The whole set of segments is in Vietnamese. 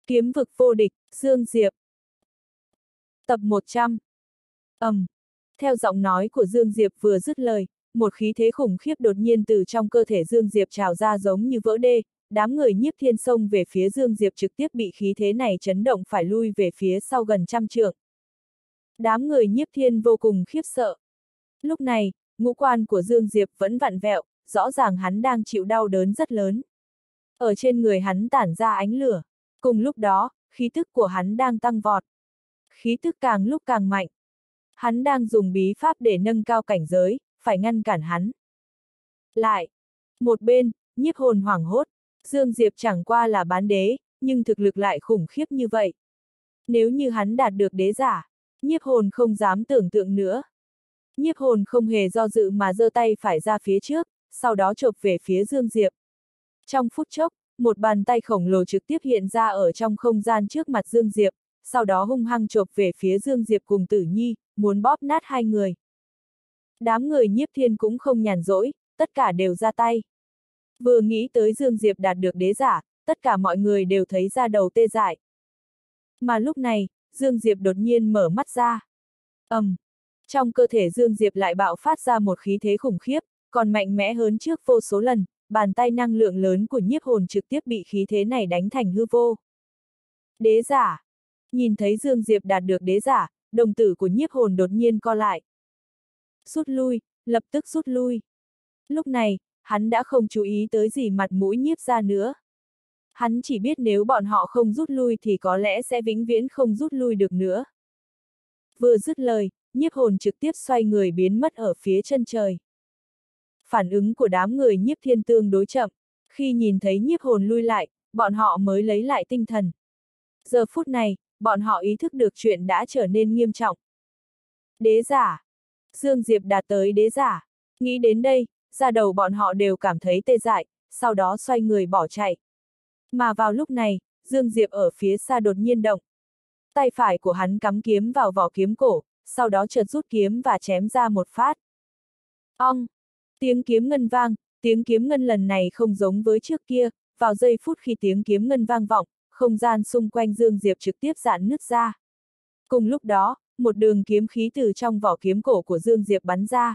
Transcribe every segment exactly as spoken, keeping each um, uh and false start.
Kiếm vực vô địch, Dương Diệp. Tập một trăm. Ầm. Theo giọng nói của Dương Diệp vừa dứt lời, một khí thế khủng khiếp đột nhiên từ trong cơ thể Dương Diệp trào ra giống như vỡ đê, đám người Nhiếp Thiên xông về phía Dương Diệp trực tiếp bị khí thế này chấn động phải lui về phía sau gần trăm trượng. Đám người Nhiếp Thiên vô cùng khiếp sợ. Lúc này, ngũ quan của Dương Diệp vẫn vặn vẹo, rõ ràng hắn đang chịu đau đớn rất lớn. Ở trên người hắn tản ra ánh lửa. Cùng lúc đó, khí tức của hắn đang tăng vọt. Khí tức càng lúc càng mạnh. Hắn đang dùng bí pháp để nâng cao cảnh giới, phải ngăn cản hắn. Lại, một bên, Nhiếp Hồn hoảng hốt, Dương Diệp chẳng qua là bán đế, nhưng thực lực lại khủng khiếp như vậy. Nếu như hắn đạt được đế giả, Nhiếp Hồn không dám tưởng tượng nữa. Nhiếp Hồn không hề do dự mà giơ tay phải ra phía trước, sau đó chộp về phía Dương Diệp. Trong phút chốc, một bàn tay khổng lồ trực tiếp hiện ra ở trong không gian trước mặt Dương Diệp, sau đó hung hăng chộp về phía Dương Diệp cùng Tử Nhi, muốn bóp nát hai người. Đám người Nhiếp Thiên cũng không nhàn rỗi, tất cả đều ra tay. Vừa nghĩ tới Dương Diệp đạt được đế giả, tất cả mọi người đều thấy da đầu tê dại. Mà lúc này, Dương Diệp đột nhiên mở mắt ra. ầm, um, trong cơ thể Dương Diệp lại bạo phát ra một khí thế khủng khiếp, còn mạnh mẽ hơn trước vô số lần, bàn tay năng lượng lớn của Nhiếp Hồn trực tiếp bị khí thế này đánh thành hư vô. Đế giả. Nhìn thấy Dương Diệp đạt được đế giả, đồng tử của Nhiếp Hồn đột nhiên co lại. Rút lui, lập tức rút lui. Lúc này, hắn đã không chú ý tới gì mặt mũi Nhiếp gia nữa. Hắn chỉ biết nếu bọn họ không rút lui thì có lẽ sẽ vĩnh viễn không rút lui được nữa. Vừa dứt lời, Nhiếp Hồn trực tiếp xoay người biến mất ở phía chân trời. Phản ứng của đám người Nhiếp Thiên tương đối chậm, khi nhìn thấy Nhiếp Hồn lui lại, bọn họ mới lấy lại tinh thần. Giờ phút này, bọn họ ý thức được chuyện đã trở nên nghiêm trọng. Đế giả. Dương Diệp đạt tới đế giả. Nghĩ đến đây, da đầu bọn họ đều cảm thấy tê dại, sau đó xoay người bỏ chạy. Mà vào lúc này, Dương Diệp ở phía xa đột nhiên động. Tay phải của hắn cắm kiếm vào vỏ kiếm cổ, sau đó chợt rút kiếm và chém ra một phát. Ong! Tiếng kiếm ngân vang, tiếng kiếm ngân lần này không giống với trước kia, vào giây phút khi tiếng kiếm ngân vang vọng, không gian xung quanh Dương Diệp trực tiếp rạn nứt ra. Cùng lúc đó, một đường kiếm khí từ trong vỏ kiếm cổ của Dương Diệp bắn ra.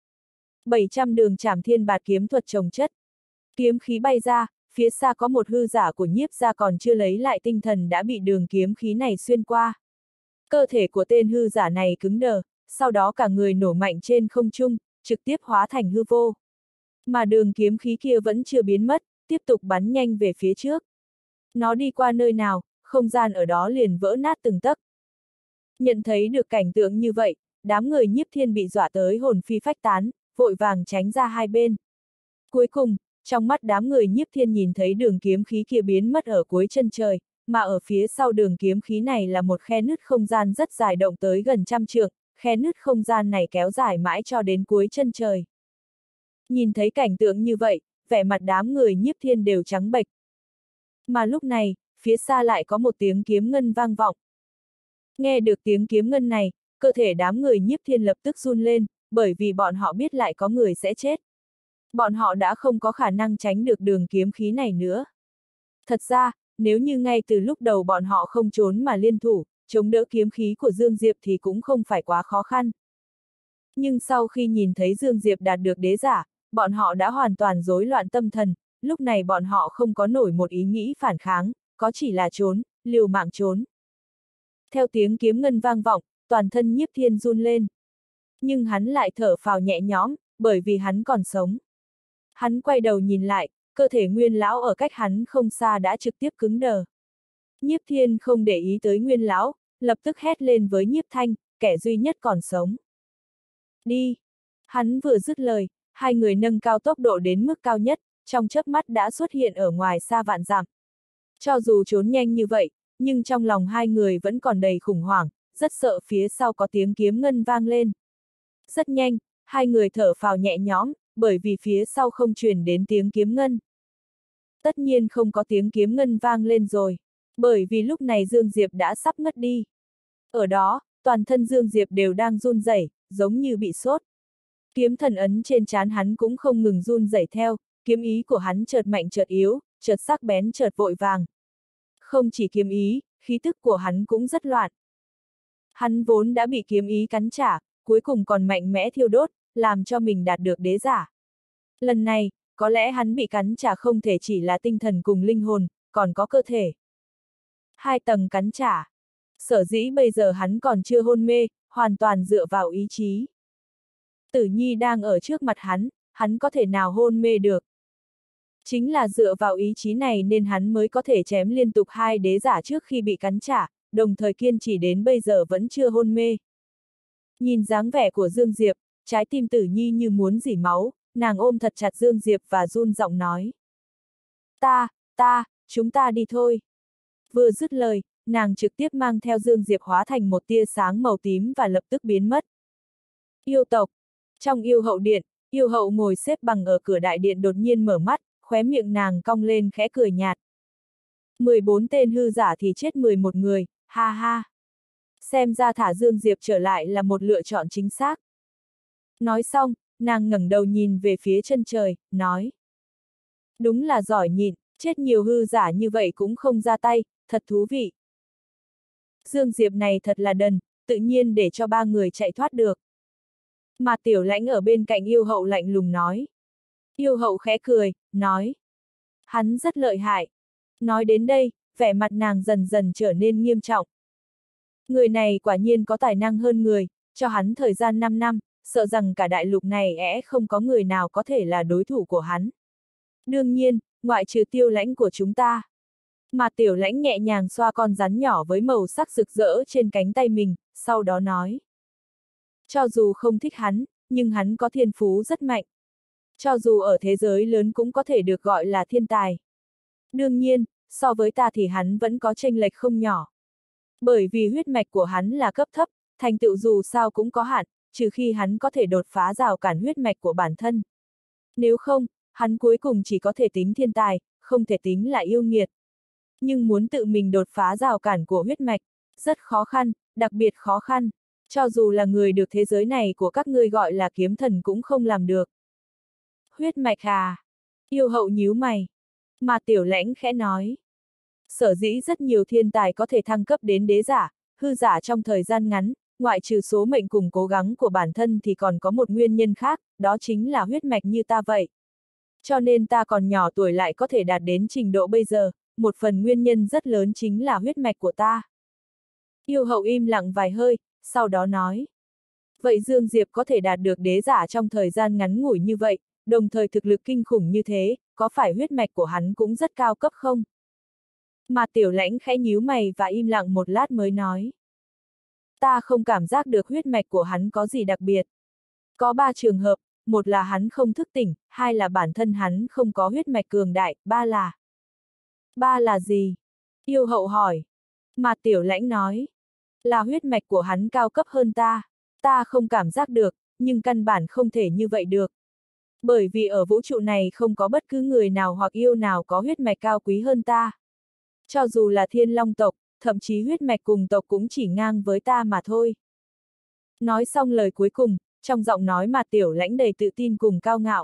bảy trăm đường trảm thiên bạt kiếm thuật chồng chất. Kiếm khí bay ra, phía xa có một hư giả của Nhiếp gia còn chưa lấy lại tinh thần đã bị đường kiếm khí này xuyên qua. Cơ thể của tên hư giả này cứng đờ, sau đó cả người nổ mạnh trên không trung, trực tiếp hóa thành hư vô. Mà đường kiếm khí kia vẫn chưa biến mất, tiếp tục bắn nhanh về phía trước. Nó đi qua nơi nào, không gian ở đó liền vỡ nát từng tấc. Nhận thấy được cảnh tượng như vậy, đám người Nhiếp Thiên bị dọa tới hồn phi phách tán, vội vàng tránh ra hai bên. Cuối cùng, trong mắt đám người Nhiếp Thiên nhìn thấy đường kiếm khí kia biến mất ở cuối chân trời, mà ở phía sau đường kiếm khí này là một khe nứt không gian rất dài động tới gần trăm trượng, khe nứt không gian này kéo dài mãi cho đến cuối chân trời. Nhìn thấy cảnh tượng như vậy, vẻ mặt đám người Nhiếp Thiên đều trắng bệch. Mà lúc này, phía xa lại có một tiếng kiếm ngân vang vọng. Nghe được tiếng kiếm ngân này, cơ thể đám người Nhiếp Thiên lập tức run lên, bởi vì bọn họ biết lại có người sẽ chết. Bọn họ đã không có khả năng tránh được đường kiếm khí này nữa. Thật ra, nếu như ngay từ lúc đầu bọn họ không trốn mà liên thủ, chống đỡ kiếm khí của Dương Diệp thì cũng không phải quá khó khăn. Nhưng sau khi nhìn thấy Dương Diệp đạt được đế giả, bọn họ đã hoàn toàn rối loạn tâm thần, lúc này bọn họ không có nổi một ý nghĩ phản kháng, có chỉ là trốn, liều mạng trốn. Theo tiếng kiếm ngân vang vọng, toàn thân Nhiếp Thiên run lên. Nhưng hắn lại thở phào nhẹ nhõm, bởi vì hắn còn sống. Hắn quay đầu nhìn lại, cơ thể Nguyên lão ở cách hắn không xa đã trực tiếp cứng đờ. Nhiếp Thiên không để ý tới Nguyên lão, lập tức hét lên với Nhiếp Thanh, kẻ duy nhất còn sống. Đi! Hắn vừa dứt lời, hai người nâng cao tốc độ đến mức cao nhất, trong chớp mắt đã xuất hiện ở ngoài xa vạn dặm. Cho dù trốn nhanh như vậy, nhưng trong lòng hai người vẫn còn đầy khủng hoảng, rất sợ phía sau có tiếng kiếm ngân vang lên. Rất nhanh, hai người thở phào nhẹ nhõm, bởi vì phía sau không truyền đến tiếng kiếm ngân. Tất nhiên không có tiếng kiếm ngân vang lên rồi, bởi vì lúc này Dương Diệp đã sắp ngất đi. Ở đó, toàn thân Dương Diệp đều đang run rẩy, giống như bị sốt. Kiếm thần ấn trên trán hắn cũng không ngừng run rẩy theo, kiếm ý của hắn chợt mạnh chợt yếu, chợt sắc bén chợt vội vàng. Không chỉ kiếm ý, khí tức của hắn cũng rất loạn. Hắn vốn đã bị kiếm ý cắn trả, cuối cùng còn mạnh mẽ thiêu đốt, làm cho mình đạt được đế giả. Lần này, có lẽ hắn bị cắn trả không thể chỉ là tinh thần cùng linh hồn, còn có cơ thể. Hai tầng cắn trả. Sở dĩ bây giờ hắn còn chưa hôn mê, hoàn toàn dựa vào ý chí. Tử Nhi đang ở trước mặt hắn, hắn có thể nào hôn mê được. Chính là dựa vào ý chí này nên hắn mới có thể chém liên tục hai đế giả trước khi bị cắn trả, đồng thời kiên trì đến bây giờ vẫn chưa hôn mê. Nhìn dáng vẻ của Dương Diệp, trái tim Tử Nhi như muốn rỉ máu, nàng ôm thật chặt Dương Diệp và run giọng nói. Ta, ta, chúng ta đi thôi. Vừa dứt lời, nàng trực tiếp mang theo Dương Diệp hóa thành một tia sáng màu tím và lập tức biến mất. Yêu tộc. Trong yêu hậu điện, yêu hậu ngồi xếp bằng ở cửa đại điện đột nhiên mở mắt, khóe miệng nàng cong lên khẽ cười nhạt. mười bốn tên hư giả thì chết mười một người, ha ha. Xem ra thả Dương Diệp trở lại là một lựa chọn chính xác. Nói xong, nàng ngẩng đầu nhìn về phía chân trời, nói. Đúng là giỏi nhịn, chết nhiều hư giả như vậy cũng không ra tay, thật thú vị. Dương Diệp này thật là đần, tự nhiên để cho ba người chạy thoát được. Mà Tiểu Lãnh ở bên cạnh yêu hậu lạnh lùng nói. Yêu hậu khẽ cười, nói. Hắn rất lợi hại. Nói đến đây, vẻ mặt nàng dần dần trở nên nghiêm trọng. Người này quả nhiên có tài năng hơn người, cho hắn thời gian năm năm, sợ rằng cả đại lục này é không có người nào có thể là đối thủ của hắn. Đương nhiên, ngoại trừ Tiêu Lãnh của chúng ta. Mà Tiểu Lãnh nhẹ nhàng xoa con rắn nhỏ với màu sắc rực rỡ trên cánh tay mình, sau đó nói. Cho dù không thích hắn, nhưng hắn có thiên phú rất mạnh. Cho dù ở thế giới lớn cũng có thể được gọi là thiên tài. Đương nhiên, so với ta thì hắn vẫn có chênh lệch không nhỏ. Bởi vì huyết mạch của hắn là cấp thấp, thành tựu dù sao cũng có hạn, trừ khi hắn có thể đột phá rào cản huyết mạch của bản thân. Nếu không, hắn cuối cùng chỉ có thể tính thiên tài, không thể tính là yêu nghiệt. Nhưng muốn tự mình đột phá rào cản của huyết mạch, rất khó khăn, đặc biệt khó khăn. Cho dù là người được thế giới này của các ngươi gọi là kiếm thần cũng không làm được. Huyết mạch à? Yêu hậu nhíu mày. Mà Tiểu Lãnh khẽ nói. Sở dĩ rất nhiều thiên tài có thể thăng cấp đến đế giả, hư giả trong thời gian ngắn, ngoại trừ số mệnh cùng cố gắng của bản thân thì còn có một nguyên nhân khác, đó chính là huyết mạch như ta vậy. Cho nên ta còn nhỏ tuổi lại có thể đạt đến trình độ bây giờ, một phần nguyên nhân rất lớn chính là huyết mạch của ta. Yêu hậu im lặng vài hơi, sau đó nói. Vậy Dương Diệp có thể đạt được đế giả trong thời gian ngắn ngủi như vậy, đồng thời thực lực kinh khủng như thế, có phải huyết mạch của hắn cũng rất cao cấp không? Mà Tiểu Lãnh khẽ nhíu mày và im lặng một lát mới nói. Ta không cảm giác được huyết mạch của hắn có gì đặc biệt. Có ba trường hợp, một là hắn không thức tỉnh, hai là bản thân hắn không có huyết mạch cường đại, ba là... Ba là gì? Yêu hậu hỏi. Mà Tiểu Lãnh nói. Là huyết mạch của hắn cao cấp hơn ta. Ta không cảm giác được, nhưng căn bản không thể như vậy được. Bởi vì ở vũ trụ này không có bất cứ người nào hoặc yêu nào có huyết mạch cao quý hơn ta. Cho dù là Thiên Long tộc, thậm chí huyết mạch cùng tộc cũng chỉ ngang với ta mà thôi. Nói xong lời cuối cùng, trong giọng nói mà Tiểu Lãnh đầy tự tin cùng cao ngạo.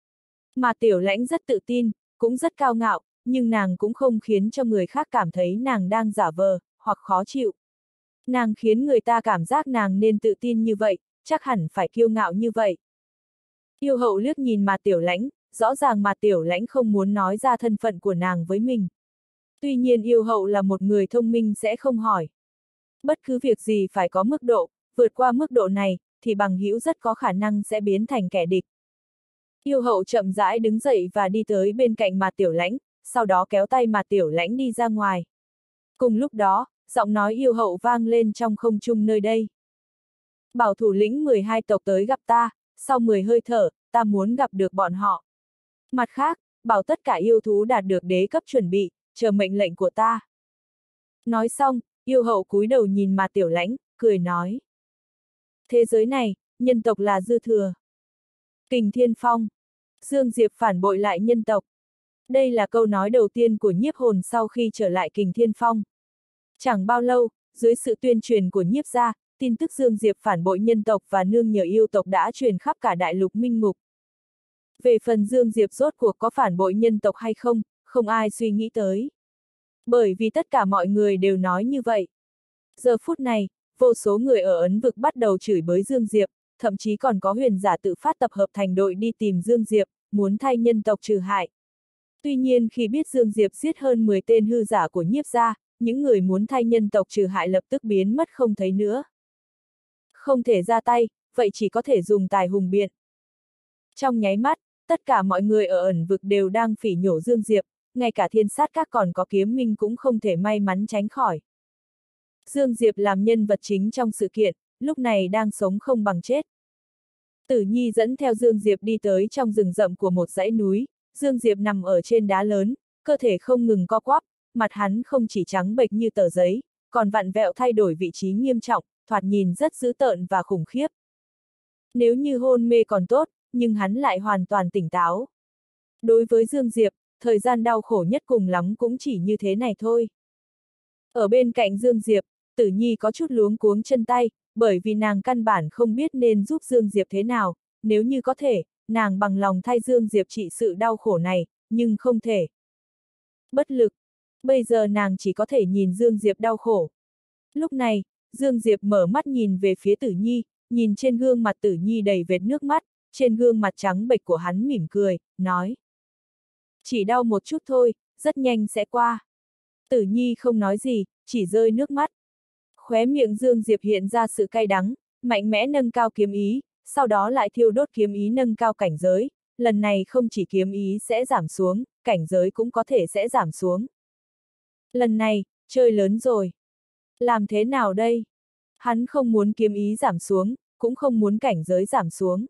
Mà Tiểu Lãnh rất tự tin, cũng rất cao ngạo, nhưng nàng cũng không khiến cho người khác cảm thấy nàng đang giả vờ, hoặc khó chịu. Nàng khiến người ta cảm giác nàng nên tự tin như vậy, chắc hẳn phải kiêu ngạo như vậy. Yêu hậu liếc nhìn mà Tiểu Lãnh, rõ ràng mà Tiểu Lãnh không muốn nói ra thân phận của nàng với mình. Tuy nhiên yêu hậu là một người thông minh sẽ không hỏi. Bất cứ việc gì phải có mức độ, vượt qua mức độ này, thì bằng hữu rất có khả năng sẽ biến thành kẻ địch. Yêu hậu chậm rãi đứng dậy và đi tới bên cạnh mà Tiểu Lãnh, sau đó kéo tay mà Tiểu Lãnh đi ra ngoài. Cùng lúc đó, giọng nói yêu hậu vang lên trong không trung nơi đây. Bảo thủ lĩnh mười hai tộc tới gặp ta, sau mười hơi thở, ta muốn gặp được bọn họ. Mặt khác, bảo tất cả yêu thú đạt được đế cấp chuẩn bị, chờ mệnh lệnh của ta. Nói xong, yêu hậu cúi đầu nhìn mà Tiểu Lãnh, cười nói. Thế giới này, nhân tộc là dư thừa. Kình Thiên Phong. Dương Diệp phản bội lại nhân tộc. Đây là câu nói đầu tiên của nhiếp hồn sau khi trở lại Kình Thiên Phong. Chẳng bao lâu, dưới sự tuyên truyền của nhiếp gia, tin tức Dương Diệp phản bội nhân tộc và nương nhờ yêu tộc đã truyền khắp cả đại lục minh ngục. Về phần Dương Diệp rốt cuộc có phản bội nhân tộc hay không, không ai suy nghĩ tới. Bởi vì tất cả mọi người đều nói như vậy. Giờ phút này, vô số người ở Ấn Vực bắt đầu chửi bới Dương Diệp, thậm chí còn có huyền giả tự phát tập hợp thành đội đi tìm Dương Diệp, muốn thay nhân tộc trừ hại. Tuy nhiên khi biết Dương Diệp giết hơn mười tên hư giả của Nhiếp gia, những người muốn thay nhân tộc trừ hại lập tức biến mất không thấy nữa. Không thể ra tay, vậy chỉ có thể dùng tài hùng biện. Trong nháy mắt, tất cả mọi người ở Ẩn Vực đều đang phỉ nhổ Dương Diệp, ngay cả thiên sát các còn có kiếm minh cũng không thể may mắn tránh khỏi. Dương Diệp làm nhân vật chính trong sự kiện, lúc này đang sống không bằng chết. Tử Nhi dẫn theo Dương Diệp đi tới trong rừng rậm của một dãy núi, Dương Diệp nằm ở trên đá lớn, cơ thể không ngừng co quắp, mặt hắn không chỉ trắng bệch như tờ giấy, còn vặn vẹo thay đổi vị trí nghiêm trọng, thoạt nhìn rất dữ tợn và khủng khiếp. Nếu như hôn mê còn tốt, nhưng hắn lại hoàn toàn tỉnh táo. Đối với Dương Diệp, thời gian đau khổ nhất cùng lắm cũng chỉ như thế này thôi. Ở bên cạnh Dương Diệp, Tử Nhi có chút luống cuống chân tay, bởi vì nàng căn bản không biết nên giúp Dương Diệp thế nào, nếu như có thể, nàng bằng lòng thay Dương Diệp trị sự đau khổ này, nhưng không thể. Bất lực, bây giờ nàng chỉ có thể nhìn Dương Diệp đau khổ. Lúc này, Dương Diệp mở mắt nhìn về phía Tử Nhi, nhìn trên gương mặt Tử Nhi đầy vết nước mắt, trên gương mặt trắng bệch của hắn mỉm cười, nói. Chỉ đau một chút thôi, rất nhanh sẽ qua. Tử Nhi không nói gì, chỉ rơi nước mắt. Khóe miệng Dương Diệp hiện ra sự cay đắng, mạnh mẽ nâng cao kiếm ý, sau đó lại thiêu đốt kiếm ý nâng cao cảnh giới, lần này không chỉ kiếm ý sẽ giảm xuống, cảnh giới cũng có thể sẽ giảm xuống. Lần này, chơi lớn rồi. Làm thế nào đây? Hắn không muốn kiếm ý giảm xuống, cũng không muốn cảnh giới giảm xuống.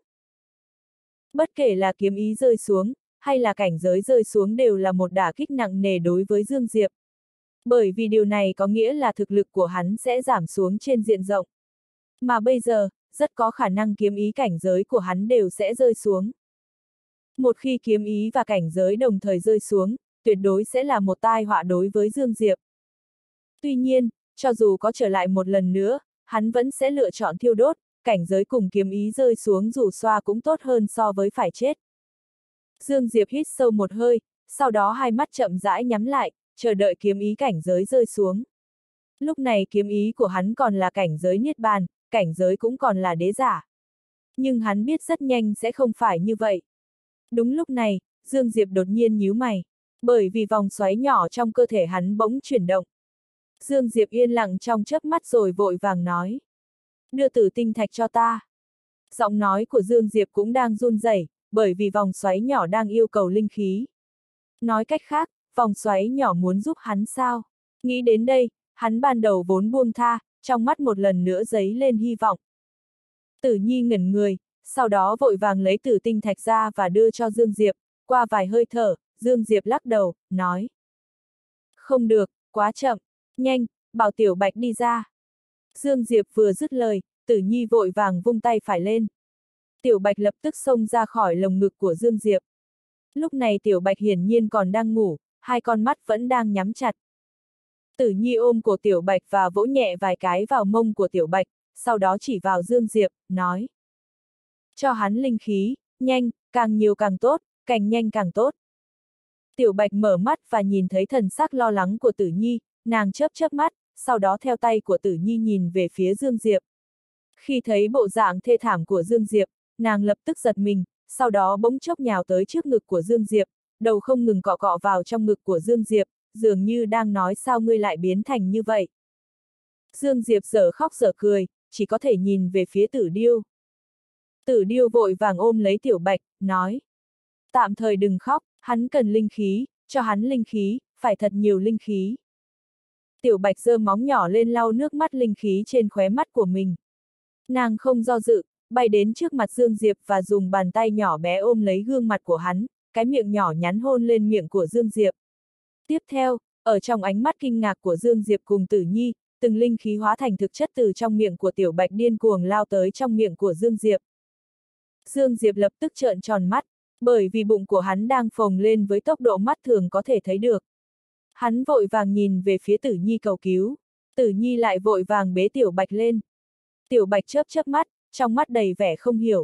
Bất kể là kiếm ý rơi xuống, hay là cảnh giới rơi xuống đều là một đả kích nặng nề đối với Dương Diệp. Bởi vì điều này có nghĩa là thực lực của hắn sẽ giảm xuống trên diện rộng. Mà bây giờ, rất có khả năng kiếm ý cảnh giới của hắn đều sẽ rơi xuống. Một khi kiếm ý và cảnh giới đồng thời rơi xuống, tuyệt đối sẽ là một tai họa đối với Dương Diệp. Tuy nhiên, cho dù có trở lại một lần nữa, hắn vẫn sẽ lựa chọn thiêu đốt, cảnh giới cùng kiếm ý rơi xuống dù xoa cũng tốt hơn so với phải chết. Dương Diệp hít sâu một hơi, sau đó hai mắt chậm rãi nhắm lại, chờ đợi kiếm ý cảnh giới rơi xuống. Lúc này kiếm ý của hắn còn là cảnh giới niết bàn, cảnh giới cũng còn là đế giả. Nhưng hắn biết rất nhanh sẽ không phải như vậy. Đúng lúc này, Dương Diệp đột nhiên nhíu mày, bởi vì vòng xoáy nhỏ trong cơ thể hắn bỗng chuyển động. Dương Diệp yên lặng trong chớp mắt rồi vội vàng nói. Đưa tử tinh thạch cho ta. Giọng nói của Dương Diệp cũng đang run rẩy, bởi vì vòng xoáy nhỏ đang yêu cầu linh khí. Nói cách khác, vòng xoáy nhỏ muốn giúp hắn sao? Nghĩ đến đây, hắn ban đầu vốn buông tha, trong mắt một lần nữa dấy lên hy vọng. Tử Nhi ngẩn người, sau đó vội vàng lấy tử tinh thạch ra và đưa cho Dương Diệp, qua vài hơi thở, Dương Diệp lắc đầu, nói. Không được, quá chậm, nhanh, bảo Tiểu Bạch đi ra. Dương Diệp vừa dứt lời, Tử Nhi vội vàng vung tay phải lên. Tiểu Bạch lập tức xông ra khỏi lồng ngực của Dương Diệp. Lúc này Tiểu Bạch hiển nhiên còn đang ngủ, hai con mắt vẫn đang nhắm chặt. Tử Nhi ôm cổ Tiểu Bạch và vỗ nhẹ vài cái vào mông của Tiểu Bạch, sau đó chỉ vào Dương Diệp, nói. Cho hắn linh khí, nhanh, càng nhiều càng tốt, càng nhanh càng tốt. Tiểu Bạch mở mắt và nhìn thấy thần sắc lo lắng của Tử Nhi, nàng chớp chớp mắt, sau đó theo tay của Tử Nhi nhìn về phía Dương Diệp. Khi thấy bộ dạng thê thảm của Dương Diệp, nàng lập tức giật mình, sau đó bỗng chốc nhào tới trước ngực của Dương Diệp, đầu không ngừng cọ cọ vào trong ngực của Dương Diệp, dường như đang nói sao ngươi lại biến thành như vậy. Dương Diệp dở khóc dở cười, chỉ có thể nhìn về phía Tử Điêu. Tử Điêu vội vàng ôm lấy Tiểu Bạch, nói. Tạm thời đừng khóc, hắn cần linh khí, cho hắn linh khí, phải thật nhiều linh khí. Tiểu Bạch giơ móng nhỏ lên lau nước mắt linh khí trên khóe mắt của mình. Nàng không do dự, bay đến trước mặt Dương Diệp và dùng bàn tay nhỏ bé ôm lấy gương mặt của hắn, cái miệng nhỏ nhắn hôn lên miệng của Dương Diệp. Tiếp theo, ở trong ánh mắt kinh ngạc của Dương Diệp cùng Tử Nhi, từng linh khí hóa thành thực chất từ trong miệng của Tiểu Bạch điên cuồng lao tới trong miệng của Dương Diệp. Dương Diệp lập tức trợn tròn mắt, bởi vì bụng của hắn đang phồng lên với tốc độ mắt thường có thể thấy được. Hắn vội vàng nhìn về phía Tử Nhi cầu cứu, Tử Nhi lại vội vàng bế Tiểu Bạch lên. Tiểu Bạch chớp chớp mắt, trong mắt đầy vẻ không hiểu.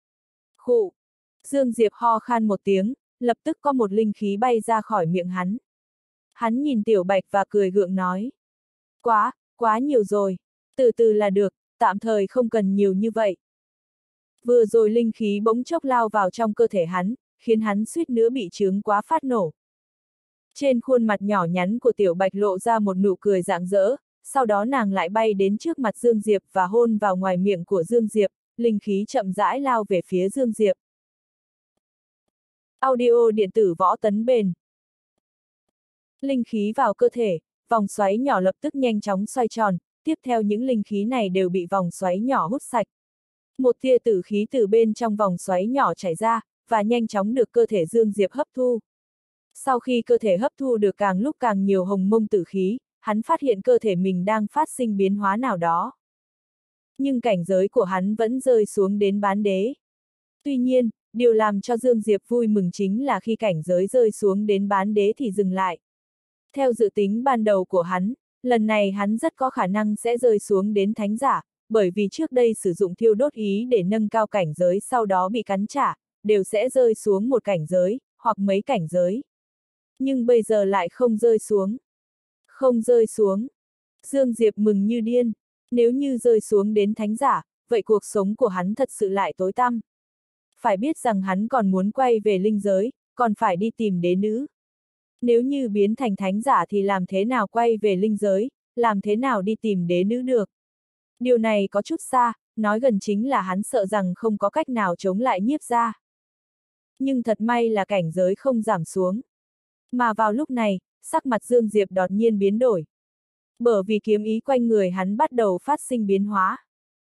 Khụ! Dương Diệp ho khan một tiếng, lập tức có một linh khí bay ra khỏi miệng hắn. Hắn nhìn Tiểu Bạch và cười gượng nói. Quá, quá nhiều rồi. Từ từ là được, tạm thời không cần nhiều như vậy. Vừa rồi linh khí bỗng chốc lao vào trong cơ thể hắn, khiến hắn suýt nữa bị chướng quá phát nổ. Trên khuôn mặt nhỏ nhắn của Tiểu Bạch lộ ra một nụ cười rạng rỡ, sau đó nàng lại bay đến trước mặt Dương Diệp và hôn vào ngoài miệng của Dương Diệp, linh khí chậm rãi lao về phía Dương Diệp. Audio điện tử võ tấn bền. Linh khí vào cơ thể, vòng xoáy nhỏ lập tức nhanh chóng xoay tròn, tiếp theo những linh khí này đều bị vòng xoáy nhỏ hút sạch. Một tia tử khí từ bên trong vòng xoáy nhỏ chảy ra, và nhanh chóng được cơ thể Dương Diệp hấp thu. Sau khi cơ thể hấp thu được càng lúc càng nhiều hồng mông tử khí, hắn phát hiện cơ thể mình đang phát sinh biến hóa nào đó. Nhưng cảnh giới của hắn vẫn rơi xuống đến bán đế. Tuy nhiên, điều làm cho Dương Diệp vui mừng chính là khi cảnh giới rơi xuống đến bán đế thì dừng lại. Theo dự tính ban đầu của hắn, lần này hắn rất có khả năng sẽ rơi xuống đến thánh giả, bởi vì trước đây sử dụng thiêu đốt ý để nâng cao cảnh giới sau đó bị cắn trả, đều sẽ rơi xuống một cảnh giới, hoặc mấy cảnh giới. Nhưng bây giờ lại không rơi xuống. Không rơi xuống. Dương Diệp mừng như điên. Nếu như rơi xuống đến thánh giả, vậy cuộc sống của hắn thật sự lại tối tăm. Phải biết rằng hắn còn muốn quay về linh giới, còn phải đi tìm đế nữ. Nếu như biến thành thánh giả thì làm thế nào quay về linh giới, làm thế nào đi tìm đế nữ được. Điều này có chút xa, nói gần chính là hắn sợ rằng không có cách nào chống lại nhiếp gia. Nhưng thật may là cảnh giới không giảm xuống. Mà vào lúc này, sắc mặt Dương Diệp đột nhiên biến đổi. Bởi vì kiếm ý quanh người hắn bắt đầu phát sinh biến hóa.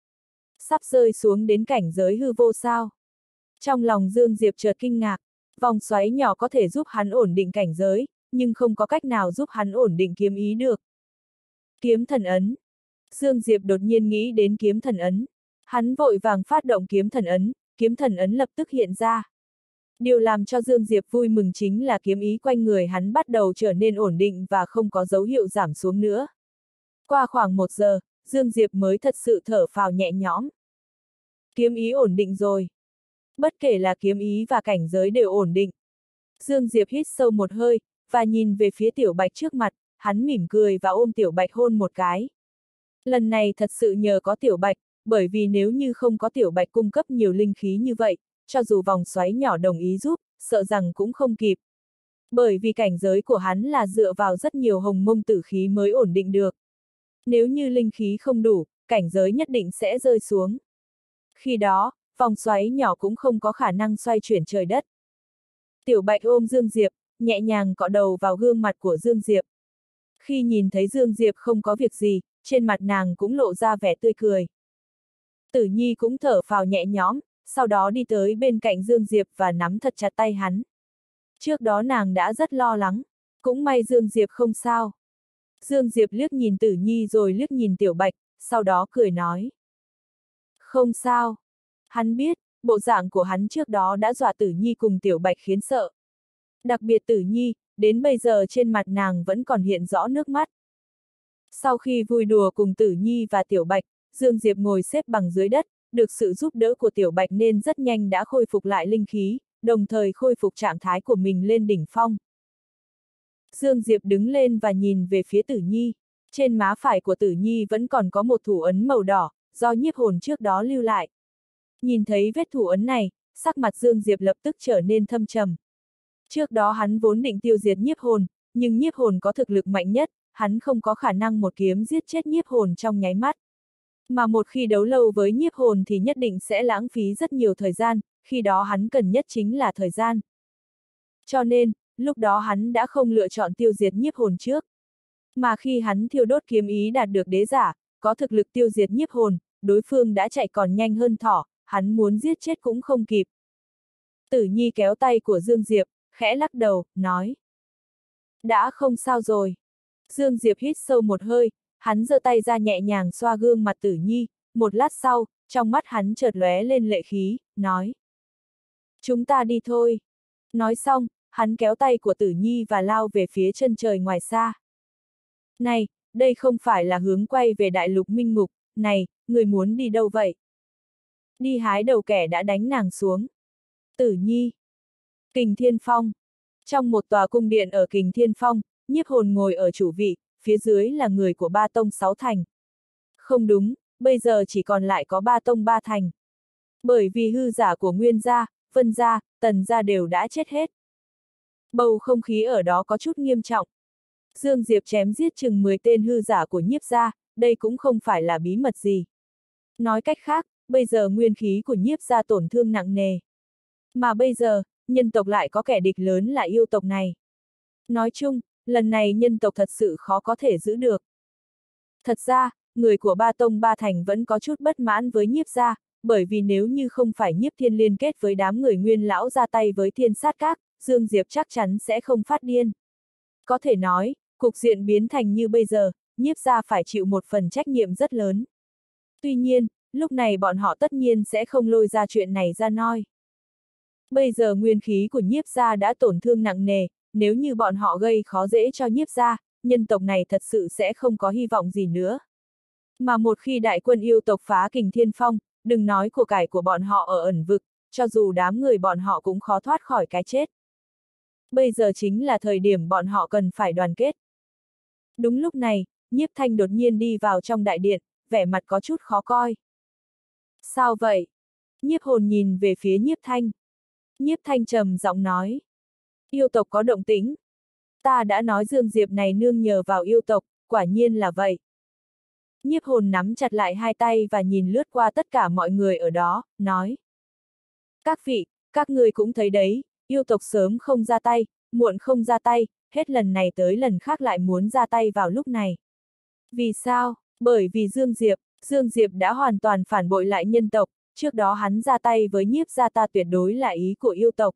Sắp rơi xuống đến cảnh giới hư vô sao. Trong lòng Dương Diệp chợt kinh ngạc, vòng xoáy nhỏ có thể giúp hắn ổn định cảnh giới, nhưng không có cách nào giúp hắn ổn định kiếm ý được. Kiếm thần ấn. Dương Diệp đột nhiên nghĩ đến kiếm thần ấn. Hắn vội vàng phát động kiếm thần ấn, kiếm thần ấn lập tức hiện ra. Điều làm cho Dương Diệp vui mừng chính là kiếm ý quanh người hắn bắt đầu trở nên ổn định và không có dấu hiệu giảm xuống nữa. Qua khoảng một giờ, Dương Diệp mới thật sự thở phào nhẹ nhõm. Kiếm ý ổn định rồi. Bất kể là kiếm ý và cảnh giới đều ổn định. Dương Diệp hít sâu một hơi, và nhìn về phía Tiểu Bạch trước mặt, hắn mỉm cười và ôm Tiểu Bạch hôn một cái. Lần này thật sự nhờ có Tiểu Bạch, bởi vì nếu như không có Tiểu Bạch cung cấp nhiều linh khí như vậy, cho dù vòng xoáy nhỏ đồng ý giúp, sợ rằng cũng không kịp. Bởi vì cảnh giới của hắn là dựa vào rất nhiều hồng mông tử khí mới ổn định được. Nếu như linh khí không đủ, cảnh giới nhất định sẽ rơi xuống. Khi đó, vòng xoáy nhỏ cũng không có khả năng xoay chuyển trời đất. Tiểu Bạch ôm Dương Diệp, nhẹ nhàng cọ đầu vào gương mặt của Dương Diệp. Khi nhìn thấy Dương Diệp không có việc gì, trên mặt nàng cũng lộ ra vẻ tươi cười. Tử Nhi cũng thở phào nhẹ nhõm, sau đó đi tới bên cạnh Dương Diệp và nắm thật chặt tay hắn. Trước đó nàng đã rất lo lắng, cũng may Dương Diệp không sao. Dương Diệp liếc nhìn Tử Nhi rồi liếc nhìn Tiểu Bạch, sau đó cười nói. Không sao. Hắn biết, bộ dạng của hắn trước đó đã dọa Tử Nhi cùng Tiểu Bạch khiến sợ. Đặc biệt Tử Nhi, đến bây giờ trên mặt nàng vẫn còn hiện rõ nước mắt. Sau khi vui đùa cùng Tử Nhi và Tiểu Bạch, Dương Diệp ngồi xếp bằng dưới đất, được sự giúp đỡ của Tiểu Bạch nên rất nhanh đã khôi phục lại linh khí, đồng thời khôi phục trạng thái của mình lên đỉnh phong. Dương Diệp đứng lên và nhìn về phía Tử Nhi. Trên má phải của Tử Nhi vẫn còn có một thủ ấn màu đỏ, do nhiếp hồn trước đó lưu lại. Nhìn thấy vết thủ ấn này, sắc mặt Dương Diệp lập tức trở nên thâm trầm. Trước đó hắn vốn định tiêu diệt nhiếp hồn, nhưng nhiếp hồn có thực lực mạnh nhất, hắn không có khả năng một kiếm giết chết nhiếp hồn trong nháy mắt. Mà một khi đấu lâu với nhiếp hồn thì nhất định sẽ lãng phí rất nhiều thời gian, khi đó hắn cần nhất chính là thời gian. Cho nên, lúc đó hắn đã không lựa chọn tiêu diệt nhiếp hồn trước. Mà khi hắn thiêu đốt kiếm ý đạt được đế giả, có thực lực tiêu diệt nhiếp hồn, đối phương đã chạy còn nhanh hơn thỏ, hắn muốn giết chết cũng không kịp. Tử Nhi kéo tay của Dương Diệp, khẽ lắc đầu, nói. Đã không sao rồi. Dương Diệp hít sâu một hơi, hắn giơ tay ra nhẹ nhàng xoa gương mặt Tử Nhi, một lát sau, trong mắt hắn chợt lóe lên lệ khí, nói. Chúng ta đi thôi. Nói xong, hắn kéo tay của Tử Nhi và lao về phía chân trời ngoài xa. Này, đây không phải là hướng quay về đại lục minh ngục, này, người muốn đi đâu vậy? Đi hái đầu kẻ đã đánh nàng xuống. Tử Nhi. Kình Thiên Phong. Trong một tòa cung điện ở Kình Thiên Phong, nhiếp hồn ngồi ở chủ vị, phía dưới là người của ba tông sáu thành. Không đúng, bây giờ chỉ còn lại có ba tông ba thành. Bởi vì hư giả của Nguyên gia, Vân gia, Tần gia đều đã chết hết. Bầu không khí ở đó có chút nghiêm trọng. Dương Diệp chém giết chừng mười tên hư giả của nhiếp gia, đây cũng không phải là bí mật gì. Nói cách khác, bây giờ nguyên khí của nhiếp gia tổn thương nặng nề. Mà bây giờ, nhân tộc lại có kẻ địch lớn là yêu tộc này. Nói chung, lần này nhân tộc thật sự khó có thể giữ được. Thật ra, người của ba tông ba thành vẫn có chút bất mãn với nhiếp gia, bởi vì nếu như không phải nhiếp thiên liên kết với đám người nguyên lão ra tay với thiên sát các, Dương Diệp chắc chắn sẽ không phát điên. Có thể nói, cục diện biến thành như bây giờ, nhiếp gia phải chịu một phần trách nhiệm rất lớn. Tuy nhiên, lúc này bọn họ tất nhiên sẽ không lôi ra chuyện này ra nói. Bây giờ nguyên khí của nhiếp gia đã tổn thương nặng nề, nếu như bọn họ gây khó dễ cho nhiếp gia, nhân tộc này thật sự sẽ không có hy vọng gì nữa. Mà một khi đại quân yêu tộc phá Kình Thiên Phong, đừng nói của cải của bọn họ ở ẩn vực, cho dù đám người bọn họ cũng khó thoát khỏi cái chết. Bây giờ chính là thời điểm bọn họ cần phải đoàn kết. Đúng lúc này, Nhiếp Thanh đột nhiên đi vào trong đại điện, vẻ mặt có chút khó coi. Sao vậy? Nhiếp hồn nhìn về phía Nhiếp Thanh. Nhiếp Thanh trầm giọng nói. Yêu tộc có động tĩnh. Ta đã nói Dương Diệp này nương nhờ vào yêu tộc, quả nhiên là vậy. Nhiếp hồn nắm chặt lại hai tay và nhìn lướt qua tất cả mọi người ở đó, nói. Các vị, các người cũng thấy đấy, yêu tộc sớm không ra tay, muộn không ra tay, hết lần này tới lần khác lại muốn ra tay vào lúc này. Vì sao? Bởi vì Dương Diệp, Dương Diệp đã hoàn toàn phản bội lại nhân tộc, trước đó hắn ra tay với nhiếp gia ta tuyệt đối là ý của yêu tộc.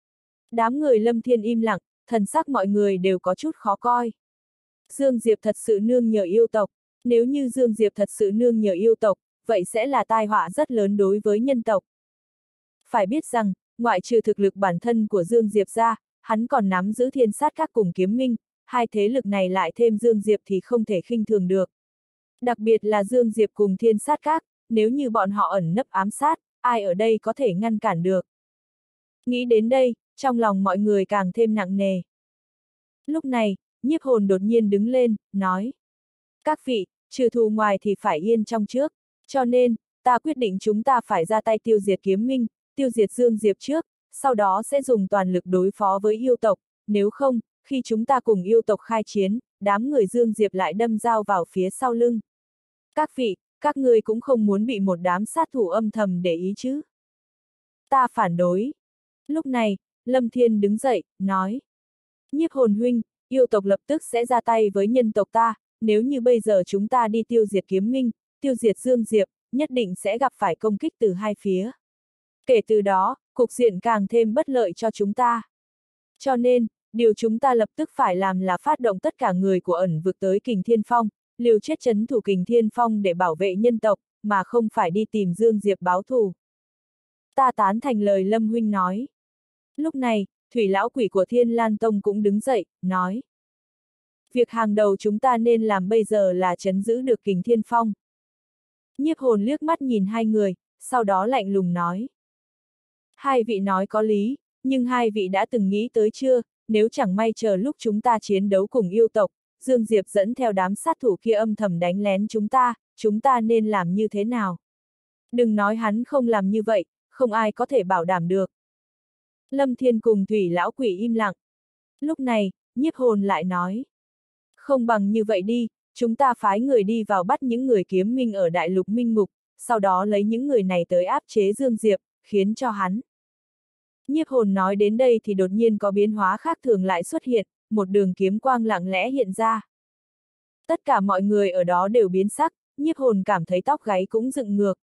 Đám người Lâm Thiên im lặng, thần sắc mọi người đều có chút khó coi. Dương Diệp thật sự nương nhờ yêu tộc, nếu như Dương Diệp thật sự nương nhờ yêu tộc, vậy sẽ là tai họa rất lớn đối với nhân tộc. Phải biết rằng, ngoại trừ thực lực bản thân của Dương Diệp ra, hắn còn nắm giữ thiên sát các cùng kiếm minh, hai thế lực này lại thêm Dương Diệp thì không thể khinh thường được. Đặc biệt là Dương Diệp cùng thiên sát các, nếu như bọn họ ẩn nấp ám sát, ai ở đây có thể ngăn cản được. Nghĩ đến đây, trong lòng mọi người càng thêm nặng nề. Lúc này, nhiếp hồn đột nhiên đứng lên, nói. Các vị, trừ thù ngoài thì phải yên trong trước, cho nên, ta quyết định chúng ta phải ra tay tiêu diệt kiếm minh, tiêu diệt Dương Diệp trước, sau đó sẽ dùng toàn lực đối phó với yêu tộc, nếu không, khi chúng ta cùng yêu tộc khai chiến, đám người Dương Diệp lại đâm dao vào phía sau lưng. Các vị, các ngươi cũng không muốn bị một đám sát thủ âm thầm để ý chứ. Ta phản đối. Lúc này, Lâm Thiên đứng dậy, nói. Nhiếp hồn huynh, yêu tộc lập tức sẽ ra tay với nhân tộc ta, nếu như bây giờ chúng ta đi tiêu diệt kiếm minh, tiêu diệt Dương Diệp, nhất định sẽ gặp phải công kích từ hai phía. Kể từ đó, cục diện càng thêm bất lợi cho chúng ta. Cho nên, điều chúng ta lập tức phải làm là phát động tất cả người của ẩn vực tới Kình Thiên Phong, liều chết trấn thủ Kình Thiên Phong để bảo vệ nhân tộc, mà không phải đi tìm Dương Diệp báo thù. Ta tán thành lời Lâm huynh nói. Lúc này, Thủy lão quỷ của Thiên Lan Tông cũng đứng dậy, nói. Việc hàng đầu chúng ta nên làm bây giờ là trấn giữ được Kình Thiên Phong. Nhiếp hồn liếc mắt nhìn hai người, sau đó lạnh lùng nói. Hai vị nói có lý, nhưng hai vị đã từng nghĩ tới chưa, nếu chẳng may chờ lúc chúng ta chiến đấu cùng yêu tộc, Dương Diệp dẫn theo đám sát thủ kia âm thầm đánh lén chúng ta, chúng ta nên làm như thế nào? Đừng nói hắn không làm như vậy, không ai có thể bảo đảm được. Lâm Thiên cùng Thủy lão quỷ im lặng. Lúc này, nhiếp hồn lại nói. Không bằng như vậy đi, chúng ta phái người đi vào bắt những người kiếm minh ở đại lục minh ngục, sau đó lấy những người này tới áp chế Dương Diệp, khiến cho hắn. Nhiếp hồn nói đến đây thì đột nhiên có biến hóa khác thường lại xuất hiện, một đường kiếm quang lặng lẽ hiện ra. Tất cả mọi người ở đó đều biến sắc, nhiếp hồn cảm thấy tóc gáy cũng dựng ngược.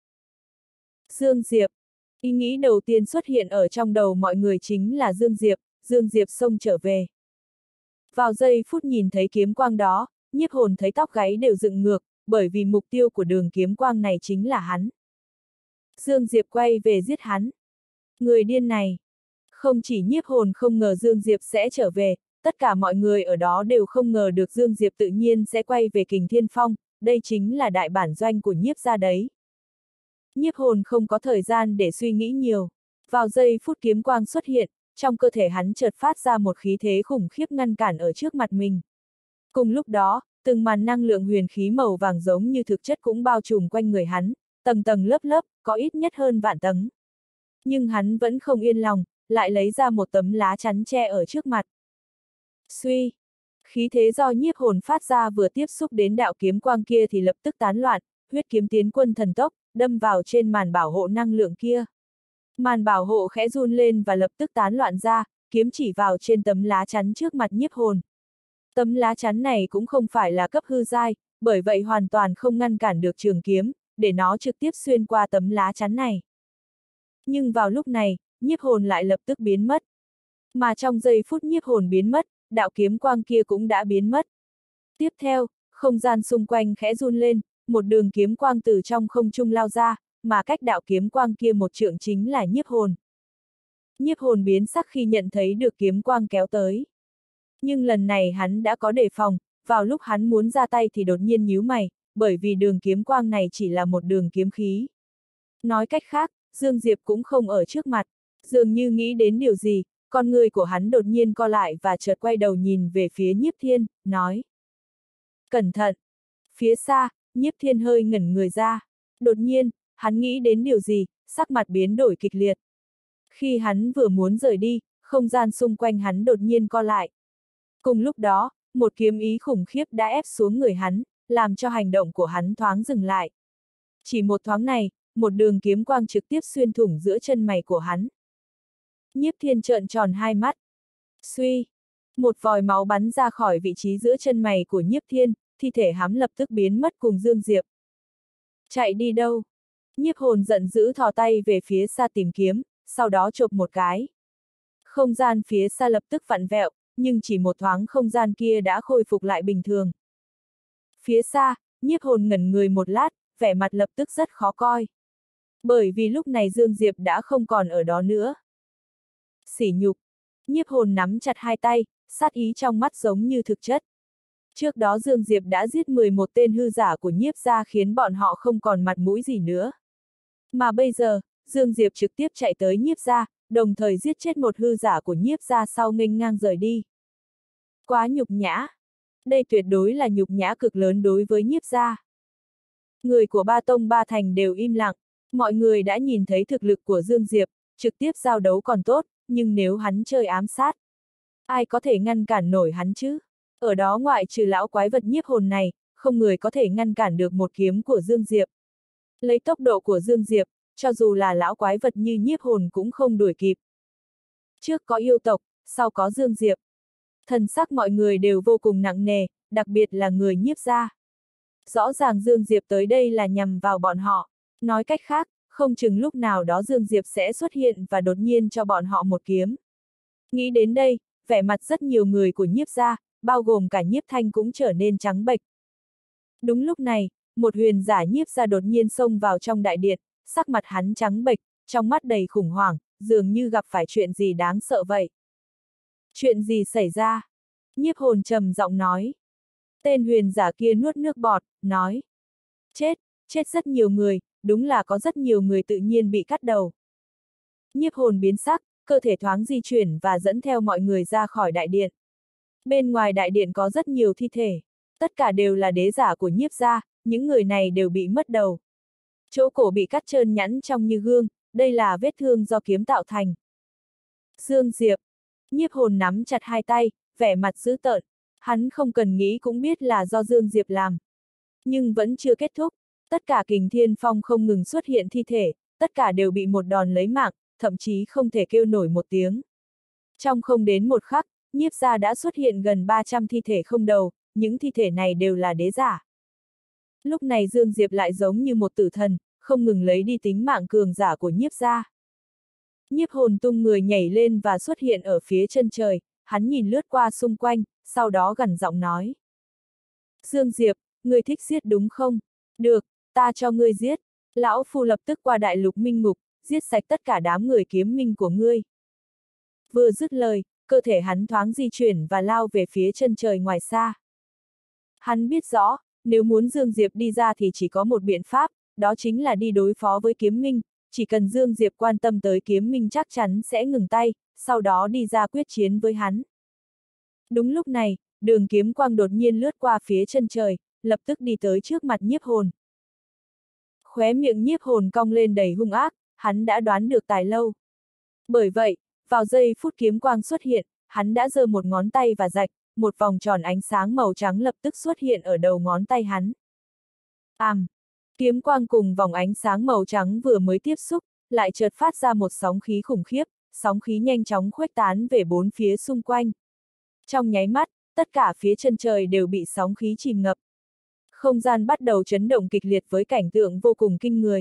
Dương Diệp. Ý nghĩ đầu tiên xuất hiện ở trong đầu mọi người chính là Dương Diệp, Dương Diệp xông trở về. Vào giây phút nhìn thấy kiếm quang đó, nhiếp hồn thấy tóc gáy đều dựng ngược, bởi vì mục tiêu của đường kiếm quang này chính là hắn. Dương Diệp quay về giết hắn. Người điên này. Không chỉ nhiếp hồn không ngờ Dương Diệp sẽ trở về, tất cả mọi người ở đó đều không ngờ được Dương Diệp tự nhiên sẽ quay về Kình Thiên Phong, đây chính là đại bản doanh của nhiếp gia đấy. Nhiếp hồn không có thời gian để suy nghĩ nhiều. Vào giây phút kiếm quang xuất hiện, trong cơ thể hắn chợt phát ra một khí thế khủng khiếp ngăn cản ở trước mặt mình. Cùng lúc đó, từng màn năng lượng huyền khí màu vàng giống như thực chất cũng bao trùm quanh người hắn, tầng tầng lớp lớp, có ít nhất hơn vạn tầng. Nhưng hắn vẫn không yên lòng, lại lấy ra một tấm lá chắn che ở trước mặt. Suy! Khí thế do nhiếp hồn phát ra vừa tiếp xúc đến đạo kiếm quang kia thì lập tức tán loạn, huyết kiếm tiến quân thần tốc, đâm vào trên màn bảo hộ năng lượng kia. Màn bảo hộ khẽ run lên và lập tức tán loạn ra, kiếm chỉ vào trên tấm lá chắn trước mặt nhiếp hồn. Tấm lá chắn này cũng không phải là cấp hư giai, bởi vậy hoàn toàn không ngăn cản được trường kiếm, để nó trực tiếp xuyên qua tấm lá chắn này. Nhưng vào lúc này, nhiếp hồn lại lập tức biến mất. Mà trong giây phút nhiếp hồn biến mất, đạo kiếm quang kia cũng đã biến mất. Tiếp theo, không gian xung quanh khẽ run lên, một đường kiếm quang từ trong không trung lao ra, mà cách đạo kiếm quang kia một trượng chính là nhiếp hồn. Nhiếp hồn biến sắc khi nhận thấy được kiếm quang kéo tới. Nhưng lần này hắn đã có đề phòng, vào lúc hắn muốn ra tay thì đột nhiên nhíu mày, bởi vì đường kiếm quang này chỉ là một đường kiếm khí. Nói cách khác, Dương Diệp cũng không ở trước mặt, dường như nghĩ đến điều gì, con người của hắn đột nhiên co lại và chợt quay đầu nhìn về phía Nhiếp Thiên, nói. Cẩn thận! Phía xa, Nhiếp Thiên hơi ngẩn người ra. Đột nhiên, hắn nghĩ đến điều gì, sắc mặt biến đổi kịch liệt. Khi hắn vừa muốn rời đi, không gian xung quanh hắn đột nhiên co lại. Cùng lúc đó, một kiếm ý khủng khiếp đã ép xuống người hắn, làm cho hành động của hắn thoáng dừng lại. Chỉ một thoáng này, một đường kiếm quang trực tiếp xuyên thủng giữa chân mày của hắn. Nhiếp Thiên trợn tròn hai mắt. Suy! Một vòi máu bắn ra khỏi vị trí giữa chân mày của Nhiếp Thiên, thi thể hắn lập tức biến mất cùng Dương Diệp. Chạy đi đâu? Nhiếp hồn giận dữ thò tay về phía xa tìm kiếm, sau đó chộp một cái. Không gian phía xa lập tức vặn vẹo, nhưng chỉ một thoáng không gian kia đã khôi phục lại bình thường. Phía xa, nhiếp hồn ngẩn người một lát, vẻ mặt lập tức rất khó coi. Bởi vì lúc này Dương Diệp đã không còn ở đó nữa. Sỉ nhục! Nhiếp hồn nắm chặt hai tay, sát ý trong mắt giống như thực chất. Trước đó Dương Diệp đã giết mười một tên hư giả của nhiếp gia khiến bọn họ không còn mặt mũi gì nữa. Mà bây giờ, Dương Diệp trực tiếp chạy tới nhiếp gia, đồng thời giết chết một hư giả của nhiếp gia sau nghênh ngang rời đi. Quá nhục nhã! Đây tuyệt đối là nhục nhã cực lớn đối với nhiếp gia. Người của ba tông ba thành đều im lặng, mọi người đã nhìn thấy thực lực của Dương Diệp, trực tiếp giao đấu còn tốt, nhưng nếu hắn chơi ám sát, ai có thể ngăn cản nổi hắn chứ? Ở đó ngoại trừ lão quái vật nhiếp hồn này, không người có thể ngăn cản được một kiếm của Dương Diệp. Lấy tốc độ của Dương Diệp, cho dù là lão quái vật như nhiếp hồn cũng không đuổi kịp. Trước có yêu tộc, sau có Dương Diệp. Thần sắc mọi người đều vô cùng nặng nề, đặc biệt là người nhiếp gia. Rõ ràng Dương Diệp tới đây là nhằm vào bọn họ. Nói cách khác, không chừng lúc nào đó Dương Diệp sẽ xuất hiện và đột nhiên cho bọn họ một kiếm. Nghĩ đến đây, vẻ mặt rất nhiều người của nhiếp gia, bao gồm cả nhiếp thanh cũng trở nên trắng bệch. Đúng lúc này, một huyền giả nhiếp gia đột nhiên xông vào trong đại điện, sắc mặt hắn trắng bệch, trong mắt đầy khủng hoảng, dường như gặp phải chuyện gì đáng sợ vậy. Chuyện gì xảy ra? Nhiếp hồn trầm giọng nói. Tên huyền giả kia nuốt nước bọt, nói. Chết, chết rất nhiều người, đúng là có rất nhiều người tự nhiên bị cắt đầu. Nhiếp hồn biến sắc, cơ thể thoáng di chuyển và dẫn theo mọi người ra khỏi đại điện. Bên ngoài đại điện có rất nhiều thi thể, tất cả đều là đế giả của nhiếp gia, những người này đều bị mất đầu. Chỗ cổ bị cắt trơn nhẵn trông như gương, đây là vết thương do kiếm tạo thành. Dương Diệp! Nhiếp hồn nắm chặt hai tay, vẻ mặt dữ tợn, hắn không cần nghĩ cũng biết là do Dương Diệp làm. Nhưng vẫn chưa kết thúc, tất cả kình thiên phong không ngừng xuất hiện thi thể, tất cả đều bị một đòn lấy mạng, thậm chí không thể kêu nổi một tiếng. Trong không đến một khắc, nhiếp gia đã xuất hiện gần ba trăm thi thể không đầu, những thi thể này đều là đế giả. Lúc này Dương Diệp lại giống như một tử thần, không ngừng lấy đi tính mạng cường giả của nhiếp gia. Nhiếp hồn tung người nhảy lên và xuất hiện ở phía chân trời, hắn nhìn lướt qua xung quanh, sau đó gằn giọng nói. Dương Diệp, ngươi thích giết đúng không? Được, ta cho ngươi giết. Lão Phu lập tức qua đại lục minh ngục, giết sạch tất cả đám người kiếm minh của ngươi. Vừa dứt lời, cơ thể hắn thoáng di chuyển và lao về phía chân trời ngoài xa. Hắn biết rõ, nếu muốn Dương Diệp đi ra thì chỉ có một biện pháp, đó chính là đi đối phó với kiếm minh, chỉ cần Dương Diệp quan tâm tới kiếm minh chắc chắn sẽ ngừng tay, sau đó đi ra quyết chiến với hắn. Đúng lúc này, đường kiếm quang đột nhiên lướt qua phía chân trời, lập tức đi tới trước mặt nhiếp hồn. Khóe miệng nhiếp hồn cong lên đầy hung ác, hắn đã đoán được tài lâu. Bởi vậy, vào giây phút kiếm quang xuất hiện, hắn đã giơ một ngón tay và rạch, một vòng tròn ánh sáng màu trắng lập tức xuất hiện ở đầu ngón tay hắn. Àm! Kiếm quang cùng vòng ánh sáng màu trắng vừa mới tiếp xúc, lại chợt phát ra một sóng khí khủng khiếp, sóng khí nhanh chóng khuếch tán về bốn phía xung quanh. Trong nháy mắt, tất cả phía chân trời đều bị sóng khí chìm ngập. Không gian bắt đầu chấn động kịch liệt với cảnh tượng vô cùng kinh người.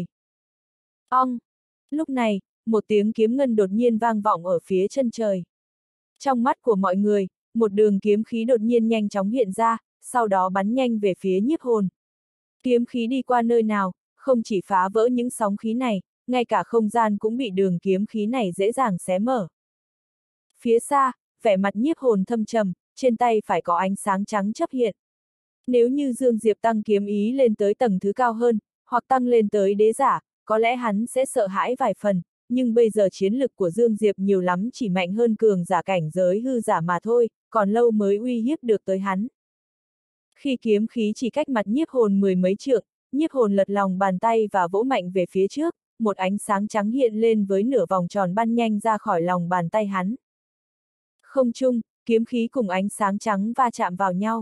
Ong! Lúc này, một tiếng kiếm ngân đột nhiên vang vọng ở phía chân trời. Trong mắt của mọi người, một đường kiếm khí đột nhiên nhanh chóng hiện ra, sau đó bắn nhanh về phía nhiếp hồn. Kiếm khí đi qua nơi nào, không chỉ phá vỡ những sóng khí này, ngay cả không gian cũng bị đường kiếm khí này dễ dàng xé mở. Phía xa, vẻ mặt nhiếp hồn thâm trầm, trên tay phải có ánh sáng trắng chớp hiện. Nếu như Dương Diệp tăng kiếm ý lên tới tầng thứ cao hơn, hoặc tăng lên tới đế giả, có lẽ hắn sẽ sợ hãi vài phần, nhưng bây giờ chiến lực của Dương Diệp nhiều lắm chỉ mạnh hơn cường giả cảnh giới hư giả mà thôi, còn lâu mới uy hiếp được tới hắn. Khi kiếm khí chỉ cách mặt nhiếp hồn mười mấy trượng, nhiếp hồn lật lòng bàn tay và vỗ mạnh về phía trước, một ánh sáng trắng hiện lên với nửa vòng tròn bắn nhanh ra khỏi lòng bàn tay hắn. Không trung, kiếm khí cùng ánh sáng trắng va chạm vào nhau.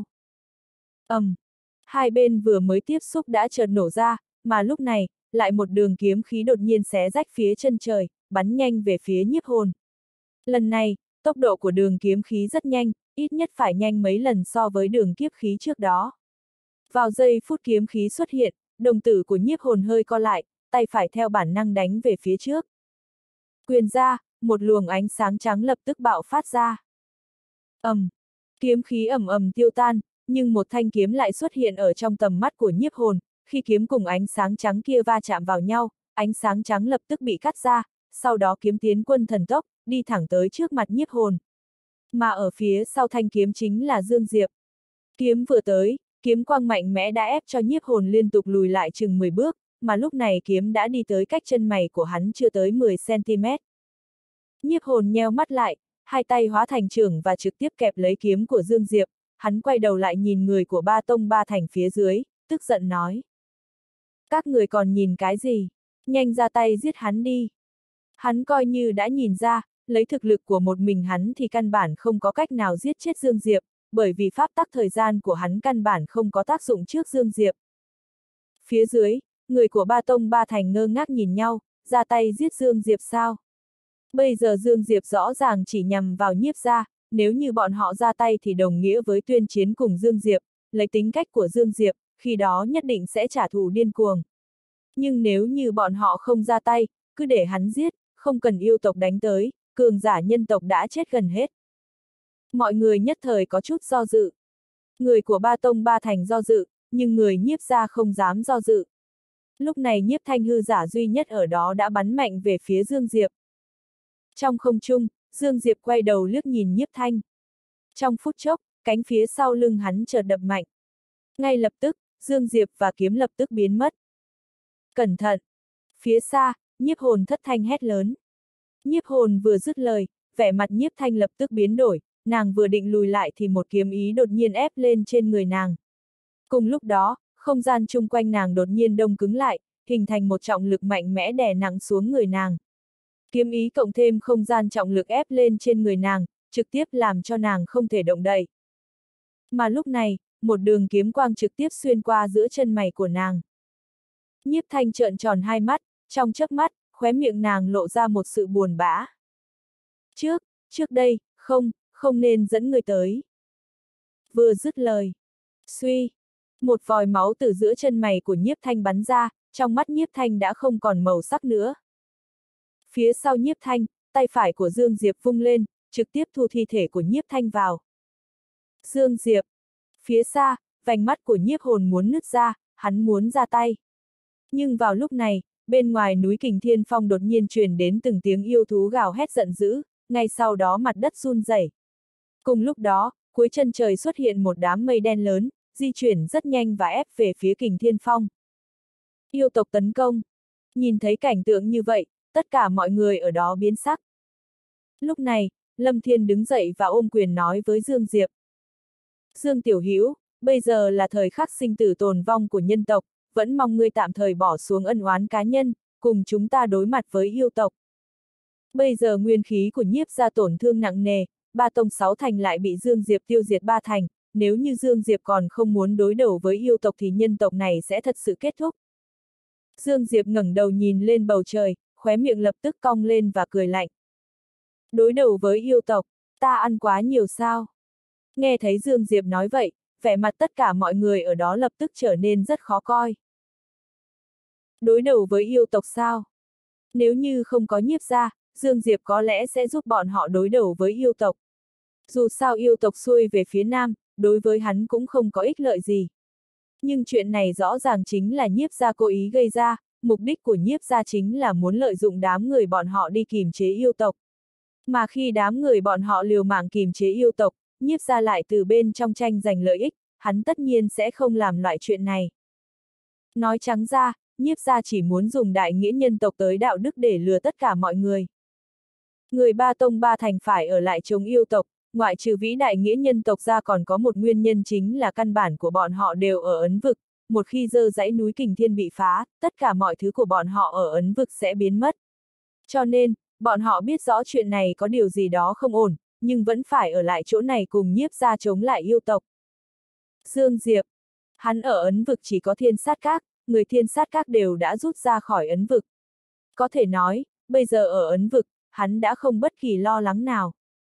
ầm, um, hai bên vừa mới tiếp xúc đã chợt nổ ra, mà lúc này, lại một đường kiếm khí đột nhiên xé rách phía chân trời, bắn nhanh về phía nhiếp hồn. Lần này, tốc độ của đường kiếm khí rất nhanh, ít nhất phải nhanh mấy lần so với đường kiếp khí trước đó. Vào giây phút kiếm khí xuất hiện, đồng tử của nhiếp hồn hơi co lại, tay phải theo bản năng đánh về phía trước. Quyền ra, một luồng ánh sáng trắng lập tức bạo phát ra. ầm, um, kiếm khí ầm ầm tiêu tan, nhưng một thanh kiếm lại xuất hiện ở trong tầm mắt của nhiếp hồn, khi kiếm cùng ánh sáng trắng kia va chạm vào nhau, ánh sáng trắng lập tức bị cắt ra, sau đó kiếm tiến quân thần tốc, đi thẳng tới trước mặt nhiếp hồn. Mà ở phía sau thanh kiếm chính là Dương Diệp. Kiếm vừa tới, kiếm quang mạnh mẽ đã ép cho nhiếp hồn liên tục lùi lại chừng mười bước, mà lúc này kiếm đã đi tới cách chân mày của hắn chưa tới mười xăng-ti-mét. Nhiếp hồn nheo mắt lại, hai tay hóa thành chưởng và trực tiếp kẹp lấy kiếm của Dương Diệp, hắn quay đầu lại nhìn người của Ba Tông Ba Thành phía dưới, tức giận nói. Các người còn nhìn cái gì? Nhanh ra tay giết hắn đi. Hắn coi như đã nhìn ra, lấy thực lực của một mình hắn thì căn bản không có cách nào giết chết Dương Diệp, bởi vì pháp tắc thời gian của hắn căn bản không có tác dụng trước Dương Diệp. Phía dưới, người của Ba Tông Ba Thành ngơ ngác nhìn nhau, ra tay giết Dương Diệp sao? Bây giờ Dương Diệp rõ ràng chỉ nhằm vào nhiếp gia, nếu như bọn họ ra tay thì đồng nghĩa với tuyên chiến cùng Dương Diệp, lấy tính cách của Dương Diệp, khi đó nhất định sẽ trả thù điên cuồng. Nhưng nếu như bọn họ không ra tay, cứ để hắn giết, không cần yêu tộc đánh tới, cường giả nhân tộc đã chết gần hết. Mọi người nhất thời có chút do dự. Người của Ba Tông Ba Thành do dự, nhưng người nhiếp gia không dám do dự. Lúc này nhiếp thanh hư giả duy nhất ở đó đã bắn mạnh về phía Dương Diệp. Trong không trung, Dương Diệp quay đầu liếc nhìn nhiếp thanh. Trong phút chốc, cánh phía sau lưng hắn chợt đập mạnh. Ngay lập tức, Dương Diệp và kiếm lập tức biến mất. Cẩn thận! Phía xa, nhiếp hồn thất thanh hét lớn. Nhiếp hồn vừa dứt lời, vẻ mặt nhiếp thanh lập tức biến đổi, nàng vừa định lùi lại thì một kiếm ý đột nhiên ép lên trên người nàng. Cùng lúc đó, không gian chung quanh nàng đột nhiên đông cứng lại, hình thành một trọng lực mạnh mẽ đè nặng xuống người nàng. Kiếm ý cộng thêm không gian trọng lực ép lên trên người nàng, trực tiếp làm cho nàng không thể động đậy. Mà lúc này, một đường kiếm quang trực tiếp xuyên qua giữa chân mày của nàng. Nhiếp thanh trợn tròn hai mắt, trong chớp mắt, khóe miệng nàng lộ ra một sự buồn bã. Trước, trước đây, không, không nên dẫn người tới. Vừa dứt lời. Suy. Một vòi máu từ giữa chân mày của nhiếp thanh bắn ra, trong mắt nhiếp thanh đã không còn màu sắc nữa. Phía sau nhiếp thanh, tay phải của Dương Diệp vung lên, trực tiếp thu thi thể của nhiếp thanh vào. Dương Diệp. Phía xa, vành mắt của nhiếp hồn muốn nứt ra, hắn muốn ra tay. Nhưng vào lúc này, bên ngoài núi Kình Thiên Phong đột nhiên truyền đến từng tiếng yêu thú gào hét giận dữ, ngay sau đó mặt đất run rẩy. Cùng lúc đó, cuối chân trời xuất hiện một đám mây đen lớn, di chuyển rất nhanh và ép về phía Kình Thiên Phong. Yêu tộc tấn công. Nhìn thấy cảnh tượng như vậy, tất cả mọi người ở đó biến sắc. Lúc này, Lâm Thiên đứng dậy và ôm quyền nói với Dương Diệp. Dương Tiểu Hữu, bây giờ là thời khắc sinh tử tồn vong của nhân tộc, vẫn mong ngươi tạm thời bỏ xuống ân oán cá nhân, cùng chúng ta đối mặt với yêu tộc. Bây giờ nguyên khí của Nhiếp gia tổn thương nặng nề, ba tông sáu thành lại bị Dương Diệp tiêu diệt ba thành, nếu như Dương Diệp còn không muốn đối đầu với yêu tộc thì nhân tộc này sẽ thật sự kết thúc. Dương Diệp ngẩng đầu nhìn lên bầu trời, khóe miệng lập tức cong lên và cười lạnh. Đối đầu với yêu tộc, ta ăn quá nhiều sao? Nghe thấy Dương Diệp nói vậy, vẻ mặt tất cả mọi người ở đó lập tức trở nên rất khó coi. Đối đầu với yêu tộc sao? Nếu như không có Nhiếp gia, Dương Diệp có lẽ sẽ giúp bọn họ đối đầu với yêu tộc. Dù sao yêu tộc xuôi về phía nam, đối với hắn cũng không có ích lợi gì. Nhưng chuyện này rõ ràng chính là Nhiếp gia cố ý gây ra, mục đích của Nhiếp gia chính là muốn lợi dụng đám người bọn họ đi kìm chế yêu tộc. Mà khi đám người bọn họ liều mạng kìm chế yêu tộc, Nhiếp gia lại từ bên trong tranh giành lợi ích, hắn tất nhiên sẽ không làm loại chuyện này. Nói trắng ra, Nhiếp gia chỉ muốn dùng đại nghĩa nhân tộc tới đạo đức để lừa tất cả mọi người. Người ba tông ba thành phải ở lại chống yêu tộc, ngoại trừ vĩ đại nghĩa nhân tộc ra còn có một nguyên nhân chính là căn bản của bọn họ đều ở ấn vực, một khi dơ dãy núi Kình Thiên bị phá, tất cả mọi thứ của bọn họ ở ấn vực sẽ biến mất. Cho nên, bọn họ biết rõ chuyện này có điều gì đó không ổn, nhưng vẫn phải ở lại chỗ này cùng Nhiếp gia chống lại yêu tộc. Dương Diệp, hắn ở ấn vực chỉ có Thiên Sát Các, người Thiên Sát Các đều đã rút ra khỏi ấn vực. Có thể nói, bây giờ ở ấn vực, hắn đã không bất kỳ lo lắng nào.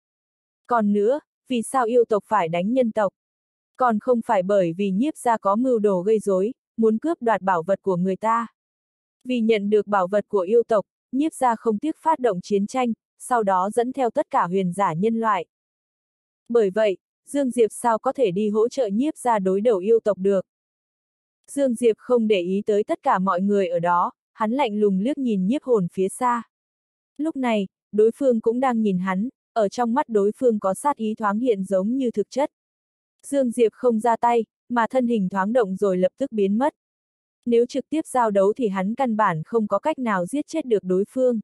Còn nữa, vì sao yêu tộc phải đánh nhân tộc? Còn không phải bởi vì Nhiếp gia có mưu đồ gây rối, muốn cướp đoạt bảo vật của người ta. Vì nhận được bảo vật của yêu tộc, Nhiếp gia không tiếc phát động chiến tranh, sau đó dẫn theo tất cả huyền giả nhân loại. Bởi vậy, Dương Diệp sao có thể đi hỗ trợ Nhiếp gia đối đầu yêu tộc được? Dương Diệp không để ý tới tất cả mọi người ở đó, hắn lạnh lùng liếc nhìn Nhiếp Hồn phía xa. Lúc này, đối phương cũng đang nhìn hắn, ở trong mắt đối phương có sát ý thoáng hiện giống như thực chất. Dương Diệp không ra tay, mà thân hình thoáng động rồi lập tức biến mất. Nếu trực tiếp giao đấu thì hắn căn bản không có cách nào giết chết được đối phương.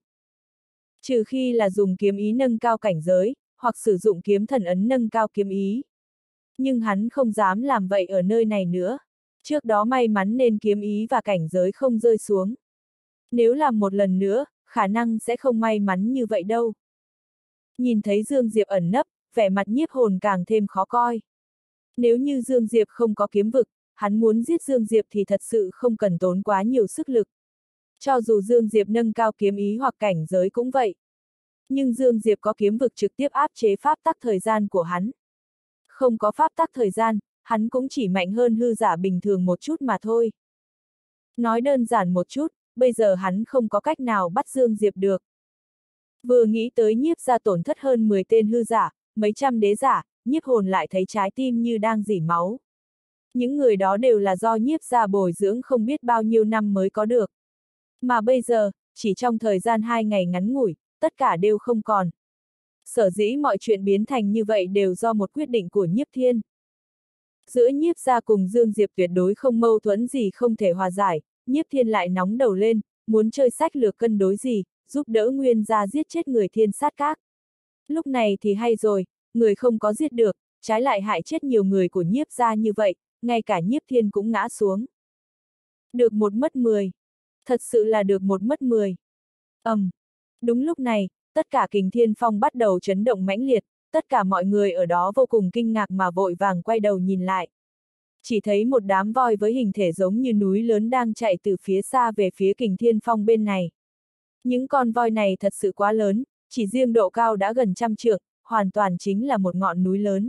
Trừ khi là dùng kiếm ý nâng cao cảnh giới, hoặc sử dụng kiếm thần ấn nâng cao kiếm ý. Nhưng hắn không dám làm vậy ở nơi này nữa. Trước đó may mắn nên kiếm ý và cảnh giới không rơi xuống. Nếu làm một lần nữa, khả năng sẽ không may mắn như vậy đâu. Nhìn thấy Dương Diệp ẩn nấp, vẻ mặt Nhiếp Hồn càng thêm khó coi. Nếu như Dương Diệp không có kiếm vực, hắn muốn giết Dương Diệp thì thật sự không cần tốn quá nhiều sức lực. Cho dù Dương Diệp nâng cao kiếm ý hoặc cảnh giới cũng vậy. Nhưng Dương Diệp có kiếm vực trực tiếp áp chế pháp tắc thời gian của hắn. Không có pháp tắc thời gian, hắn cũng chỉ mạnh hơn hư giả bình thường một chút mà thôi. Nói đơn giản một chút, bây giờ hắn không có cách nào bắt Dương Diệp được. Vừa nghĩ tới Nhiếp gia tổn thất hơn mười tên hư giả, mấy trăm đế giả, Nhiếp Hồn lại thấy trái tim như đang rỉ máu. Những người đó đều là do Nhiếp gia bồi dưỡng không biết bao nhiêu năm mới có được. Mà bây giờ, chỉ trong thời gian hai ngày ngắn ngủi, tất cả đều không còn. Sở dĩ mọi chuyện biến thành như vậy đều do một quyết định của Nhiếp Thiên. Giữa Nhiếp gia cùng Dương Diệp tuyệt đối không mâu thuẫn gì không thể hòa giải, Nhiếp Thiên lại nóng đầu lên, muốn chơi sách lược cân đối gì, giúp đỡ Nguyên gia giết chết người Thiên Sát Các. Lúc này thì hay rồi, người không có giết được, trái lại hại chết nhiều người của Nhiếp gia như vậy, ngay cả Nhiếp Thiên cũng ngã xuống. Được một mất mười. Thật sự là được một mất mười. Ầm. Um. Đúng lúc này, tất cả Kình Thiên Phong bắt đầu chấn động mãnh liệt, tất cả mọi người ở đó vô cùng kinh ngạc mà vội vàng quay đầu nhìn lại. Chỉ thấy một đám voi với hình thể giống như núi lớn đang chạy từ phía xa về phía Kình Thiên Phong bên này. Những con voi này thật sự quá lớn, chỉ riêng độ cao đã gần trăm trượng, hoàn toàn chính là một ngọn núi lớn.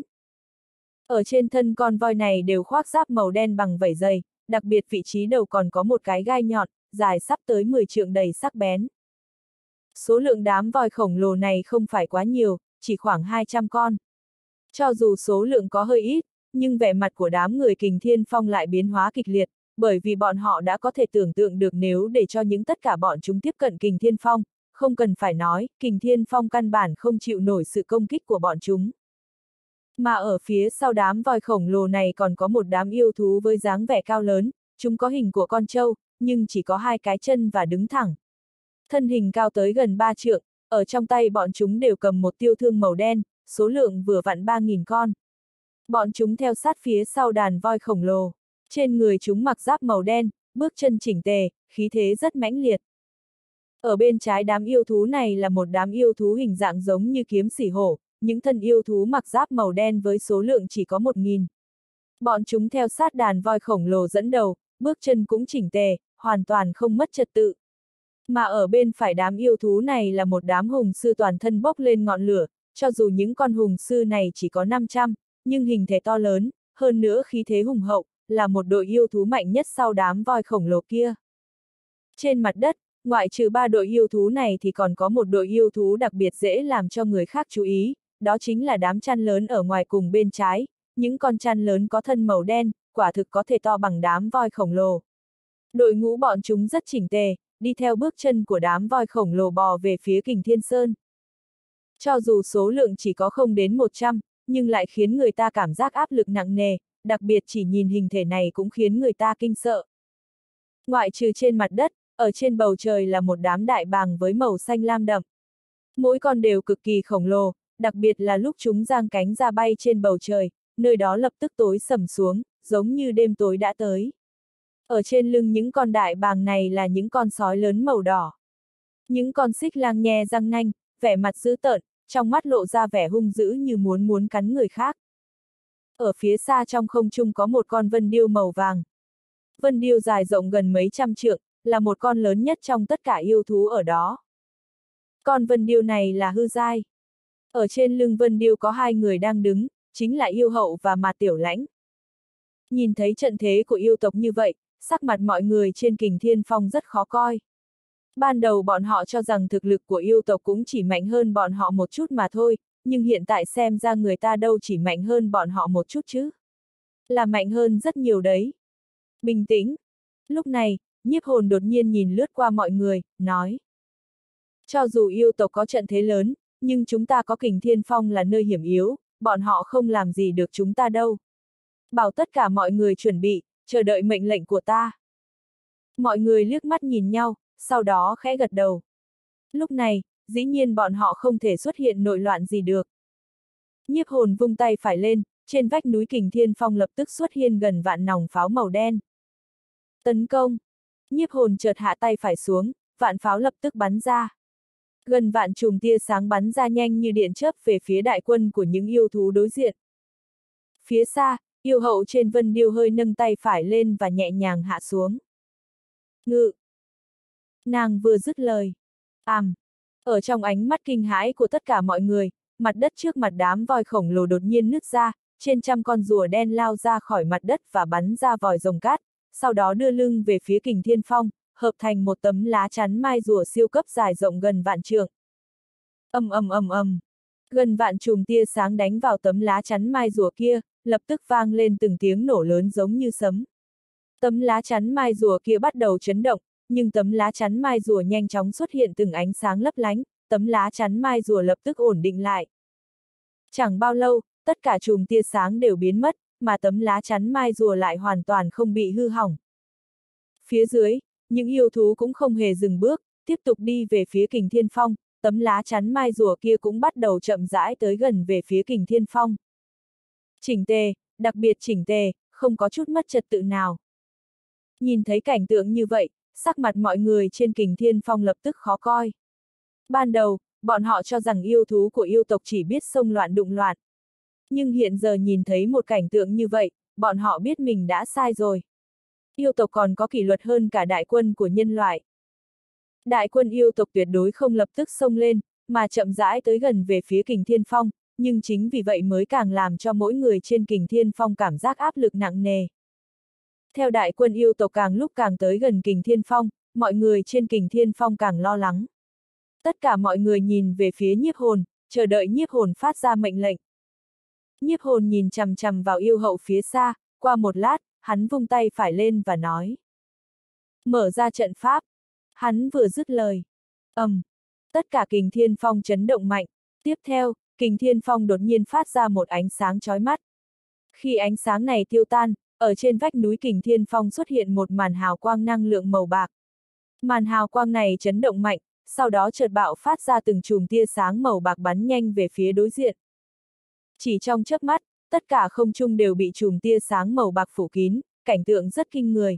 Ở trên thân con voi này đều khoác giáp màu đen bằng vảy dày, đặc biệt vị trí đầu còn có một cái gai nhọn, dài sắp tới mười trượng đầy sắc bén. Số lượng đám voi khổng lồ này không phải quá nhiều, chỉ khoảng hai trăm con. Cho dù số lượng có hơi ít, nhưng vẻ mặt của đám người Kình Thiên Phong lại biến hóa kịch liệt, bởi vì bọn họ đã có thể tưởng tượng được nếu để cho những tất cả bọn chúng tiếp cận Kình Thiên Phong, không cần phải nói, Kình Thiên Phong căn bản không chịu nổi sự công kích của bọn chúng. Mà ở phía sau đám voi khổng lồ này còn có một đám yêu thú với dáng vẻ cao lớn, chúng có hình của con trâu, nhưng chỉ có hai cái chân và đứng thẳng. Thân hình cao tới gần ba trượng, ở trong tay bọn chúng đều cầm một tiêu thương màu đen, số lượng vừa vặn ba nghìn con. Bọn chúng theo sát phía sau đàn voi khổng lồ. Trên người chúng mặc giáp màu đen, bước chân chỉnh tề, khí thế rất mãnh liệt. Ở bên trái đám yêu thú này là một đám yêu thú hình dạng giống như kiếm sỉ hổ, những thân yêu thú mặc giáp màu đen với số lượng chỉ có một nghìn. Bọn chúng theo sát đàn voi khổng lồ dẫn đầu, bước chân cũng chỉnh tề, hoàn toàn không mất trật tự. Mà ở bên phải đám yêu thú này là một đám hùng sư toàn thân bốc lên ngọn lửa, cho dù những con hùng sư này chỉ có năm trăm, nhưng hình thể to lớn, hơn nữa khí thế hùng hậu, là một đội yêu thú mạnh nhất sau đám voi khổng lồ kia. Trên mặt đất, ngoại trừ ba đội yêu thú này thì còn có một đội yêu thú đặc biệt dễ làm cho người khác chú ý, đó chính là đám chăn lớn ở ngoài cùng bên trái, những con chăn lớn có thân màu đen, quả thực có thể to bằng đám voi khổng lồ. Đội ngũ bọn chúng rất chỉnh tề, đi theo bước chân của đám voi khổng lồ bò về phía Kình Thiên Sơn. Cho dù số lượng chỉ có không đến một trăm, nhưng lại khiến người ta cảm giác áp lực nặng nề, đặc biệt chỉ nhìn hình thể này cũng khiến người ta kinh sợ. Ngoại trừ trên mặt đất, ở trên bầu trời là một đám đại bàng với màu xanh lam đậm. Mỗi con đều cực kỳ khổng lồ, đặc biệt là lúc chúng giang cánh ra bay trên bầu trời, nơi đó lập tức tối sầm xuống, giống như đêm tối đã tới. Ở trên lưng những con đại bàng này là những con sói lớn màu đỏ. Những con xích lang nhe răng nanh, vẻ mặt dữ tợn, trong mắt lộ ra vẻ hung dữ như muốn muốn cắn người khác. Ở phía xa trong không trung có một con vân điêu màu vàng. Vân điêu dài rộng gần mấy trăm trượng, là một con lớn nhất trong tất cả yêu thú ở đó. Con vân điêu này là hư giai. Ở trên lưng vân điêu có hai người đang đứng, chính là yêu hậu và Mạt Tiểu Lãnh. Nhìn thấy trận thế của yêu tộc như vậy, sắc mặt mọi người trên Kình Thiên Phong rất khó coi. Ban đầu bọn họ cho rằng thực lực của yêu tộc cũng chỉ mạnh hơn bọn họ một chút mà thôi, nhưng hiện tại xem ra người ta đâu chỉ mạnh hơn bọn họ một chút chứ. Là mạnh hơn rất nhiều đấy. Bình tĩnh. Lúc này, Nhiếp Hồn đột nhiên nhìn lướt qua mọi người, nói. Cho dù yêu tộc có trận thế lớn, nhưng chúng ta có Kình Thiên Phong là nơi hiểm yếu, bọn họ không làm gì được chúng ta đâu. Bảo tất cả mọi người chuẩn bị, chờ đợi mệnh lệnh của ta. Mọi người liếc mắt nhìn nhau, sau đó khẽ gật đầu. Lúc này, dĩ nhiên bọn họ không thể xuất hiện nội loạn gì được. Nhiếp Hồn vung tay phải lên, trên vách núi Kình Thiên Phong lập tức xuất hiện gần vạn nòng pháo màu đen. Tấn công! Nhiếp Hồn chợt hạ tay phải xuống, vạn pháo lập tức bắn ra. Gần vạn chùm tia sáng bắn ra nhanh như điện chớp về phía đại quân của những yêu thú đối diện. Phía xa, yêu hậu trên vân điêu hơi nâng tay phải lên và nhẹ nhàng hạ xuống. Ngự! Nàng vừa dứt lời. Àm! Ở trong ánh mắt kinh hãi của tất cả mọi người, mặt đất trước mặt đám voi khổng lồ đột nhiên nứt ra, trên trăm con rùa đen lao ra khỏi mặt đất và bắn ra vòi rồng cát, sau đó đưa lưng về phía Kình Thiên Phong, hợp thành một tấm lá chắn mai rùa siêu cấp dài rộng gần vạn trượng. Ầm ầm ầm ầm, gần vạn chùm tia sáng đánh vào tấm lá chắn mai rùa kia, lập tức vang lên từng tiếng nổ lớn giống như sấm. Tấm lá chắn mai rùa kia bắt đầu chấn động, nhưng tấm lá chắn mai rùa nhanh chóng xuất hiện từng ánh sáng lấp lánh, tấm lá chắn mai rùa lập tức ổn định lại. Chẳng bao lâu, tất cả chùm tia sáng đều biến mất, mà tấm lá chắn mai rùa lại hoàn toàn không bị hư hỏng. Phía dưới, những yêu thú cũng không hề dừng bước, tiếp tục đi về phía Kình Thiên Phong, tấm lá chắn mai rùa kia cũng bắt đầu chậm rãi tới gần về phía Kình Thiên Phong. Chỉnh tề, đặc biệt chỉnh tề, không có chút mất trật tự nào. Nhìn thấy cảnh tượng như vậy, sắc mặt mọi người trên Kình Thiên Phong lập tức khó coi. Ban đầu, bọn họ cho rằng yêu thú của yêu tộc chỉ biết xông loạn đụng loạn. Nhưng hiện giờ nhìn thấy một cảnh tượng như vậy, bọn họ biết mình đã sai rồi. Yêu tộc còn có kỷ luật hơn cả đại quân của nhân loại. Đại quân yêu tộc tuyệt đối không lập tức xông lên, mà chậm rãi tới gần về phía Kình Thiên Phong, nhưng chính vì vậy mới càng làm cho mỗi người trên Kình Thiên Phong cảm giác áp lực nặng nề. Theo đại quân yêu tộc càng lúc càng tới gần Kình Thiên Phong, mọi người trên Kình Thiên Phong càng lo lắng. Tất cả mọi người nhìn về phía Nhiếp Hồn, chờ đợi Nhiếp Hồn phát ra mệnh lệnh. Nhiếp Hồn nhìn chằm chằm vào yêu hậu phía xa, qua một lát, hắn vung tay phải lên và nói. Mở ra trận pháp. Hắn vừa dứt lời. ầm, um, tất cả Kình Thiên Phong chấn động mạnh. Tiếp theo, Kình Thiên Phong đột nhiên phát ra một ánh sáng chói mắt. Khi ánh sáng này tiêu tan, ở trên vách núi Kình Thiên Phong xuất hiện một màn hào quang năng lượng màu bạc. Màn hào quang này chấn động mạnh, sau đó chợt bạo phát ra từng chùm tia sáng màu bạc bắn nhanh về phía đối diện. Chỉ trong chớp mắt, tất cả không trung đều bị chùm tia sáng màu bạc phủ kín, cảnh tượng rất kinh người.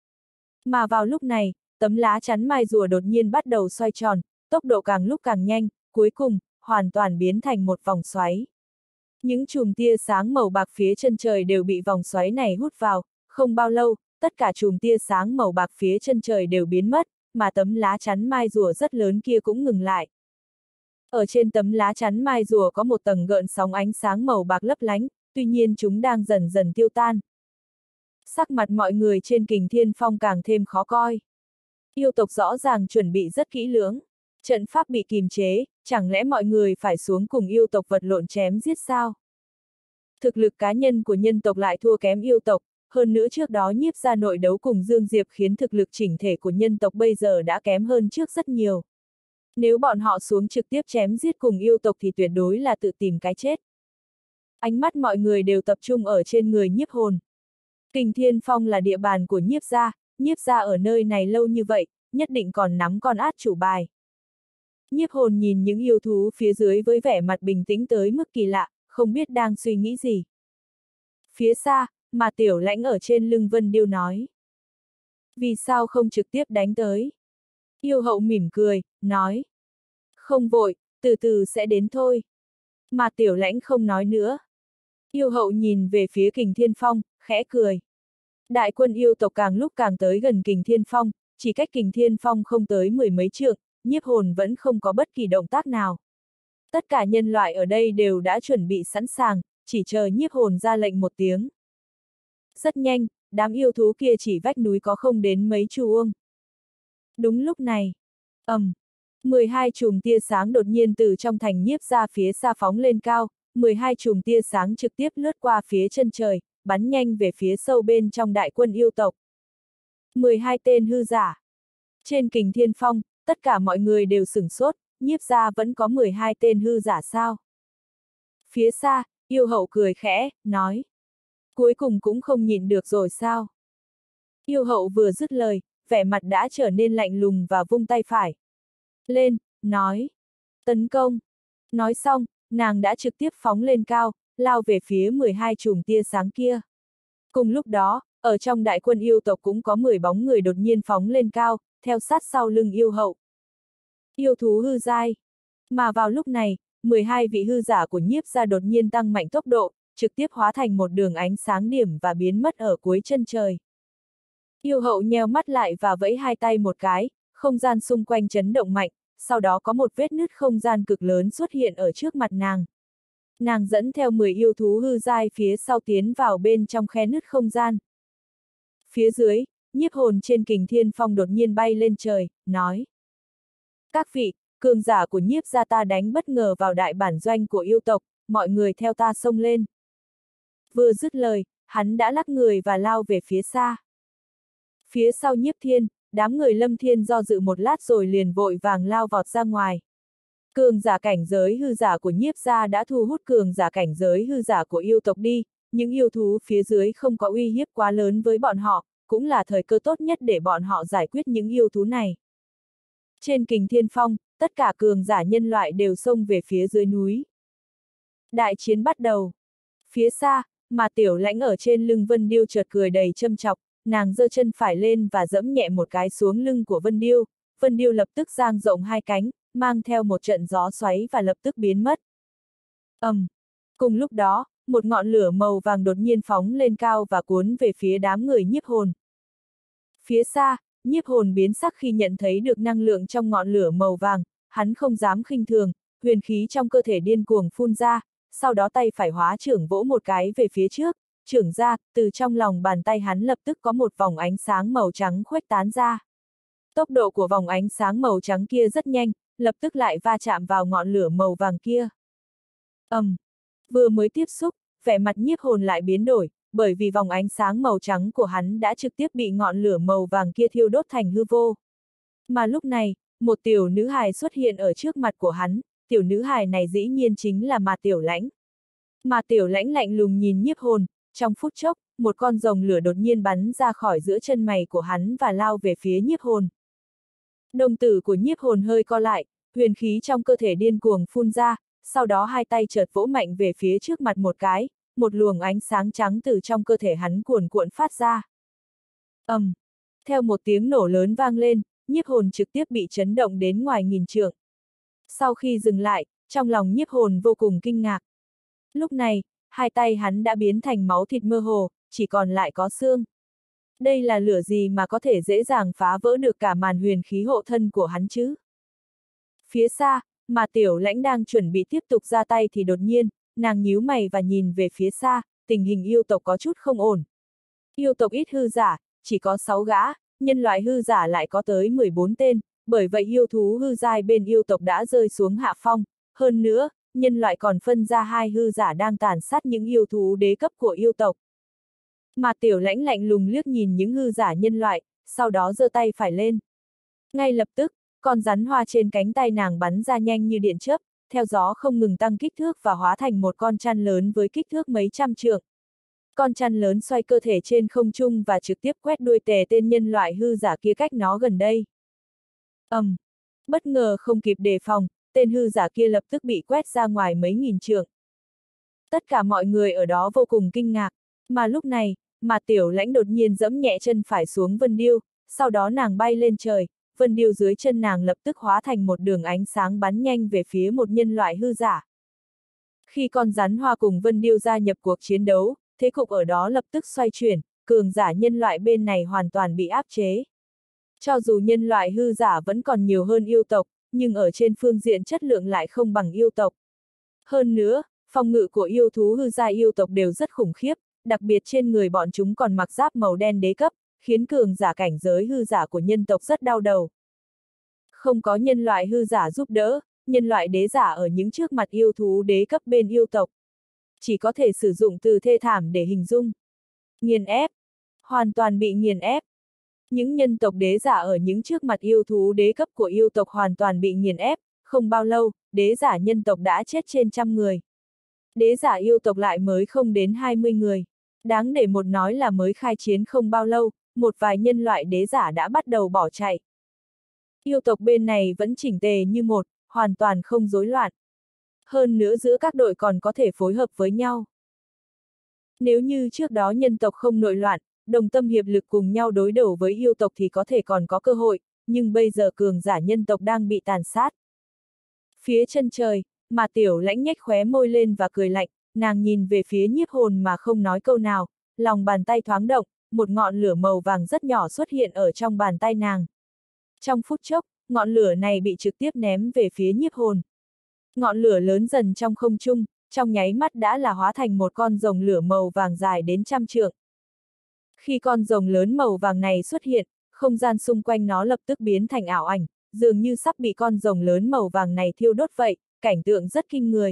Mà vào lúc này, tấm lá chắn mai rùa đột nhiên bắt đầu xoay tròn, tốc độ càng lúc càng nhanh, cuối cùng, hoàn toàn biến thành một vòng xoáy. Những chùm tia sáng màu bạc phía chân trời đều bị vòng xoáy này hút vào, không bao lâu, tất cả chùm tia sáng màu bạc phía chân trời đều biến mất, mà tấm lá chắn mai rùa rất lớn kia cũng ngừng lại. Ở trên tấm lá chắn mai rùa có một tầng gợn sóng ánh sáng màu bạc lấp lánh, tuy nhiên chúng đang dần dần tiêu tan. Sắc mặt mọi người trên Kình Thiên Phong càng thêm khó coi. Yêu tộc rõ ràng chuẩn bị rất kỹ lưỡng. Trận pháp bị kìm chế, chẳng lẽ mọi người phải xuống cùng yêu tộc vật lộn chém giết sao? Thực lực cá nhân của nhân tộc lại thua kém yêu tộc, hơn nữa trước đó Nhiếp gia nội đấu cùng Dương Diệp khiến thực lực chỉnh thể của nhân tộc bây giờ đã kém hơn trước rất nhiều. Nếu bọn họ xuống trực tiếp chém giết cùng yêu tộc thì tuyệt đối là tự tìm cái chết. Ánh mắt mọi người đều tập trung ở trên người Nhiếp Hồn. Kình Thiên Phong là địa bàn của Nhiếp gia, Nhiếp gia ở nơi này lâu như vậy, nhất định còn nắm con át chủ bài. Nhiếp Hồn nhìn những yêu thú phía dưới với vẻ mặt bình tĩnh tới mức kỳ lạ, không biết đang suy nghĩ gì. Phía xa, mà Tiểu Lãnh ở trên lưng Vân Điêu nói. Vì sao không trực tiếp đánh tới? Yêu hậu mỉm cười, nói. Không vội, từ từ sẽ đến thôi. Mà Tiểu Lãnh không nói nữa. Yêu hậu nhìn về phía Kình Thiên Phong, khẽ cười. Đại quân yêu tộc càng lúc càng tới gần Kình Thiên Phong, chỉ cách Kình Thiên Phong không tới mười mấy trượng, Nhiếp Hồn vẫn không có bất kỳ động tác nào. Tất cả nhân loại ở đây đều đã chuẩn bị sẵn sàng, chỉ chờ Nhiếp Hồn ra lệnh một tiếng. Rất nhanh, đám yêu thú kia chỉ vách núi có không đến mấy chu uông. Đúng lúc này, ầm, um, mười hai chùm tia sáng đột nhiên từ trong thành Nhiếp ra phía xa phóng lên cao, mười hai chùm tia sáng trực tiếp lướt qua phía chân trời, bắn nhanh về phía sâu bên trong đại quân yêu tộc. mười hai tên hư giả. Trên Kình Thiên Phong, tất cả mọi người đều sửng sốt, Nhiếp ra vẫn có mười hai tên hư giả sao? Phía xa, yêu hậu cười khẽ, nói. Cuối cùng cũng không nhịn được rồi sao? Yêu hậu vừa dứt lời, vẻ mặt đã trở nên lạnh lùng và vung tay phải. Lên, nói. Tấn công. Nói xong, nàng đã trực tiếp phóng lên cao, lao về phía mười hai chùm tia sáng kia. Cùng lúc đó, ở trong đại quân yêu tộc cũng có mười bóng người đột nhiên phóng lên cao, theo sát sau lưng yêu hậu. Yêu thú hư giai. Mà vào lúc này, mười hai vị hư giả của Nhiếp gia đột nhiên tăng mạnh tốc độ, trực tiếp hóa thành một đường ánh sáng điểm và biến mất ở cuối chân trời. Yêu hậu nheo mắt lại và vẫy hai tay một cái, không gian xung quanh chấn động mạnh, sau đó có một vết nứt không gian cực lớn xuất hiện ở trước mặt nàng. Nàng dẫn theo mười yêu thú hư giai phía sau tiến vào bên trong khe nứt không gian. Phía dưới, Nhiếp Hồn trên Kình Thiên Phong đột nhiên bay lên trời, nói. Các vị, cường giả của Nhiếp gia ta đánh bất ngờ vào đại bản doanh của yêu tộc, mọi người theo ta xông lên. Vừa dứt lời, hắn đã lắc người và lao về phía xa. Phía sau Nhiếp Thiên, đám người Lâm Thiên do dự một lát rồi liền vội vàng lao vọt ra ngoài. Cường giả cảnh giới hư giả của Nhiếp gia đã thu hút cường giả cảnh giới hư giả của yêu tộc đi, những yêu thú phía dưới không có uy hiếp quá lớn với bọn họ, cũng là thời cơ tốt nhất để bọn họ giải quyết những yêu thú này. Trên Kình Thiên Phong, tất cả cường giả nhân loại đều xông về phía dưới núi. Đại chiến bắt đầu. Phía xa, mà Tiểu Lãnh ở trên lưng Vân Điêu chợt cười đầy châm chọc, nàng giơ chân phải lên và giẫm nhẹ một cái xuống lưng của Vân Điêu, Vân Điêu lập tức dang rộng hai cánh, mang theo một trận gió xoáy và lập tức biến mất. ầm, um, cùng lúc đó, một ngọn lửa màu vàng đột nhiên phóng lên cao và cuốn về phía đám người Nhiếp Hồn. Phía xa, Nhiếp Hồn biến sắc khi nhận thấy được năng lượng trong ngọn lửa màu vàng, hắn không dám khinh thường, huyền khí trong cơ thể điên cuồng phun ra, sau đó tay phải hóa trưởng vỗ một cái về phía trước, trưởng ra, từ trong lòng bàn tay hắn lập tức có một vòng ánh sáng màu trắng khuếch tán ra. Tốc độ của vòng ánh sáng màu trắng kia rất nhanh, lập tức lại va chạm vào ngọn lửa màu vàng kia. ầm, um, vừa mới tiếp xúc, vẻ mặt Nhiếp Hồn lại biến đổi, bởi vì vòng ánh sáng màu trắng của hắn đã trực tiếp bị ngọn lửa màu vàng kia thiêu đốt thành hư vô. Mà lúc này, một tiểu nữ hài xuất hiện ở trước mặt của hắn, tiểu nữ hài này dĩ nhiên chính là Mà Tiểu Lãnh. Mà Tiểu Lãnh lạnh lùng nhìn Nhiếp Hồn, trong phút chốc, một con rồng lửa đột nhiên bắn ra khỏi giữa chân mày của hắn và lao về phía nhiếp hồn. Đồng tử của nhiếp hồn hơi co lại, huyền khí trong cơ thể điên cuồng phun ra, sau đó hai tay chợt vỗ mạnh về phía trước mặt một cái, một luồng ánh sáng trắng từ trong cơ thể hắn cuồn cuộn phát ra. ầm, um, theo một tiếng nổ lớn vang lên, nhiếp hồn trực tiếp bị chấn động đến ngoài nghìn trượng. Sau khi dừng lại, trong lòng nhiếp hồn vô cùng kinh ngạc. Lúc này, hai tay hắn đã biến thành máu thịt mơ hồ, chỉ còn lại có xương. Đây là lửa gì mà có thể dễ dàng phá vỡ được cả màn huyền khí hộ thân của hắn chứ? Phía xa, mà Tiểu Lãnh đang chuẩn bị tiếp tục ra tay thì đột nhiên, nàng nhíu mày và nhìn về phía xa, tình hình yêu tộc có chút không ổn. Yêu tộc ít hư giả, chỉ có sáu gã, nhân loại hư giả lại có tới mười bốn tên, bởi vậy yêu thú hư giai bên yêu tộc đã rơi xuống hạ phong. Hơn nữa, nhân loại còn phân ra hai hư giả đang tàn sát những yêu thú đế cấp của yêu tộc. Mà Tiểu Lãnh lạnh lùng liếc nhìn những hư giả nhân loại, sau đó giơ tay phải lên. Ngay lập tức, con rắn hoa trên cánh tay nàng bắn ra nhanh như điện chớp, theo gió không ngừng tăng kích thước và hóa thành một con chăn lớn với kích thước mấy trăm trượng. Con chăn lớn xoay cơ thể trên không trung và trực tiếp quét đuôi tè tên nhân loại hư giả kia cách nó gần đây. ầm, um, bất ngờ không kịp đề phòng, tên hư giả kia lập tức bị quét ra ngoài mấy nghìn trượng. Tất cả mọi người ở đó vô cùng kinh ngạc, mà lúc này, mà Tiểu Lãnh đột nhiên giẫm nhẹ chân phải xuống Vân Điêu, sau đó nàng bay lên trời, Vân Điêu dưới chân nàng lập tức hóa thành một đường ánh sáng bắn nhanh về phía một nhân loại hư giả. Khi con rắn hoa cùng Vân Điêu gia nhập cuộc chiến đấu, thế cục ở đó lập tức xoay chuyển, cường giả nhân loại bên này hoàn toàn bị áp chế. Cho dù nhân loại hư giả vẫn còn nhiều hơn yêu tộc, nhưng ở trên phương diện chất lượng lại không bằng yêu tộc. Hơn nữa, phòng ngự của yêu thú hư giai yêu tộc đều rất khủng khiếp, đặc biệt trên người bọn chúng còn mặc giáp màu đen đế cấp, khiến cường giả cảnh giới hư giả của nhân tộc rất đau đầu. Không có nhân loại hư giả giúp đỡ, nhân loại đế giả ở những trước mặt yêu thú đế cấp bên yêu tộc. Chỉ có thể sử dụng từ thê thảm để hình dung. Nghiền ép. Hoàn toàn bị nghiền ép. Những nhân tộc đế giả ở những trước mặt yêu thú đế cấp của yêu tộc hoàn toàn bị nghiền ép, không bao lâu, đế giả nhân tộc đã chết trên trăm người. Đế giả yêu tộc lại mới không đến hai mươi người. Đáng để một nói là mới khai chiến không bao lâu, một vài nhân loại đế giả đã bắt đầu bỏ chạy. Yêu tộc bên này vẫn chỉnh tề như một, hoàn toàn không rối loạn. Hơn nữa giữa các đội còn có thể phối hợp với nhau. Nếu như trước đó nhân tộc không nội loạn, đồng tâm hiệp lực cùng nhau đối đầu với yêu tộc thì có thể còn có cơ hội, nhưng bây giờ cường giả nhân tộc đang bị tàn sát. Phía chân trời, mà Tiểu Lãnh nhếch khóe môi lên và cười lạnh, nàng nhìn về phía nhiếp hồn mà không nói câu nào, lòng bàn tay thoáng động, một ngọn lửa màu vàng rất nhỏ xuất hiện ở trong bàn tay nàng. Trong phút chốc, ngọn lửa này bị trực tiếp ném về phía nhiếp hồn. Ngọn lửa lớn dần trong không trung, trong nháy mắt đã là hóa thành một con rồng lửa màu vàng dài đến trăm trượng. Khi con rồng lớn màu vàng này xuất hiện, không gian xung quanh nó lập tức biến thành ảo ảnh, dường như sắp bị con rồng lớn màu vàng này thiêu đốt vậy, cảnh tượng rất kinh người.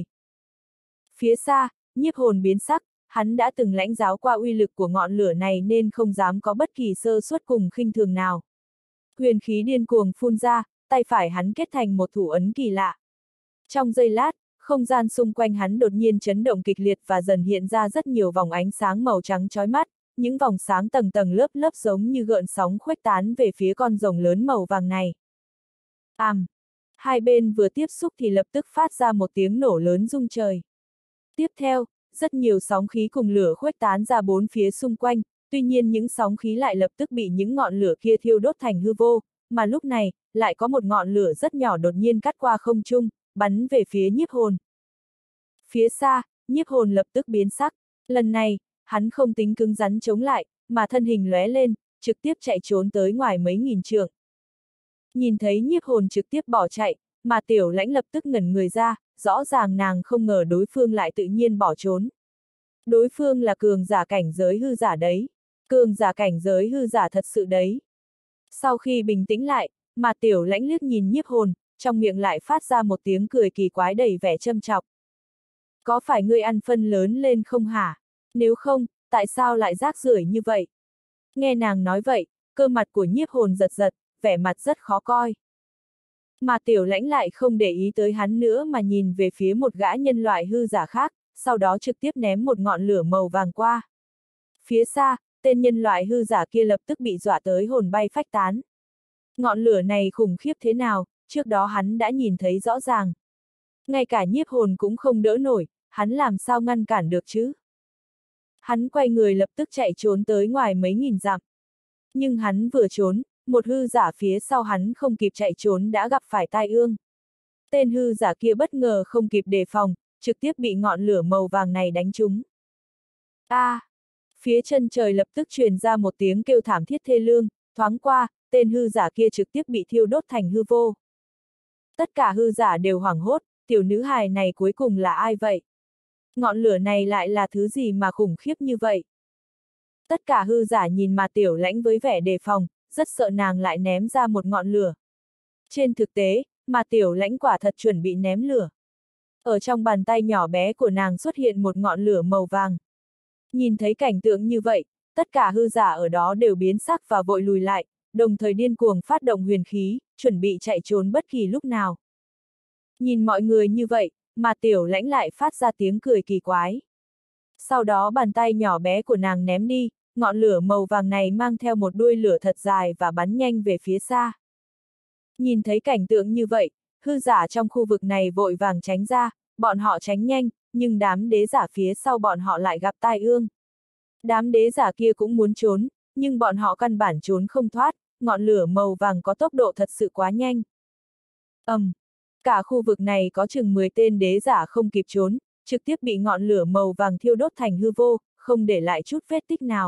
Phía xa, nhiếp hồn biến sắc, hắn đã từng lãnh giáo qua uy lực của ngọn lửa này nên không dám có bất kỳ sơ suất cùng khinh thường nào. Huyền khí điên cuồng phun ra, tay phải hắn kết thành một thủ ấn kỳ lạ. Trong giây lát, không gian xung quanh hắn đột nhiên chấn động kịch liệt và dần hiện ra rất nhiều vòng ánh sáng màu trắng chói mắt, những vòng sáng tầng tầng lớp lớp giống như gợn sóng khuếch tán về phía con rồng lớn màu vàng này. Àm! Um, hai bên vừa tiếp xúc thì lập tức phát ra một tiếng nổ lớn rung trời. Tiếp theo, rất nhiều sóng khí cùng lửa khuếch tán ra bốn phía xung quanh, tuy nhiên những sóng khí lại lập tức bị những ngọn lửa kia thiêu đốt thành hư vô, mà lúc này, lại có một ngọn lửa rất nhỏ đột nhiên cắt qua không trung, bắn về phía nhiếp hồn. Phía xa, nhiếp hồn lập tức biến sắc, lần này, hắn không tính cứng rắn chống lại, mà thân hình lóe lên, trực tiếp chạy trốn tới ngoài mấy nghìn trượng. Nhìn thấy nhiếp hồn trực tiếp bỏ chạy, mà Tiểu Lãnh lập tức ngẩn người ra, rõ ràng nàng không ngờ đối phương lại tự nhiên bỏ trốn. Đối phương là cường giả cảnh giới hư giả đấy. Cường giả cảnh giới hư giả thật sự đấy. Sau khi bình tĩnh lại, mà Tiểu Lãnh liếc nhìn nhiếp hồn, trong miệng lại phát ra một tiếng cười kỳ quái đầy vẻ châm chọc. Có phải ngươi ăn phân lớn lên không hả? Nếu không, tại sao lại rác rưởi như vậy? Nghe nàng nói vậy, cơ mặt của nhiếp hồn giật giật, vẻ mặt rất khó coi. Mà Tiểu Lãnh lại không để ý tới hắn nữa mà nhìn về phía một gã nhân loại hư giả khác, sau đó trực tiếp ném một ngọn lửa màu vàng qua. Phía xa, tên nhân loại hư giả kia lập tức bị dọa tới hồn bay phách tán. Ngọn lửa này khủng khiếp thế nào, trước đó hắn đã nhìn thấy rõ ràng. Ngay cả nhiếp hồn cũng không đỡ nổi, hắn làm sao ngăn cản được chứ? Hắn quay người lập tức chạy trốn tới ngoài mấy nghìn dặm. Nhưng hắn vừa trốn, một hư giả phía sau hắn không kịp chạy trốn đã gặp phải tai ương. Tên hư giả kia bất ngờ không kịp đề phòng, trực tiếp bị ngọn lửa màu vàng này đánh trúng. A! À, phía chân trời lập tức truyền ra một tiếng kêu thảm thiết thê lương, thoáng qua, tên hư giả kia trực tiếp bị thiêu đốt thành hư vô. Tất cả hư giả đều hoảng hốt, tiểu nữ hài này cuối cùng là ai vậy? Ngọn lửa này lại là thứ gì mà khủng khiếp như vậy? Tất cả hư giả nhìn mà Tiểu Lãnh với vẻ đề phòng, rất sợ nàng lại ném ra một ngọn lửa. Trên thực tế, mà Tiểu Lãnh quả thật chuẩn bị ném lửa. Ở trong bàn tay nhỏ bé của nàng xuất hiện một ngọn lửa màu vàng. Nhìn thấy cảnh tượng như vậy, tất cả hư giả ở đó đều biến sắc và vội lùi lại, đồng thời điên cuồng phát động huyền khí, chuẩn bị chạy trốn bất kỳ lúc nào. Nhìn mọi người như vậy, mà Tiểu Lãnh lại phát ra tiếng cười kỳ quái. Sau đó bàn tay nhỏ bé của nàng ném đi, ngọn lửa màu vàng này mang theo một đuôi lửa thật dài và bắn nhanh về phía xa. Nhìn thấy cảnh tượng như vậy, hư giả trong khu vực này vội vàng tránh ra, bọn họ tránh nhanh, nhưng đám đế giả phía sau bọn họ lại gặp tai ương. Đám đế giả kia cũng muốn trốn, nhưng bọn họ căn bản trốn không thoát, ngọn lửa màu vàng có tốc độ thật sự quá nhanh. ầm, um, cả khu vực này có chừng mười tên đế giả không kịp trốn, trực tiếp bị ngọn lửa màu vàng thiêu đốt thành hư vô, không để lại chút vết tích nào.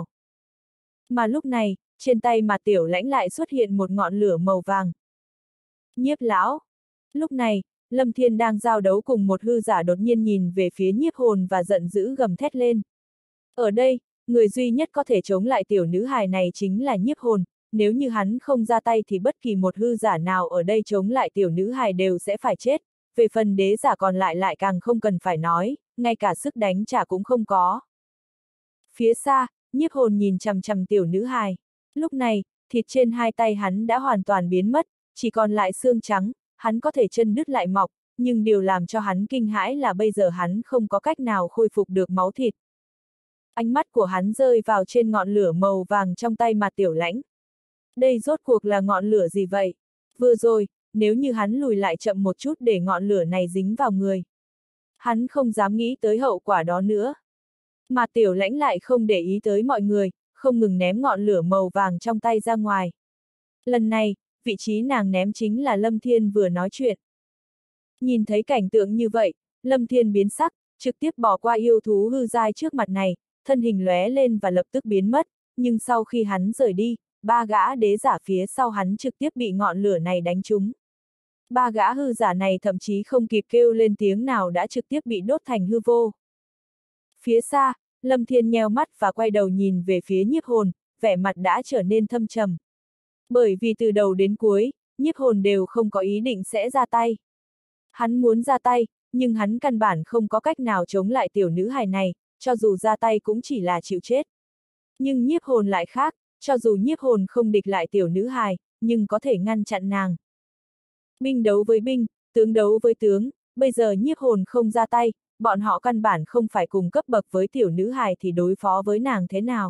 Mà lúc này, trên tay mà Tiểu Lãnh lại xuất hiện một ngọn lửa màu vàng. Nhiếp lão. Lúc này, Lâm Thiên đang giao đấu cùng một hư giả đột nhiên nhìn về phía nhiếp hồn và giận dữ gầm thét lên. Ở đây, người duy nhất có thể chống lại tiểu nữ hài này chính là nhiếp hồn, nếu như hắn không ra tay thì bất kỳ một hư giả nào ở đây chống lại tiểu nữ hài đều sẽ phải chết, về phần đế giả còn lại lại càng không cần phải nói, ngay cả sức đánh trả cũng không có. Phía xa, nhiếp hồn nhìn chằm chằm tiểu nữ hài. Lúc này, thịt trên hai tay hắn đã hoàn toàn biến mất, chỉ còn lại xương trắng, hắn có thể chân đứt lại mọc, nhưng điều làm cho hắn kinh hãi là bây giờ hắn không có cách nào khôi phục được máu thịt. Ánh mắt của hắn rơi vào trên ngọn lửa màu vàng trong tay mà Tiểu Lãnh. Đây rốt cuộc là ngọn lửa gì vậy? Vừa rồi, nếu như hắn lùi lại chậm một chút để ngọn lửa này dính vào người. Hắn không dám nghĩ tới hậu quả đó nữa. Mà Tiểu Lãnh lại không để ý tới mọi người, không ngừng ném ngọn lửa màu vàng trong tay ra ngoài. Lần này, vị trí nàng ném chính là Lâm Thiên vừa nói chuyện. Nhìn thấy cảnh tượng như vậy, Lâm Thiên biến sắc, trực tiếp bỏ qua yêu thú hư giai trước mặt này, thân hình lóe lên và lập tức biến mất, nhưng sau khi hắn rời đi, ba gã đế giả phía sau hắn trực tiếp bị ngọn lửa này đánh trúng. Ba gã hư giả này thậm chí không kịp kêu lên tiếng nào đã trực tiếp bị đốt thành hư vô. Phía xa, Lâm Thiên nheo mắt và quay đầu nhìn về phía nhiếp hồn, vẻ mặt đã trở nên thâm trầm. Bởi vì từ đầu đến cuối, nhiếp hồn đều không có ý định sẽ ra tay. Hắn muốn ra tay, nhưng hắn căn bản không có cách nào chống lại tiểu nữ hài này, cho dù ra tay cũng chỉ là chịu chết. Nhưng nhiếp hồn lại khác, cho dù nhiếp hồn không địch lại tiểu nữ hài, nhưng có thể ngăn chặn nàng. Binh đấu với binh, tướng đấu với tướng, bây giờ nhiếp hồn không ra tay, bọn họ căn bản không phải cùng cấp bậc với tiểu nữ hài thì đối phó với nàng thế nào.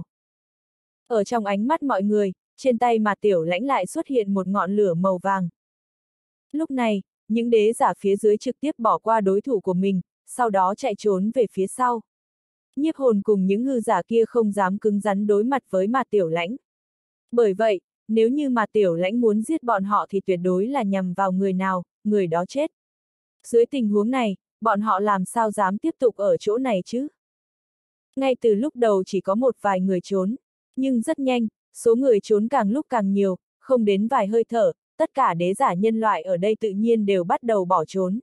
Ở trong ánh mắt mọi người, trên tay mà Tiểu Lãnh lại xuất hiện một ngọn lửa màu vàng. Lúc này, những đế giả phía dưới trực tiếp bỏ qua đối thủ của mình, sau đó chạy trốn về phía sau. Nhiếp hồn cùng những hư giả kia không dám cứng rắn đối mặt với mà Tiểu Lãnh. Bởi vậy, nếu như mà Tiểu Lãnh muốn giết bọn họ thì tuyệt đối là nhằm vào người nào, người đó chết. Dưới tình huống này, bọn họ làm sao dám tiếp tục ở chỗ này chứ? Ngay từ lúc đầu chỉ có một vài người trốn, nhưng rất nhanh, số người trốn càng lúc càng nhiều, không đến vài hơi thở, tất cả đế giả nhân loại ở đây tự nhiên đều bắt đầu bỏ trốn.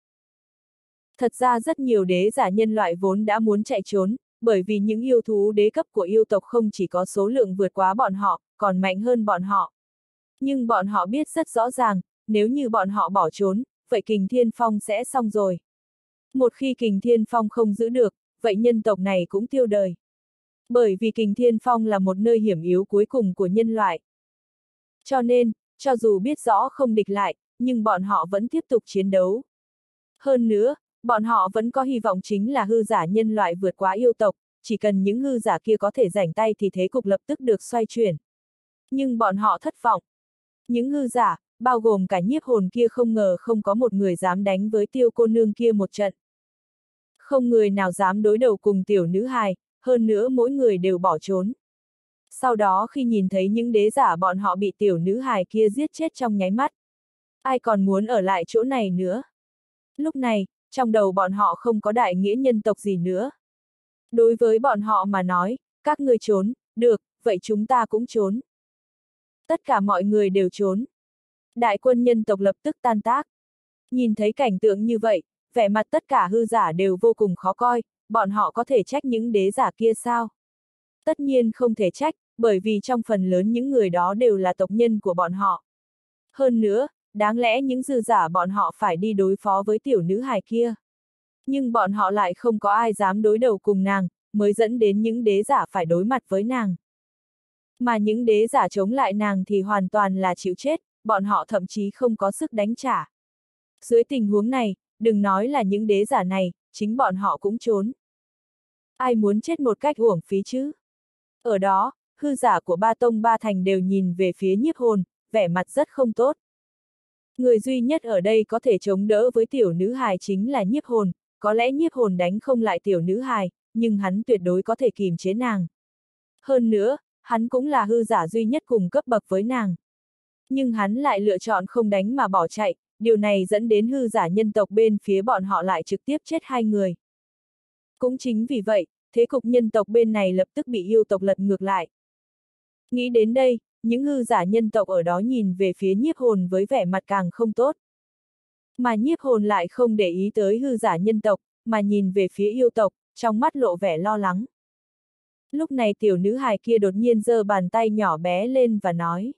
Thật ra rất nhiều đế giả nhân loại vốn đã muốn chạy trốn, bởi vì những yêu thú đế cấp của yêu tộc không chỉ có số lượng vượt quá bọn họ, còn mạnh hơn bọn họ. Nhưng bọn họ biết rất rõ ràng, nếu như bọn họ bỏ trốn, vậy Kình Thiên Phong sẽ xong rồi. Một khi Kình Thiên Phong không giữ được, vậy nhân tộc này cũng tiêu đời. Bởi vì Kình Thiên Phong là một nơi hiểm yếu cuối cùng của nhân loại. Cho nên, cho dù biết rõ không địch lại, nhưng bọn họ vẫn tiếp tục chiến đấu. Hơn nữa, bọn họ vẫn có hy vọng chính là hư giả nhân loại vượt quá yêu tộc, chỉ cần những hư giả kia có thể rảnh tay thì thế cục lập tức được xoay chuyển. Nhưng bọn họ thất vọng. Những hư giả, bao gồm cả nhiếp hồn kia không ngờ không có một người dám đánh với Tiêu cô nương kia một trận. Không người nào dám đối đầu cùng tiểu nữ hài, hơn nữa mỗi người đều bỏ trốn. Sau đó khi nhìn thấy những đế giả bọn họ bị tiểu nữ hài kia giết chết trong nháy mắt. Ai còn muốn ở lại chỗ này nữa? Lúc này, trong đầu bọn họ không có đại nghĩa nhân tộc gì nữa. Đối với bọn họ mà nói, các ngươi trốn, được, vậy chúng ta cũng trốn. Tất cả mọi người đều trốn. Đại quân nhân tộc lập tức tan tác. Nhìn thấy cảnh tượng như vậy, vẻ mặt tất cả hư giả đều vô cùng khó coi, bọn họ có thể trách những đế giả kia sao? Tất nhiên không thể trách, bởi vì trong phần lớn những người đó đều là tộc nhân của bọn họ. Hơn nữa, đáng lẽ những dư giả bọn họ phải đi đối phó với tiểu nữ hài kia. Nhưng bọn họ lại không có ai dám đối đầu cùng nàng, mới dẫn đến những đế giả phải đối mặt với nàng. Mà những đế giả chống lại nàng thì hoàn toàn là chịu chết, bọn họ thậm chí không có sức đánh trả. Dưới tình huống này, đừng nói là những đế giả này, chính bọn họ cũng trốn. Ai muốn chết một cách uổng phí chứ? Ở đó, hư giả của ba tông ba thành đều nhìn về phía nhiếp hồn, vẻ mặt rất không tốt. Người duy nhất ở đây có thể chống đỡ với tiểu nữ hài chính là nhiếp hồn, có lẽ nhiếp hồn đánh không lại tiểu nữ hài, nhưng hắn tuyệt đối có thể kìm chế nàng. Hơn nữa, hắn cũng là hư giả duy nhất cùng cấp bậc với nàng. Nhưng hắn lại lựa chọn không đánh mà bỏ chạy, điều này dẫn đến hư giả nhân tộc bên phía bọn họ lại trực tiếp chết hai người. Cũng chính vì vậy, thế cục nhân tộc bên này lập tức bị yêu tộc lật ngược lại. Nghĩ đến đây, những hư giả nhân tộc ở đó nhìn về phía nhiếp hồn với vẻ mặt càng không tốt. Mà nhiếp hồn lại không để ý tới hư giả nhân tộc, mà nhìn về phía yêu tộc, trong mắt lộ vẻ lo lắng. Lúc này tiểu nữ hài kia đột nhiên giơ bàn tay nhỏ bé lên và nói.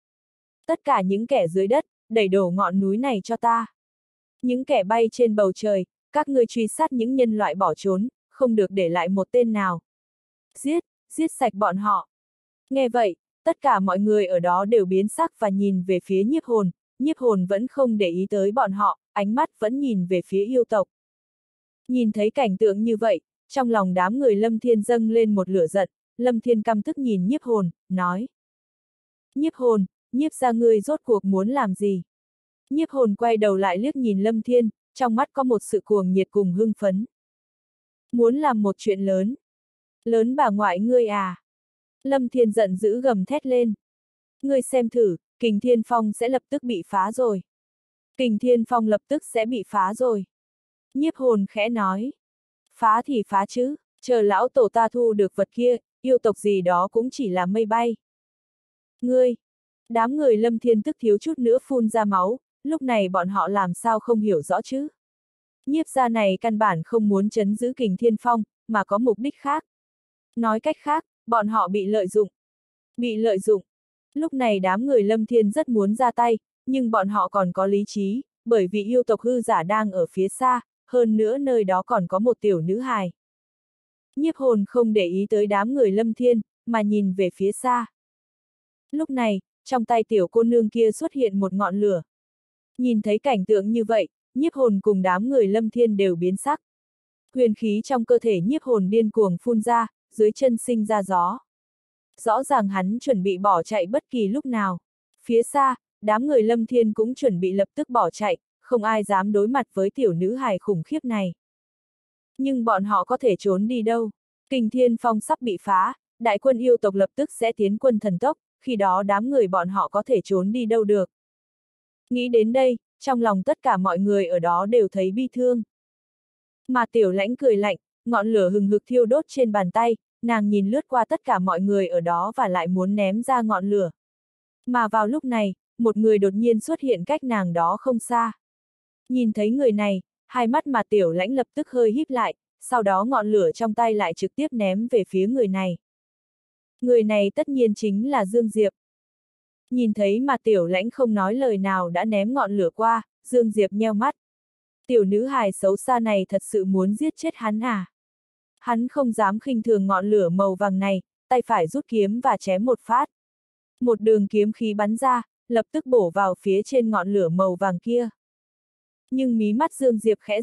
Tất cả những kẻ dưới đất, đẩy đổ ngọn núi này cho ta. Những kẻ bay trên bầu trời, các ngươi truy sát những nhân loại bỏ trốn, không được để lại một tên nào. Giết, giết sạch bọn họ. Nghe vậy, tất cả mọi người ở đó đều biến sắc và nhìn về phía nhiếp hồn, nhiếp hồn vẫn không để ý tới bọn họ, ánh mắt vẫn nhìn về phía yêu tộc. Nhìn thấy cảnh tượng như vậy, trong lòng đám người Lâm Thiên dâng lên một lửa giận, Lâm Thiên căm tức nhìn nhiếp hồn, nói. Nhiếp hồn, nhiếp ra ngươi rốt cuộc muốn làm gì? Nhiếp hồn quay đầu lại liếc nhìn Lâm Thiên, trong mắt có một sự cuồng nhiệt cùng hưng phấn. Muốn làm một chuyện lớn. Lớn bà ngoại ngươi à? Lâm Thiên giận dữ gầm thét lên. Ngươi xem thử, Kình Thiên Phong sẽ lập tức bị phá rồi. Kình Thiên Phong lập tức sẽ bị phá rồi. Nhiếp hồn khẽ nói. Phá thì phá chứ, chờ lão tổ ta thu được vật kia, yêu tộc gì đó cũng chỉ là mây bay. Ngươi! Đám người Lâm Thiên tức thiếu chút nữa phun ra máu, lúc này bọn họ làm sao không hiểu rõ chứ? Nhiếp gia này căn bản không muốn trấn giữ Kình Thiên Phong, mà có mục đích khác. Nói cách khác, bọn họ bị lợi dụng. Bị lợi dụng. Lúc này đám người Lâm Thiên rất muốn ra tay, nhưng bọn họ còn có lý trí, bởi vì yêu tộc hư giả đang ở phía xa, hơn nữa nơi đó còn có một tiểu nữ hài. Nhiếp hồn không để ý tới đám người Lâm Thiên, mà nhìn về phía xa. Lúc này, trong tay tiểu cô nương kia xuất hiện một ngọn lửa. Nhìn thấy cảnh tượng như vậy, nhiếp hồn cùng đám người Lâm Thiên đều biến sắc. Huyền khí trong cơ thể nhiếp hồn điên cuồng phun ra, dưới chân sinh ra gió. Rõ ràng hắn chuẩn bị bỏ chạy bất kỳ lúc nào. Phía xa, đám người Lâm Thiên cũng chuẩn bị lập tức bỏ chạy, không ai dám đối mặt với tiểu nữ hài khủng khiếp này. Nhưng bọn họ có thể trốn đi đâu? Kình Thiên Phong sắp bị phá, đại quân yêu tộc lập tức sẽ tiến quân thần tốc, khi đó đám người bọn họ có thể trốn đi đâu được. Nghĩ đến đây, trong lòng tất cả mọi người ở đó đều thấy bi thương. Mà Tiểu Lãnh cười lạnh, ngọn lửa hừng hực thiêu đốt trên bàn tay, nàng nhìn lướt qua tất cả mọi người ở đó và lại muốn ném ra ngọn lửa. Mà vào lúc này, một người đột nhiên xuất hiện cách nàng đó không xa. Nhìn thấy người này, hai mắt mà Tiểu Lãnh lập tức hơi híp lại, sau đó ngọn lửa trong tay lại trực tiếp ném về phía người này. Người này tất nhiên chính là Dương Diệp. Nhìn thấy mà Tiểu Lãnh không nói lời nào đã ném ngọn lửa qua, Dương Diệp nheo mắt. Tiểu nữ hài xấu xa này thật sự muốn giết chết hắn à? Hắn không dám khinh thường ngọn lửa màu vàng này, tay phải rút kiếm và chém một phát. Một đường kiếm khí bắn ra, lập tức bổ vào phía trên ngọn lửa màu vàng kia. Nhưng mí mắt Dương Diệp khẽ giật,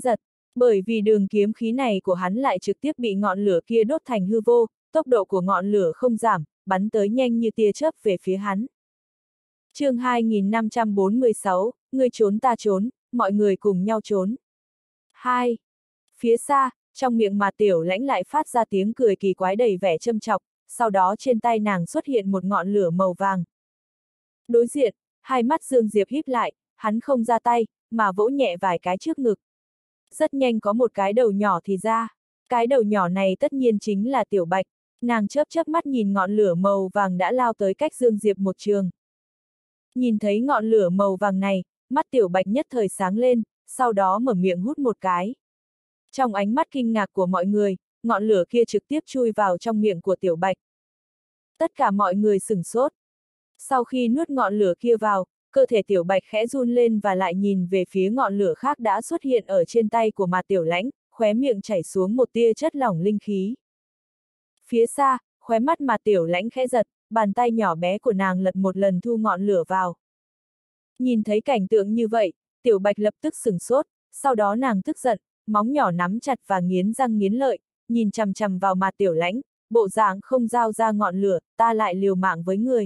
Bởi vì đường kiếm khí này của hắn lại trực tiếp bị ngọn lửa kia đốt thành hư vô, tốc độ của ngọn lửa không giảm, bắn tới nhanh như tia chớp về phía hắn. chương hai nghìn năm trăm bốn mươi sáu, ngươi trốn ta trốn, mọi người cùng nhau trốn. hai. Phía xa, trong miệng mà Tiểu Lãnh lại phát ra tiếng cười kỳ quái đầy vẻ châm chọc, sau đó trên tay nàng xuất hiện một ngọn lửa màu vàng. Đối diện, hai mắt Dương Diệp híp lại, hắn không ra tay, mà vỗ nhẹ vài cái trước ngực. Rất nhanh có một cái đầu nhỏ thì ra. Cái đầu nhỏ này tất nhiên chính là Tiểu Bạch. Nàng chớp chớp mắt nhìn ngọn lửa màu vàng đã lao tới cách Dương Diệp một trường. Nhìn thấy ngọn lửa màu vàng này, mắt Tiểu Bạch nhất thời sáng lên, sau đó mở miệng hút một cái. Trong ánh mắt kinh ngạc của mọi người, ngọn lửa kia trực tiếp chui vào trong miệng của Tiểu Bạch. Tất cả mọi người sửng sốt. Sau khi nuốt ngọn lửa kia vào, cơ thể Tiểu Bạch khẽ run lên và lại nhìn về phía ngọn lửa khác đã xuất hiện ở trên tay của Mạt Tiểu Lãnh, khóe miệng chảy xuống một tia chất lỏng linh khí. Phía xa, khóe mắt Mạt Tiểu Lãnh khẽ giật, bàn tay nhỏ bé của nàng lật một lần thu ngọn lửa vào. Nhìn thấy cảnh tượng như vậy, Tiểu Bạch lập tức sửng sốt, sau đó nàng tức giận, móng nhỏ nắm chặt và nghiến răng nghiến lợi, nhìn chằm chằm vào Mạt Tiểu Lãnh, bộ dạng không giao ra ngọn lửa, ta lại liều mạng với người.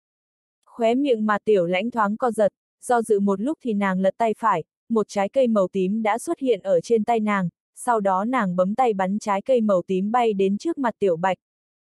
Khóe miệng Mạt Tiểu Lãnh thoáng co giật, do dự một lúc thì nàng lật tay phải, một trái cây màu tím đã xuất hiện ở trên tay nàng, sau đó nàng bấm tay bắn trái cây màu tím bay đến trước mặt Tiểu Bạch.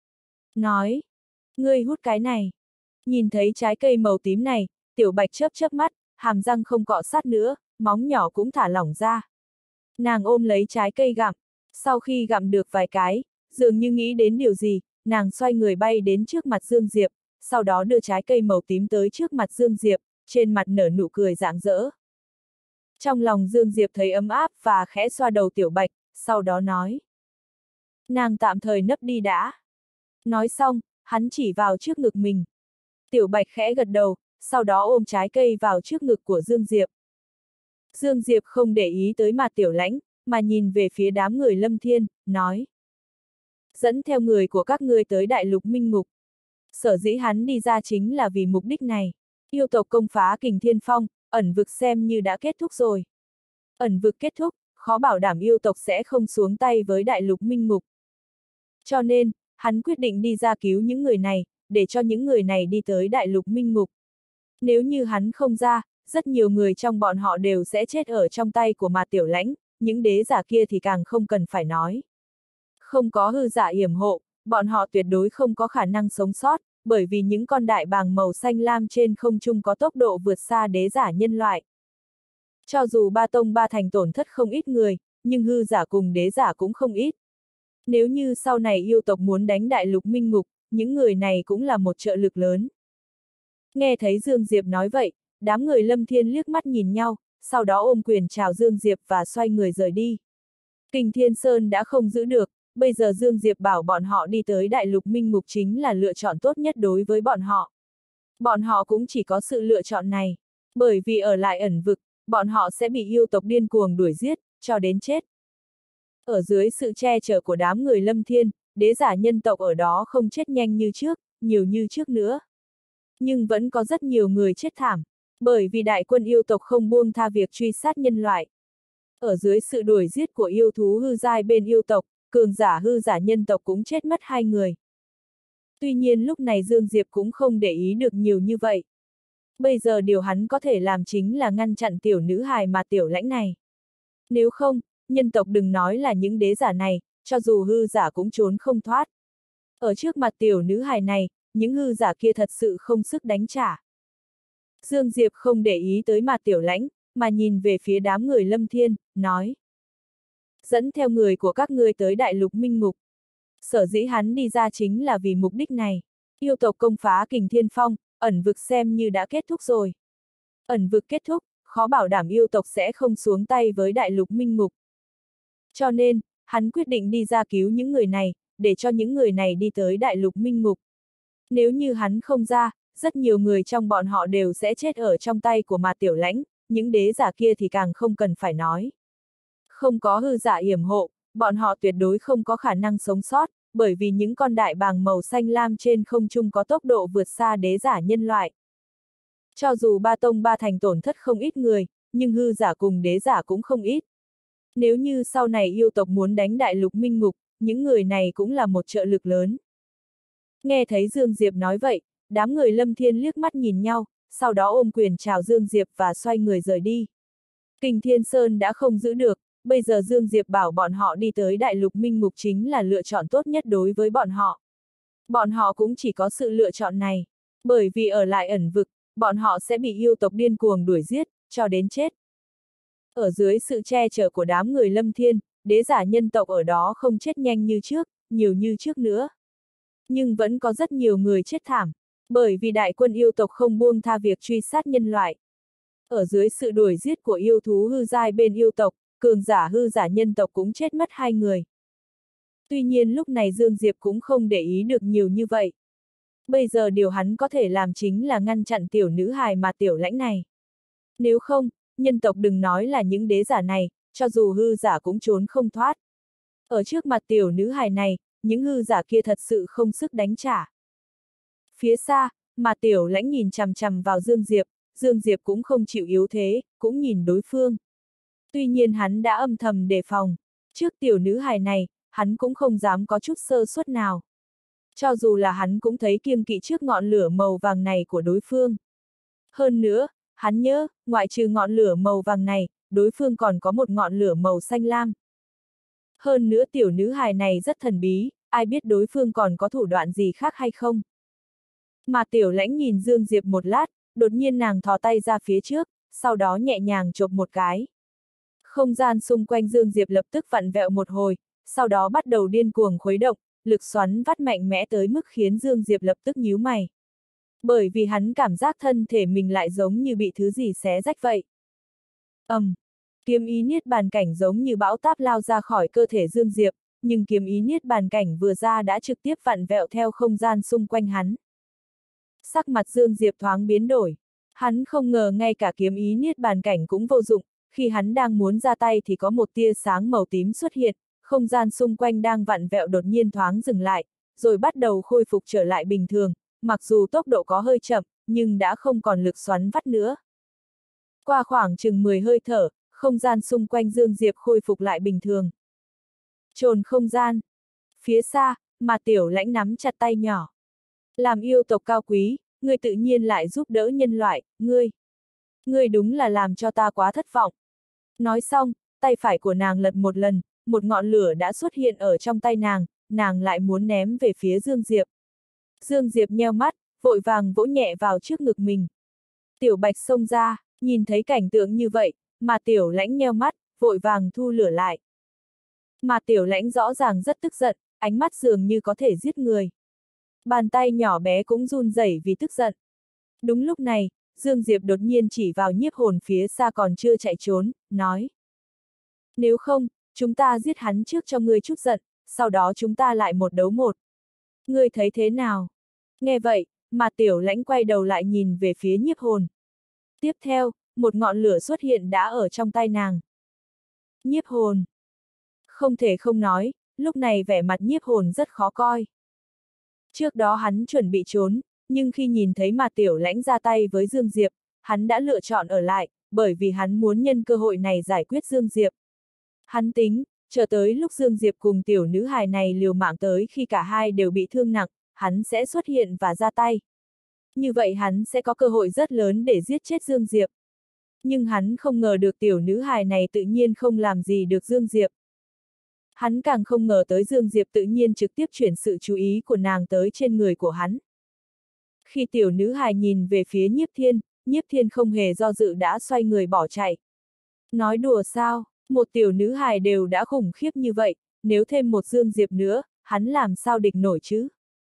Nói, ngươi hút cái này. Nhìn thấy trái cây màu tím này, Tiểu Bạch chớp chớp mắt, hàm răng không cọ sát nữa, móng nhỏ cũng thả lỏng ra. Nàng ôm lấy trái cây gặm, sau khi gặm được vài cái, dường như nghĩ đến điều gì, nàng xoay người bay đến trước mặt Dương Diệp, sau đó đưa trái cây màu tím tới trước mặt Dương Diệp, trên mặt nở nụ cười rạng rỡ. Trong lòng Dương Diệp thấy ấm áp và khẽ xoa đầu Tiểu Bạch, sau đó nói. Nàng tạm thời nấp đi đã. Nói xong, hắn chỉ vào trước ngực mình. Tiểu Bạch khẽ gật đầu, sau đó ôm trái cây vào trước ngực của Dương Diệp. Dương Diệp không để ý tới Mạt Tiểu Lãnh, mà nhìn về phía đám người Lâm Thiên, nói. Dẫn theo người của các ngươi tới Đại Lục Minh Ngục. Sở dĩ hắn đi ra chính là vì mục đích này. Yêu tộc công phá Kình Thiên Phong, ẩn vực xem như đã kết thúc rồi. Ẩn vực kết thúc, khó bảo đảm yêu tộc sẽ không xuống tay với Đại Lục Minh Ngục. Cho nên, hắn quyết định đi ra cứu những người này, để cho những người này đi tới Đại Lục Minh Ngục. Nếu như hắn không ra, rất nhiều người trong bọn họ đều sẽ chết ở trong tay của Mạt Tiểu Lãnh, những đế giả kia thì càng không cần phải nói. Không có hư giả yểm hộ, bọn họ tuyệt đối không có khả năng sống sót, bởi vì những con đại bàng màu xanh lam trên không trung có tốc độ vượt xa đế giả nhân loại. Cho dù ba tông ba thành tổn thất không ít người, nhưng hư giả cùng đế giả cũng không ít. Nếu như sau này yêu tộc muốn đánh Đại Lục Minh Ngục, những người này cũng là một trợ lực lớn. Nghe thấy Dương Diệp nói vậy, đám người Lâm Thiên liếc mắt nhìn nhau, sau đó ôm quyền chào Dương Diệp và xoay người rời đi. Kình Thiên Sơn đã không giữ được, bây giờ Dương Diệp bảo bọn họ đi tới Đại Lục Minh Ngục chính là lựa chọn tốt nhất đối với bọn họ. Bọn họ cũng chỉ có sự lựa chọn này, bởi vì ở lại ẩn vực, bọn họ sẽ bị yêu tộc điên cuồng đuổi giết, cho đến chết. Ở dưới sự che chở của đám người Lâm Thiên, đế giả nhân tộc ở đó không chết nhanh như trước, nhiều như trước nữa. Nhưng vẫn có rất nhiều người chết thảm, bởi vì đại quân yêu tộc không buông tha việc truy sát nhân loại. Ở dưới sự đuổi giết của yêu thú hư giai bên yêu tộc, cường giả hư giả nhân tộc cũng chết mất hai người. Tuy nhiên lúc này Dương Diệp cũng không để ý được nhiều như vậy. Bây giờ điều hắn có thể làm chính là ngăn chặn tiểu nữ hài mà Tiểu Lãnh này. Nếu không, nhân tộc đừng nói là những đế giả này, cho dù hư giả cũng trốn không thoát. Ở trước mặt tiểu nữ hài này, những hư giả kia thật sự không sức đánh trả. Dương Diệp không để ý tới Mạt Tiểu Lãnh, mà nhìn về phía đám người Lâm Thiên, nói. Dẫn theo người của các ngươi tới Đại Lục Minh Ngục. Sở dĩ hắn đi ra chính là vì mục đích này. Yêu tộc công phá Kình Thiên Phong, ẩn vực xem như đã kết thúc rồi. Ẩn vực kết thúc, khó bảo đảm yêu tộc sẽ không xuống tay với Đại Lục Minh Ngục. Cho nên, hắn quyết định đi ra cứu những người này, để cho những người này đi tới Đại Lục Minh Ngục. Nếu như hắn không ra, rất nhiều người trong bọn họ đều sẽ chết ở trong tay của Mạt Tiểu Lãnh, những đế giả kia thì càng không cần phải nói. Không có hư giả yểm hộ, bọn họ tuyệt đối không có khả năng sống sót, bởi vì những con đại bàng màu xanh lam trên không trung có tốc độ vượt xa đế giả nhân loại. Cho dù ba tông ba thành tổn thất không ít người, nhưng hư giả cùng đế giả cũng không ít. Nếu như sau này yêu tộc muốn đánh đại lục minh ngục, những người này cũng là một trợ lực lớn. Nghe thấy Dương Diệp nói vậy, đám người Lâm Thiên liếc mắt nhìn nhau, sau đó ôm quyền chào Dương Diệp và xoay người rời đi. Kình Thiên Sơn đã không giữ được, bây giờ Dương Diệp bảo bọn họ đi tới đại lục minh ngục chính là lựa chọn tốt nhất đối với bọn họ. Bọn họ cũng chỉ có sự lựa chọn này, bởi vì ở lại ẩn vực, bọn họ sẽ bị yêu tộc điên cuồng đuổi giết, cho đến chết. Ở dưới sự che chở của đám người Lâm Thiên, đế giả nhân tộc ở đó không chết nhanh như trước, nhiều như trước nữa. Nhưng vẫn có rất nhiều người chết thảm, bởi vì đại quân yêu tộc không buông tha việc truy sát nhân loại. Ở dưới sự đuổi giết của yêu thú hư giai bên yêu tộc, cường giả hư giả nhân tộc cũng chết mất hai người. Tuy nhiên lúc này Dương Diệp cũng không để ý được nhiều như vậy. Bây giờ điều hắn có thể làm chính là ngăn chặn tiểu nữ hài mà tiểu lãnh này. Nếu không, nhân tộc đừng nói là những đế giả này, cho dù hư giả cũng trốn không thoát. Ở trước mặt tiểu nữ hài này, những hư giả kia thật sự không sức đánh trả. Phía xa, mà tiểu lãnh nhìn chằm chằm vào Dương Diệp, Dương Diệp cũng không chịu yếu thế, cũng nhìn đối phương. Tuy nhiên hắn đã âm thầm đề phòng. Trước tiểu nữ hài này, hắn cũng không dám có chút sơ suất nào. Cho dù là hắn cũng thấy kiêng kỵ trước ngọn lửa màu vàng này của đối phương. Hơn nữa, hắn nhớ, ngoại trừ ngọn lửa màu vàng này, đối phương còn có một ngọn lửa màu xanh lam. Hơn nữa tiểu nữ hài này rất thần bí, ai biết đối phương còn có thủ đoạn gì khác hay không. Mà tiểu lãnh nhìn Dương Diệp một lát, đột nhiên nàng thò tay ra phía trước, sau đó nhẹ nhàng chộp một cái. Không gian xung quanh Dương Diệp lập tức vặn vẹo một hồi, sau đó bắt đầu điên cuồng khuấy động, lực xoắn vắt mạnh mẽ tới mức khiến Dương Diệp lập tức nhíu mày. Bởi vì hắn cảm giác thân thể mình lại giống như bị thứ gì xé rách vậy. ầm, um, kiếm ý niết bàn cảnh giống như bão táp lao ra khỏi cơ thể Dương Diệp, nhưng kiếm ý niết bàn cảnh vừa ra đã trực tiếp vặn vẹo theo không gian xung quanh hắn. Sắc mặt Dương Diệp thoáng biến đổi. Hắn không ngờ ngay cả kiếm ý niết bàn cảnh cũng vô dụng, khi hắn đang muốn ra tay thì có một tia sáng màu tím xuất hiện, không gian xung quanh đang vặn vẹo đột nhiên thoáng dừng lại, rồi bắt đầu khôi phục trở lại bình thường, mặc dù tốc độ có hơi chậm, nhưng đã không còn lực xoắn vắt nữa. Qua khoảng chừng mười hơi thở, không gian xung quanh Dương Diệp khôi phục lại bình thường. Chồn không gian. Phía xa, mà tiểu lãnh nắm chặt tay nhỏ. Làm yêu tộc cao quý, ngươi tự nhiên lại giúp đỡ nhân loại, ngươi. Ngươi đúng là làm cho ta quá thất vọng. Nói xong, tay phải của nàng lật một lần, một ngọn lửa đã xuất hiện ở trong tay nàng, nàng lại muốn ném về phía Dương Diệp. Dương Diệp nheo mắt, vội vàng vỗ nhẹ vào trước ngực mình. Tiểu Bạch xông ra, nhìn thấy cảnh tượng như vậy, mà tiểu lãnh nheo mắt, vội vàng thu lửa lại. Mà tiểu lãnh rõ ràng rất tức giận, ánh mắt dường như có thể giết người. Bàn tay nhỏ bé cũng run rẩy vì tức giận. Đúng lúc này, Dương Diệp đột nhiên chỉ vào nhiếp hồn phía xa còn chưa chạy trốn, nói. Nếu không, chúng ta giết hắn trước cho ngươi chút giận, sau đó chúng ta lại một đấu một. Ngươi thấy thế nào? Nghe vậy, mà tiểu lãnh quay đầu lại nhìn về phía nhiếp hồn. Tiếp theo, một ngọn lửa xuất hiện đã ở trong tay nàng. Nhiếp hồn. Không thể không nói, lúc này vẻ mặt nhiếp hồn rất khó coi. Trước đó hắn chuẩn bị trốn, nhưng khi nhìn thấy mà tiểu lãnh ra tay với Dương Diệp, hắn đã lựa chọn ở lại, bởi vì hắn muốn nhân cơ hội này giải quyết Dương Diệp. Hắn tính, chờ tới lúc Dương Diệp cùng tiểu nữ hài này liều mạng tới khi cả hai đều bị thương nặng, hắn sẽ xuất hiện và ra tay. Như vậy hắn sẽ có cơ hội rất lớn để giết chết Dương Diệp. Nhưng hắn không ngờ được tiểu nữ hài này tự nhiên không làm gì được Dương Diệp. Hắn càng không ngờ tới Dương Diệp tự nhiên trực tiếp chuyển sự chú ý của nàng tới trên người của hắn. Khi tiểu nữ hài nhìn về phía Nhiếp Thiên, Nhiếp Thiên không hề do dự đã xoay người bỏ chạy. Nói đùa sao, một tiểu nữ hài đều đã khủng khiếp như vậy, nếu thêm một Dương Diệp nữa, hắn làm sao địch nổi chứ?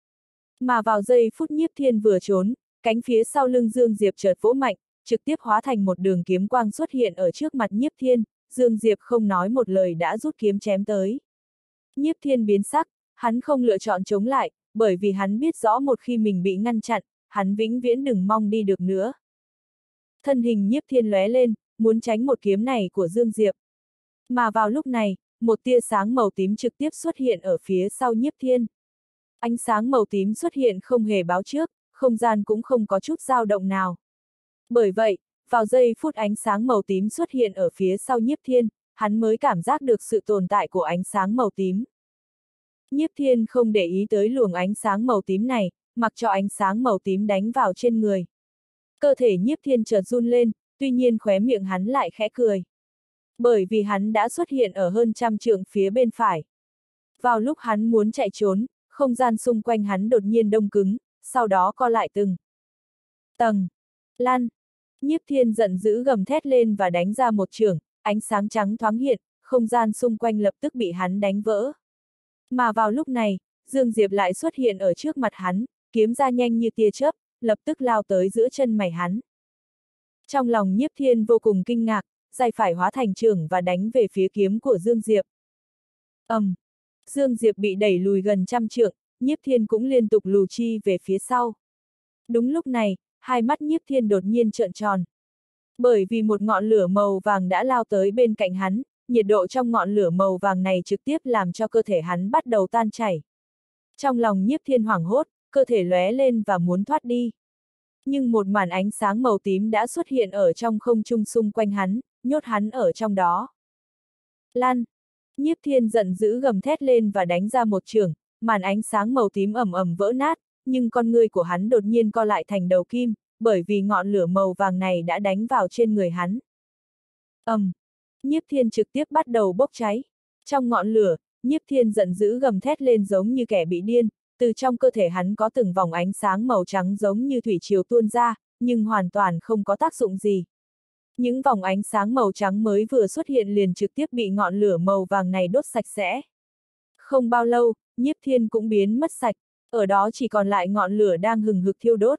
Mà vào giây phút Nhiếp Thiên vừa trốn, cánh phía sau lưng Dương Diệp chợt vỗ mạnh, trực tiếp hóa thành một đường kiếm quang xuất hiện ở trước mặt Nhiếp Thiên, Dương Diệp không nói một lời đã rút kiếm chém tới. Nhiếp Thiên biến sắc, hắn không lựa chọn chống lại, bởi vì hắn biết rõ một khi mình bị ngăn chặn, hắn vĩnh viễn đừng mong đi được nữa. Thân hình Nhiếp Thiên lóe lên, muốn tránh một kiếm này của Dương Diệp. Mà vào lúc này, một tia sáng màu tím trực tiếp xuất hiện ở phía sau Nhiếp Thiên. Ánh sáng màu tím xuất hiện không hề báo trước, không gian cũng không có chút dao động nào. Bởi vậy, vào giây phút ánh sáng màu tím xuất hiện ở phía sau Nhiếp Thiên, hắn mới cảm giác được sự tồn tại của ánh sáng màu tím. Nhiếp Thiên không để ý tới luồng ánh sáng màu tím này, mặc cho ánh sáng màu tím đánh vào trên người. Cơ thể Nhiếp Thiên chợt run lên, tuy nhiên khóe miệng hắn lại khẽ cười. Bởi vì hắn đã xuất hiện ở hơn trăm trượng phía bên phải. Vào lúc hắn muốn chạy trốn, không gian xung quanh hắn đột nhiên đông cứng, sau đó co lại từng tầng. Lan! Nhiếp Thiên giận dữ gầm thét lên và đánh ra một chưởng, ánh sáng trắng thoáng hiện, không gian xung quanh lập tức bị hắn đánh vỡ. Mà vào lúc này, Dương Diệp lại xuất hiện ở trước mặt hắn, kiếm ra nhanh như tia chớp, lập tức lao tới giữa chân mày hắn. Trong lòng Nhiếp Thiên vô cùng kinh ngạc, tay phải hóa thành chưởng và đánh về phía kiếm của Dương Diệp. ầm, um, Dương Diệp bị đẩy lùi gần trăm trượng, Nhiếp Thiên cũng liên tục lù chi về phía sau. Đúng lúc này, hai mắt Nhiếp Thiên đột nhiên trợn tròn. Bởi vì một ngọn lửa màu vàng đã lao tới bên cạnh hắn, nhiệt độ trong ngọn lửa màu vàng này trực tiếp làm cho cơ thể hắn bắt đầu tan chảy. Trong lòng Nhiếp Thiên hoảng hốt, cơ thể lóe lên và muốn thoát đi. Nhưng một màn ánh sáng màu tím đã xuất hiện ở trong không trung xung quanh hắn, nhốt hắn ở trong đó. Lan! Nhiếp Thiên giận dữ gầm thét lên và đánh ra một chưởng, màn ánh sáng màu tím ầm ầm vỡ nát, nhưng con ngươi của hắn đột nhiên co lại thành đầu kim, bởi vì ngọn lửa màu vàng này đã đánh vào trên người hắn. ầm, um, Nhiếp Thiên trực tiếp bắt đầu bốc cháy. Trong ngọn lửa, Nhiếp Thiên giận dữ gầm thét lên giống như kẻ bị điên, từ trong cơ thể hắn có từng vòng ánh sáng màu trắng giống như thủy triều tuôn ra, nhưng hoàn toàn không có tác dụng gì. Những vòng ánh sáng màu trắng mới vừa xuất hiện liền trực tiếp bị ngọn lửa màu vàng này đốt sạch sẽ. Không bao lâu, Nhiếp Thiên cũng biến mất sạch, ở đó chỉ còn lại ngọn lửa đang hừng hực thiêu đốt.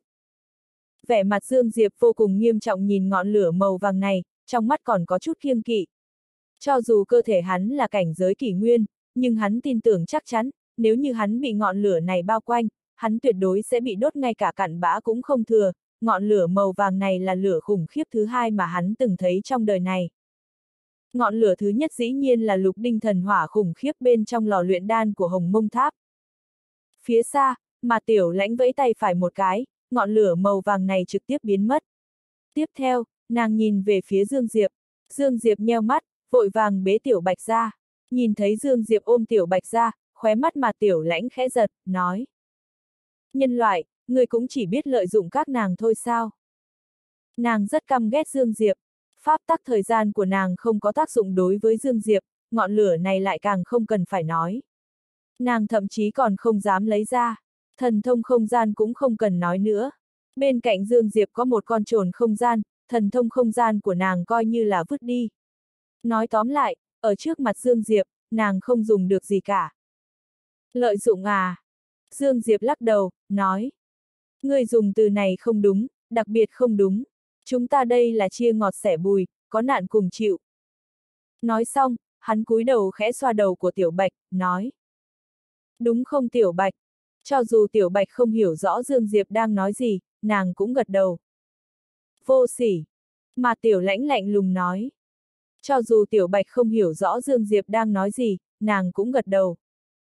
Vẻ mặt Dương Diệp vô cùng nghiêm trọng nhìn ngọn lửa màu vàng này, trong mắt còn có chút kiêng kỵ. Cho dù cơ thể hắn là cảnh giới kỷ nguyên, nhưng hắn tin tưởng chắc chắn, nếu như hắn bị ngọn lửa này bao quanh, hắn tuyệt đối sẽ bị đốt ngay cả cặn bã cũng không thừa. Ngọn lửa màu vàng này là lửa khủng khiếp thứ hai mà hắn từng thấy trong đời này. Ngọn lửa thứ nhất dĩ nhiên là lục đinh thần hỏa khủng khiếp bên trong lò luyện đan của Hồng Mông Tháp. Phía xa, mà Tiểu Lãnh vẫy tay phải một cái, ngọn lửa màu vàng này trực tiếp biến mất. Tiếp theo, nàng nhìn về phía Dương Diệp. Dương Diệp nheo mắt, vội vàng bế Tiểu Bạch ra. Nhìn thấy Dương Diệp ôm Tiểu Bạch ra, khóe mắt mà Tiểu Lãnh khẽ giật, nói. Nhân loại, người cũng chỉ biết lợi dụng các nàng thôi sao? Nàng rất căm ghét Dương Diệp. Pháp tắc thời gian của nàng không có tác dụng đối với Dương Diệp, ngọn lửa này lại càng không cần phải nói. Nàng thậm chí còn không dám lấy ra. Thần thông không gian cũng không cần nói nữa. Bên cạnh Dương Diệp có một con trồn không gian, thần thông không gian của nàng coi như là vứt đi. Nói tóm lại, ở trước mặt Dương Diệp, nàng không dùng được gì cả. Lợi dụng à? Dương Diệp lắc đầu, nói. Ngươi dùng từ này không đúng, đặc biệt không đúng. Chúng ta đây là chia ngọt sẻ bùi, có nạn cùng chịu. Nói xong, hắn cúi đầu khẽ xoa đầu của Tiểu Bạch, nói. Đúng không Tiểu Bạch? Cho dù Tiểu Bạch không hiểu rõ Dương Diệp đang nói gì, nàng cũng gật đầu. Vô sỉ. Mà Tiểu Lãnh lạnh lùng nói. Cho dù Tiểu Bạch không hiểu rõ Dương Diệp đang nói gì, nàng cũng gật đầu.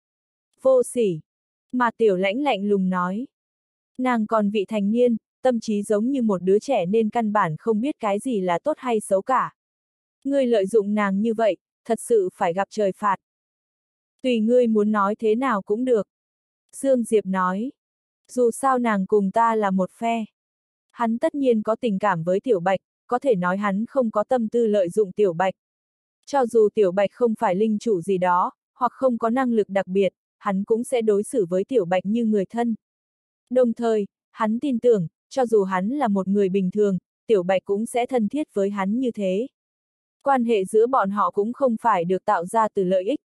Vô sỉ. Mà Tiểu Lãnh lạnh lùng nói. Nàng còn vị thành niên, tâm trí giống như một đứa trẻ nên căn bản không biết cái gì là tốt hay xấu cả. Ngươi lợi dụng nàng như vậy, thật sự phải gặp trời phạt. Tùy ngươi muốn nói thế nào cũng được. Dương Diệp nói. Dù sao nàng cùng ta là một phe. Hắn tất nhiên có tình cảm với Tiểu Bạch, có thể nói hắn không có tâm tư lợi dụng Tiểu Bạch. Cho dù Tiểu Bạch không phải linh chủ gì đó, hoặc không có năng lực đặc biệt, hắn cũng sẽ đối xử với Tiểu Bạch như người thân. Đồng thời, hắn tin tưởng, cho dù hắn là một người bình thường, Tiểu Bạch cũng sẽ thân thiết với hắn như thế. Quan hệ giữa bọn họ cũng không phải được tạo ra từ lợi ích.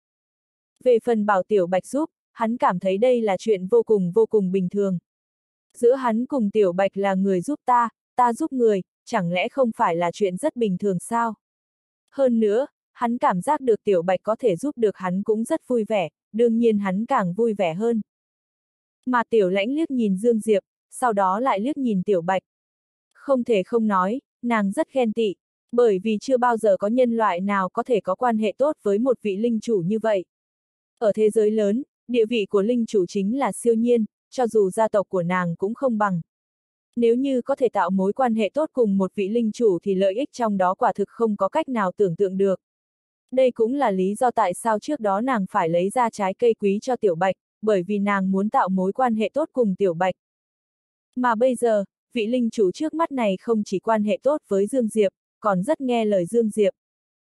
Về phần bảo Tiểu Bạch giúp, hắn cảm thấy đây là chuyện vô cùng vô cùng bình thường. Giữa hắn cùng Tiểu Bạch là người giúp ta, ta giúp người, chẳng lẽ không phải là chuyện rất bình thường sao? Hơn nữa, hắn cảm giác được Tiểu Bạch có thể giúp được hắn cũng rất vui vẻ, đương nhiên hắn càng vui vẻ hơn. Mà Tiểu Lãnh liếc nhìn Dương Diệp, sau đó lại liếc nhìn Tiểu Bạch. Không thể không nói, nàng rất ghen tị, bởi vì chưa bao giờ có nhân loại nào có thể có quan hệ tốt với một vị linh chủ như vậy. Ở thế giới lớn, địa vị của linh chủ chính là siêu nhiên, cho dù gia tộc của nàng cũng không bằng. Nếu như có thể tạo mối quan hệ tốt cùng một vị linh chủ thì lợi ích trong đó quả thực không có cách nào tưởng tượng được. Đây cũng là lý do tại sao trước đó nàng phải lấy ra trái cây quý cho Tiểu Bạch, bởi vì nàng muốn tạo mối quan hệ tốt cùng Tiểu Bạch. Mà bây giờ, vị linh chủ trước mắt này không chỉ quan hệ tốt với Dương Diệp, còn rất nghe lời Dương Diệp.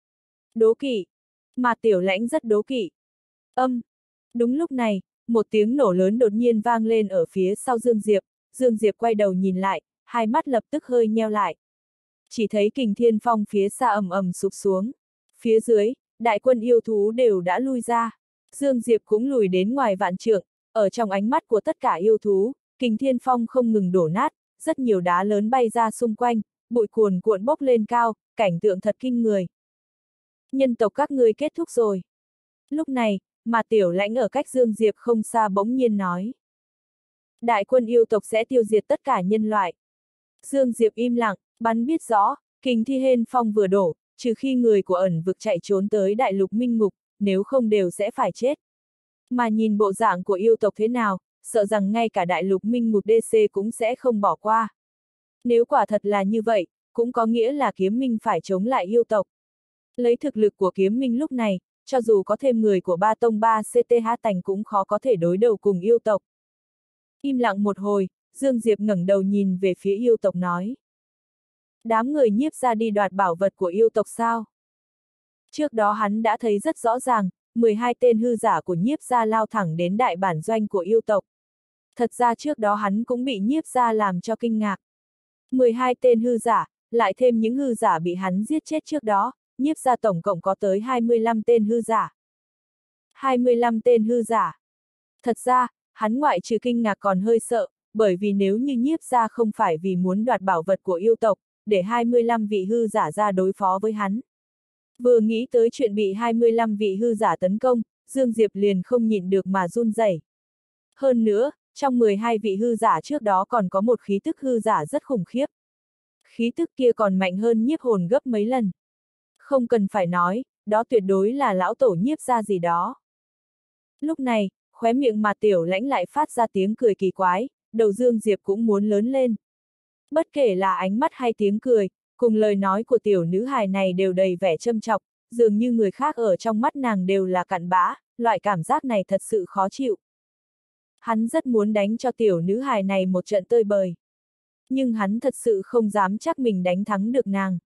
Đố kỵ. Mà Tiểu Lãnh rất đố kỵ. Âm. Đúng lúc này, một tiếng nổ lớn đột nhiên vang lên ở phía sau Dương Diệp, Dương Diệp quay đầu nhìn lại, hai mắt lập tức hơi nheo lại. Chỉ thấy Kình Thiên Phong phía xa ầm ầm sụp xuống. Phía dưới, đại quân yêu thú đều đã lui ra. Dương Diệp cũng lùi đến ngoài vạn trượng, ở trong ánh mắt của tất cả yêu thú, Kình Thiên Phong không ngừng đổ nát, rất nhiều đá lớn bay ra xung quanh, bụi cuồn cuộn bốc lên cao, cảnh tượng thật kinh người. Nhân tộc các ngươi kết thúc rồi. Lúc này, mà Tiểu Lãnh ở cách Dương Diệp không xa bỗng nhiên nói. Đại quân yêu tộc sẽ tiêu diệt tất cả nhân loại. Dương Diệp im lặng, bắn biết rõ, Kình Thiên Phong vừa đổ, trừ khi người của ẩn vực chạy trốn tới đại lục minh ngục, nếu không đều sẽ phải chết. Mà nhìn bộ dạng của yêu tộc thế nào, sợ rằng ngay cả đại lục minh ngục đê xê cũng sẽ không bỏ qua. Nếu quả thật là như vậy, cũng có nghĩa là kiếm minh phải chống lại yêu tộc. Lấy thực lực của kiếm minh lúc này, cho dù có thêm người của ba tông ba xê tê hát tành cũng khó có thể đối đầu cùng yêu tộc. Im lặng một hồi, Dương Diệp ngẩng đầu nhìn về phía yêu tộc nói. Đám người nhiếp ra đi đoạt bảo vật của yêu tộc sao? Trước đó hắn đã thấy rất rõ ràng, mười hai tên hư giả của nhiếp gia lao thẳng đến đại bản doanh của yêu tộc. Thật ra trước đó hắn cũng bị nhiếp gia làm cho kinh ngạc. mười hai tên hư giả, lại thêm những hư giả bị hắn giết chết trước đó, nhiếp gia tổng cộng có tới hai mươi lăm tên hư giả. hai mươi lăm tên hư giả. Thật ra, hắn ngoại trừ kinh ngạc còn hơi sợ, bởi vì nếu như nhiếp gia không phải vì muốn đoạt bảo vật của yêu tộc, để hai mươi lăm vị hư giả ra đối phó với hắn. Vừa nghĩ tới chuyện bị hai mươi lăm vị hư giả tấn công, Dương Diệp liền không nhịn được mà run rẩy. Hơn nữa, trong mười hai vị hư giả trước đó còn có một khí tức hư giả rất khủng khiếp. Khí tức kia còn mạnh hơn nhiếp hồn gấp mấy lần. Không cần phải nói, đó tuyệt đối là lão tổ nhiếp gia gì đó. Lúc này, khóe miệng mà Tiểu Lãnh lại phát ra tiếng cười kỳ quái, đầu Dương Diệp cũng muốn lớn lên. Bất kể là ánh mắt hay tiếng cười, cùng lời nói của tiểu nữ hài này đều đầy vẻ châm chọc, dường như người khác ở trong mắt nàng đều là cặn bã, loại cảm giác này thật sự khó chịu. Hắn rất muốn đánh cho tiểu nữ hài này một trận tơi bời. Nhưng hắn thật sự không dám chắc mình đánh thắng được nàng.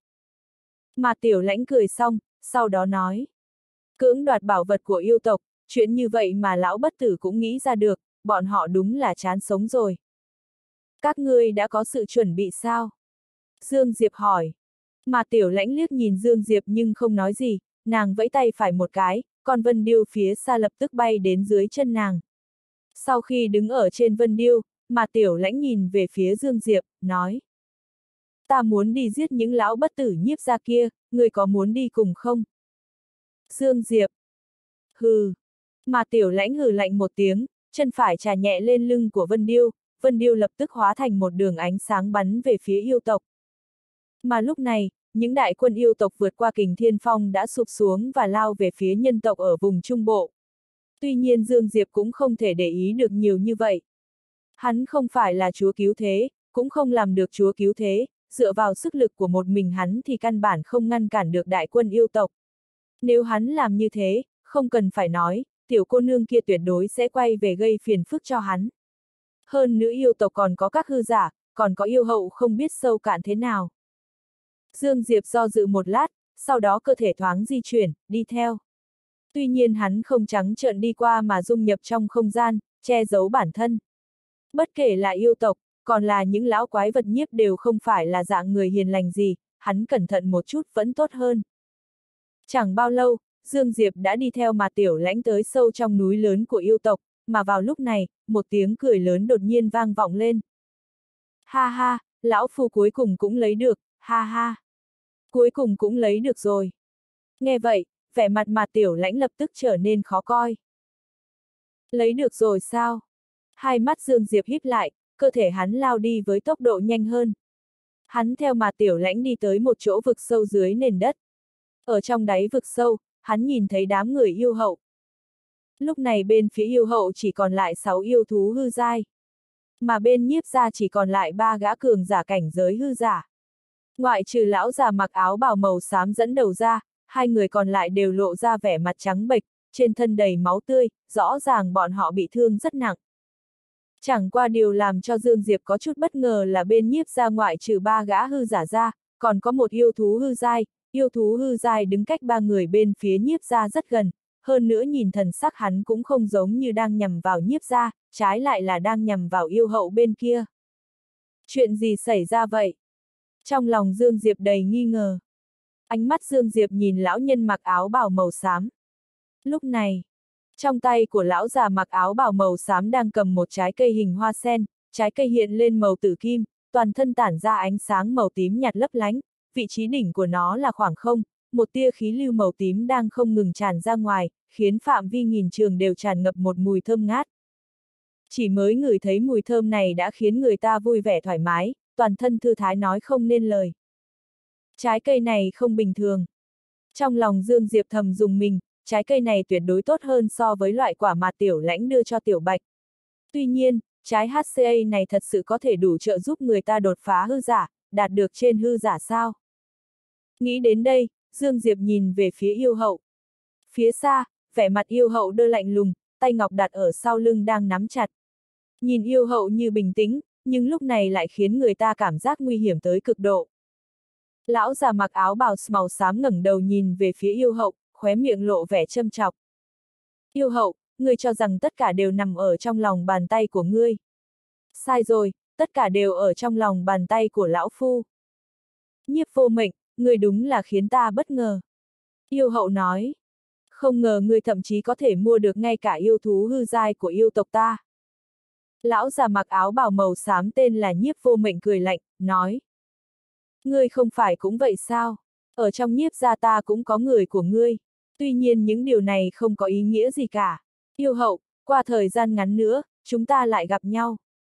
Mà Tiểu Lãnh cười xong, sau đó nói. Cưỡng đoạt bảo vật của yêu tộc, chuyện như vậy mà lão bất tử cũng nghĩ ra được, bọn họ đúng là chán sống rồi. Các ngươi đã có sự chuẩn bị sao? Dương Diệp hỏi. Mà Tiểu Lãnh liếc nhìn Dương Diệp nhưng không nói gì, nàng vẫy tay phải một cái, con Vân Điêu phía xa lập tức bay đến dưới chân nàng. Sau khi đứng ở trên Vân Điêu, mà Tiểu Lãnh nhìn về phía Dương Diệp, nói. Ta muốn đi giết những lão bất tử nhiếp gia kia, người có muốn đi cùng không? Dương Diệp. Hừ. Mà Tiểu Lãnh hừ lạnh một tiếng, chân phải chà nhẹ lên lưng của Vân Điêu, Vân Điêu lập tức hóa thành một đường ánh sáng bắn về phía yêu tộc. Mà lúc này, những đại quân yêu tộc vượt qua Kình Thiên Phong đã sụp xuống và lao về phía nhân tộc ở vùng Trung Bộ. Tuy nhiên Dương Diệp cũng không thể để ý được nhiều như vậy. Hắn không phải là chúa cứu thế, cũng không làm được chúa cứu thế, dựa vào sức lực của một mình hắn thì căn bản không ngăn cản được đại quân yêu tộc. Nếu hắn làm như thế, không cần phải nói, tiểu cô nương kia tuyệt đối sẽ quay về gây phiền phức cho hắn. Hơn nữa yêu tộc còn có các hư giả, còn có yêu hậu không biết sâu cạn thế nào. Dương Diệp do dự một lát, sau đó cơ thể thoáng di chuyển, đi theo. Tuy nhiên hắn không trắng trợn đi qua mà dung nhập trong không gian, che giấu bản thân. Bất kể là yêu tộc, còn là những lão quái vật nhiếp đều không phải là dạng người hiền lành gì, hắn cẩn thận một chút vẫn tốt hơn. Chẳng bao lâu, Dương Diệp đã đi theo mà Tiểu Lãnh tới sâu trong núi lớn của yêu tộc, mà vào lúc này, một tiếng cười lớn đột nhiên vang vọng lên. Ha ha, lão phu cuối cùng cũng lấy được, ha ha. Cuối cùng cũng lấy được rồi. Nghe vậy, vẻ mặt mà Tiểu Lãnh lập tức trở nên khó coi. Lấy được rồi sao? Hai mắt Dương Diệp híp lại, cơ thể hắn lao đi với tốc độ nhanh hơn. Hắn theo mà Tiểu Lãnh đi tới một chỗ vực sâu dưới nền đất. Ở trong đáy vực sâu, hắn nhìn thấy đám người yêu hậu. Lúc này bên phía yêu hậu chỉ còn lại sáu yêu thú hư giai. Mà bên nhiếp gia chỉ còn lại ba gã cường giả cảnh giới hư giả. Ngoại trừ lão già mặc áo bào màu xám dẫn đầu ra, hai người còn lại đều lộ ra vẻ mặt trắng bệch, trên thân đầy máu tươi, rõ ràng bọn họ bị thương rất nặng. Chẳng qua điều làm cho Dương Diệp có chút bất ngờ là bên nhiếp gia ngoại trừ ba gã hư giả ra, còn có một yêu thú hư giai, yêu thú hư giai đứng cách ba người bên phía nhiếp gia rất gần, hơn nữa nhìn thần sắc hắn cũng không giống như đang nhằm vào nhiếp gia, trái lại là đang nhằm vào yêu hậu bên kia. Chuyện gì xảy ra vậy? Trong lòng Dương Diệp đầy nghi ngờ. Ánh mắt Dương Diệp nhìn lão nhân mặc áo bào màu xám. Lúc này, trong tay của lão già mặc áo bào màu xám đang cầm một trái cây hình hoa sen, trái cây hiện lên màu tử kim, toàn thân tản ra ánh sáng màu tím nhạt lấp lánh, vị trí đỉnh của nó là khoảng không, một tia khí lưu màu tím đang không ngừng tràn ra ngoài, khiến phạm vi nghìn trường đều tràn ngập một mùi thơm ngát. Chỉ mới ngửi thấy mùi thơm này đã khiến người ta vui vẻ thoải mái, toàn thân thư thái nói không nên lời. Trái cây này không bình thường. Trong lòng Dương Diệp thầm dùng mình, trái cây này tuyệt đối tốt hơn so với loại quả mà Tiểu Lãnh đưa cho Tiểu Bạch. Tuy nhiên, trái hát xê a này thật sự có thể đủ trợ giúp người ta đột phá hư giả, đạt được trên hư giả sao? Nghĩ đến đây, Dương Diệp nhìn về phía yêu hậu. Phía xa, vẻ mặt yêu hậu đơ lạnh lùng, tay ngọc đặt ở sau lưng đang nắm chặt. Nhìn yêu hậu như bình tĩnh, nhưng lúc này lại khiến người ta cảm giác nguy hiểm tới cực độ. Lão già mặc áo bào màu xám ngẩng đầu nhìn về phía yêu hậu, khóe miệng lộ vẻ châm chọc. Yêu hậu, ngươi cho rằng tất cả đều nằm ở trong lòng bàn tay của ngươi. Sai rồi, tất cả đều ở trong lòng bàn tay của lão phu. Nhiếp Vô Mệnh, ngươi đúng là khiến ta bất ngờ. Yêu hậu nói. Không ngờ ngươi thậm chí có thể mua được ngay cả yêu thú hư giai của yêu tộc ta. Lão già mặc áo bào màu xám tên là Nhiếp Vô Mệnh cười lạnh, nói. Ngươi không phải cũng vậy sao? Ở trong nhiếp gia ta cũng có người của ngươi. Tuy nhiên những điều này không có ý nghĩa gì cả. Yêu hậu, qua thời gian ngắn nữa, chúng ta lại gặp nhau.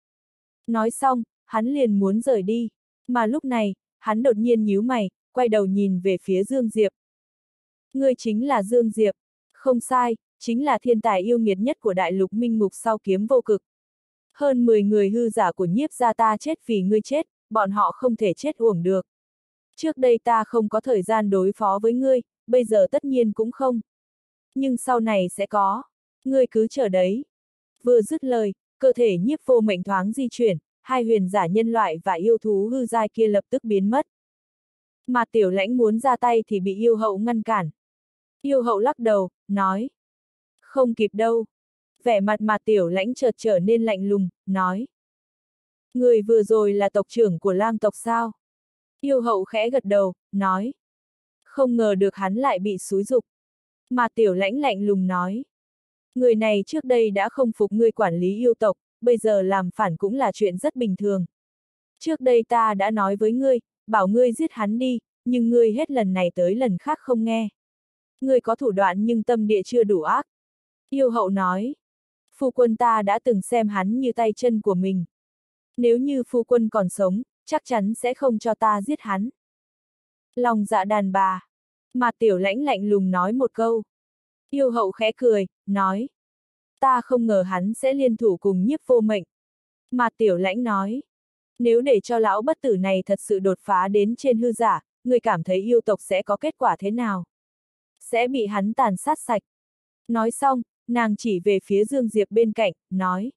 Nói xong, hắn liền muốn rời đi. Mà lúc này, hắn đột nhiên nhíu mày, quay đầu nhìn về phía Dương Diệp. Ngươi chính là Dương Diệp. Không sai, chính là thiên tài yêu nghiệt nhất của đại lục minh ngục sau kiếm vô cực. Hơn mười người hư giả của nhiếp gia ta chết vì ngươi chết, bọn họ không thể chết uổng được. Trước đây ta không có thời gian đối phó với ngươi, bây giờ tất nhiên cũng không. Nhưng sau này sẽ có. Ngươi cứ chờ đấy. Vừa dứt lời, cơ thể Nhiếp Vô Mệnh thoáng di chuyển, hai huyền giả nhân loại và yêu thú hư giai kia lập tức biến mất. Mà Tiểu Lãnh muốn ra tay thì bị yêu hậu ngăn cản. Yêu hậu lắc đầu, nói. Không kịp đâu. Vẻ mặt mà Tiểu Lãnh chợt trở nên lạnh lùng, nói. Người vừa rồi là tộc trưởng của lang tộc sao? Yêu hậu khẽ gật đầu, nói. Không ngờ được hắn lại bị xúi giục. Mà Tiểu Lãnh lạnh lùng nói. Người này trước đây đã không phục ngươi quản lý yêu tộc, bây giờ làm phản cũng là chuyện rất bình thường. Trước đây ta đã nói với ngươi, bảo ngươi giết hắn đi, nhưng ngươi hết lần này tới lần khác không nghe. Ngươi có thủ đoạn nhưng tâm địa chưa đủ ác. Yêu hậu nói. Phu quân ta đã từng xem hắn như tay chân của mình. Nếu như phu quân còn sống, chắc chắn sẽ không cho ta giết hắn. Lòng dạ đàn bà. Mà Tiểu Lãnh lạnh lùng nói một câu. Yêu hậu khẽ cười, nói. Ta không ngờ hắn sẽ liên thủ cùng Nhiếp Vô Mệnh. Mà Tiểu Lãnh nói. Nếu để cho lão bất tử này thật sự đột phá đến trên hư giả, người cảm thấy yêu tộc sẽ có kết quả thế nào? Sẽ bị hắn tàn sát sạch. Nói xong, nàng chỉ về phía Dương Diệp bên cạnh, nói.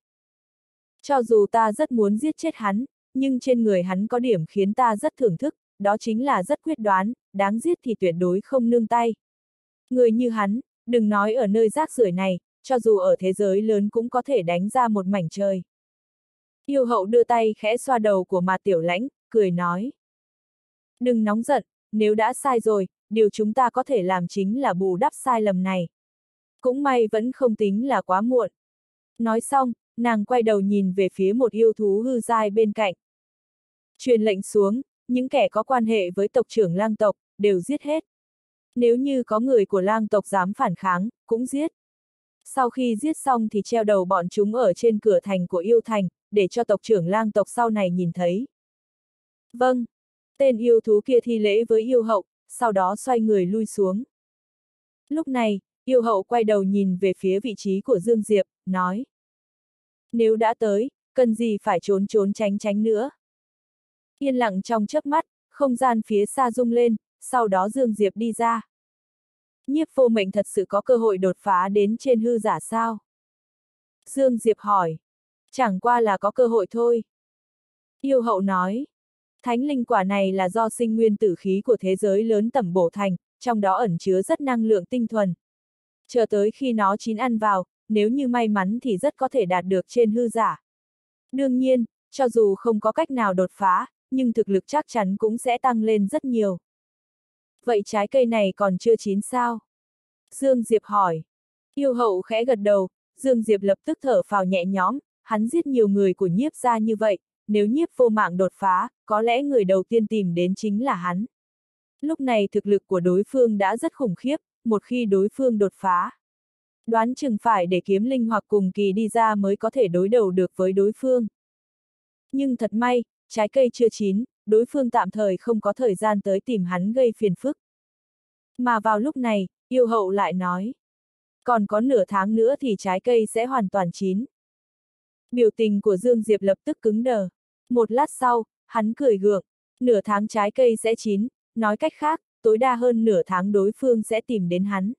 Cho dù ta rất muốn giết chết hắn, nhưng trên người hắn có điểm khiến ta rất thưởng thức, đó chính là rất quyết đoán, đáng giết thì tuyệt đối không nương tay. Người như hắn, đừng nói ở nơi rác rưởi này, cho dù ở thế giới lớn cũng có thể đánh ra một mảnh trời. Yêu hậu đưa tay khẽ xoa đầu của Mà Tiểu Lãnh, cười nói. Đừng nóng giận, nếu đã sai rồi, điều chúng ta có thể làm chính là bù đắp sai lầm này. Cũng may vẫn không tính là quá muộn. Nói xong, nàng quay đầu nhìn về phía một yêu thú hư giai bên cạnh. Truyền lệnh xuống, những kẻ có quan hệ với tộc trưởng lang tộc, đều giết hết. Nếu như có người của lang tộc dám phản kháng, cũng giết. Sau khi giết xong thì treo đầu bọn chúng ở trên cửa thành của yêu thành, để cho tộc trưởng lang tộc sau này nhìn thấy. Vâng. Tên yêu thú kia thi lễ với yêu hậu, sau đó xoay người lui xuống. Lúc này, yêu hậu quay đầu nhìn về phía vị trí của Dương Diệp, nói. Nếu đã tới, cần gì phải trốn trốn tránh tránh nữa. Yên lặng trong chớp mắt, không gian phía xa rung lên, sau đó Dương Diệp đi ra. Nhiếp vô mệnh thật sự có cơ hội đột phá đến trên hư giả sao? Dương Diệp hỏi. Chẳng qua là có cơ hội thôi. Yêu hậu nói. Thánh linh quả này là do sinh nguyên tử khí của thế giới lớn tẩm bổ thành, trong đó ẩn chứa rất năng lượng tinh thuần. Chờ tới khi nó chín ăn vào, nếu như may mắn thì rất có thể đạt được trên hư giả. Đương nhiên, cho dù không có cách nào đột phá, nhưng thực lực chắc chắn cũng sẽ tăng lên rất nhiều. Vậy trái cây này còn chưa chín sao? Dương Diệp hỏi. Yêu hậu khẽ gật đầu, Dương Diệp lập tức thở phào nhẹ nhõm, hắn giết nhiều người của nhiếp gia như vậy, nếu nhiếp vô mạng đột phá, có lẽ người đầu tiên tìm đến chính là hắn. Lúc này thực lực của đối phương đã rất khủng khiếp, một khi đối phương đột phá. Đoán chừng phải để kiếm linh hoặc cùng kỳ đi ra mới có thể đối đầu được với đối phương. Nhưng thật may, trái cây chưa chín, đối phương tạm thời không có thời gian tới tìm hắn gây phiền phức. Mà vào lúc này, yêu hậu lại nói. Còn có nửa tháng nữa thì trái cây sẽ hoàn toàn chín. Biểu tình của Dương Diệp lập tức cứng đờ. Một lát sau, hắn cười gượng. Nửa tháng trái cây sẽ chín, nói cách khác, tối đa hơn nửa tháng đối phương sẽ tìm đến hắn.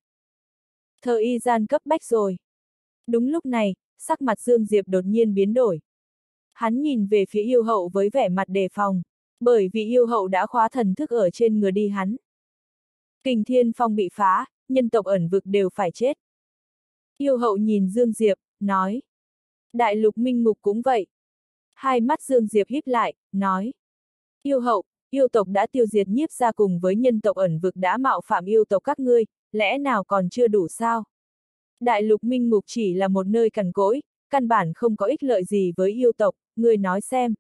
Thời gian cấp bách rồi. Đúng lúc này, sắc mặt Dương Diệp đột nhiên biến đổi. Hắn nhìn về phía yêu hậu với vẻ mặt đề phòng, bởi vì yêu hậu đã khóa thần thức ở trên người đi hắn. Kình Thiên Phong bị phá, nhân tộc ẩn vực đều phải chết. Yêu hậu nhìn Dương Diệp, nói. Đại lục minh ngục cũng vậy. Hai mắt Dương Diệp híp lại, nói. Yêu hậu, yêu tộc đã tiêu diệt nhiếp gia cùng với nhân tộc ẩn vực đã mạo phạm yêu tộc các ngươi, lẽ nào còn chưa đủ sao? Đại lục minh ngục chỉ là một nơi cằn cỗi, căn bản không có ích lợi gì với yêu tộc, ngươi nói xem.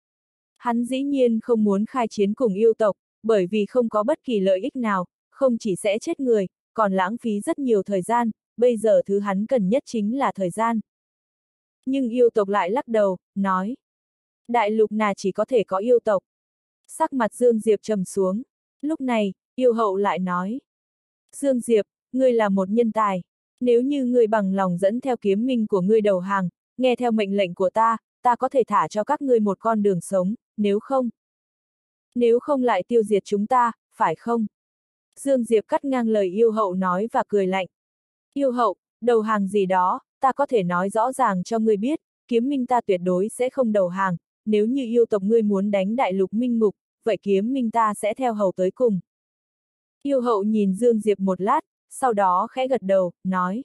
Hắn dĩ nhiên không muốn khai chiến cùng yêu tộc, bởi vì không có bất kỳ lợi ích nào, không chỉ sẽ chết người, còn lãng phí rất nhiều thời gian, bây giờ thứ hắn cần nhất chính là thời gian. Nhưng yêu tộc lại lắc đầu, nói. Đại lục nào chỉ có thể có yêu tộc. Sắc mặt Dương Diệp trầm xuống. Lúc này, yêu hậu lại nói. Dương Diệp, ngươi là một nhân tài. Nếu như ngươi bằng lòng dẫn theo kiếm minh của ngươi đầu hàng, nghe theo mệnh lệnh của ta, ta có thể thả cho các ngươi một con đường sống, nếu không. Nếu không lại tiêu diệt chúng ta, phải không? Dương Diệp cắt ngang lời yêu hậu nói và cười lạnh. Yêu hậu, đầu hàng gì đó, ta có thể nói rõ ràng cho ngươi biết, kiếm minh ta tuyệt đối sẽ không đầu hàng, nếu như yêu tộc ngươi muốn đánh đại lục minh ngục, vậy kiếm minh ta sẽ theo hầu tới cùng. Yêu hậu nhìn Dương Diệp một lát, sau đó khẽ gật đầu, nói.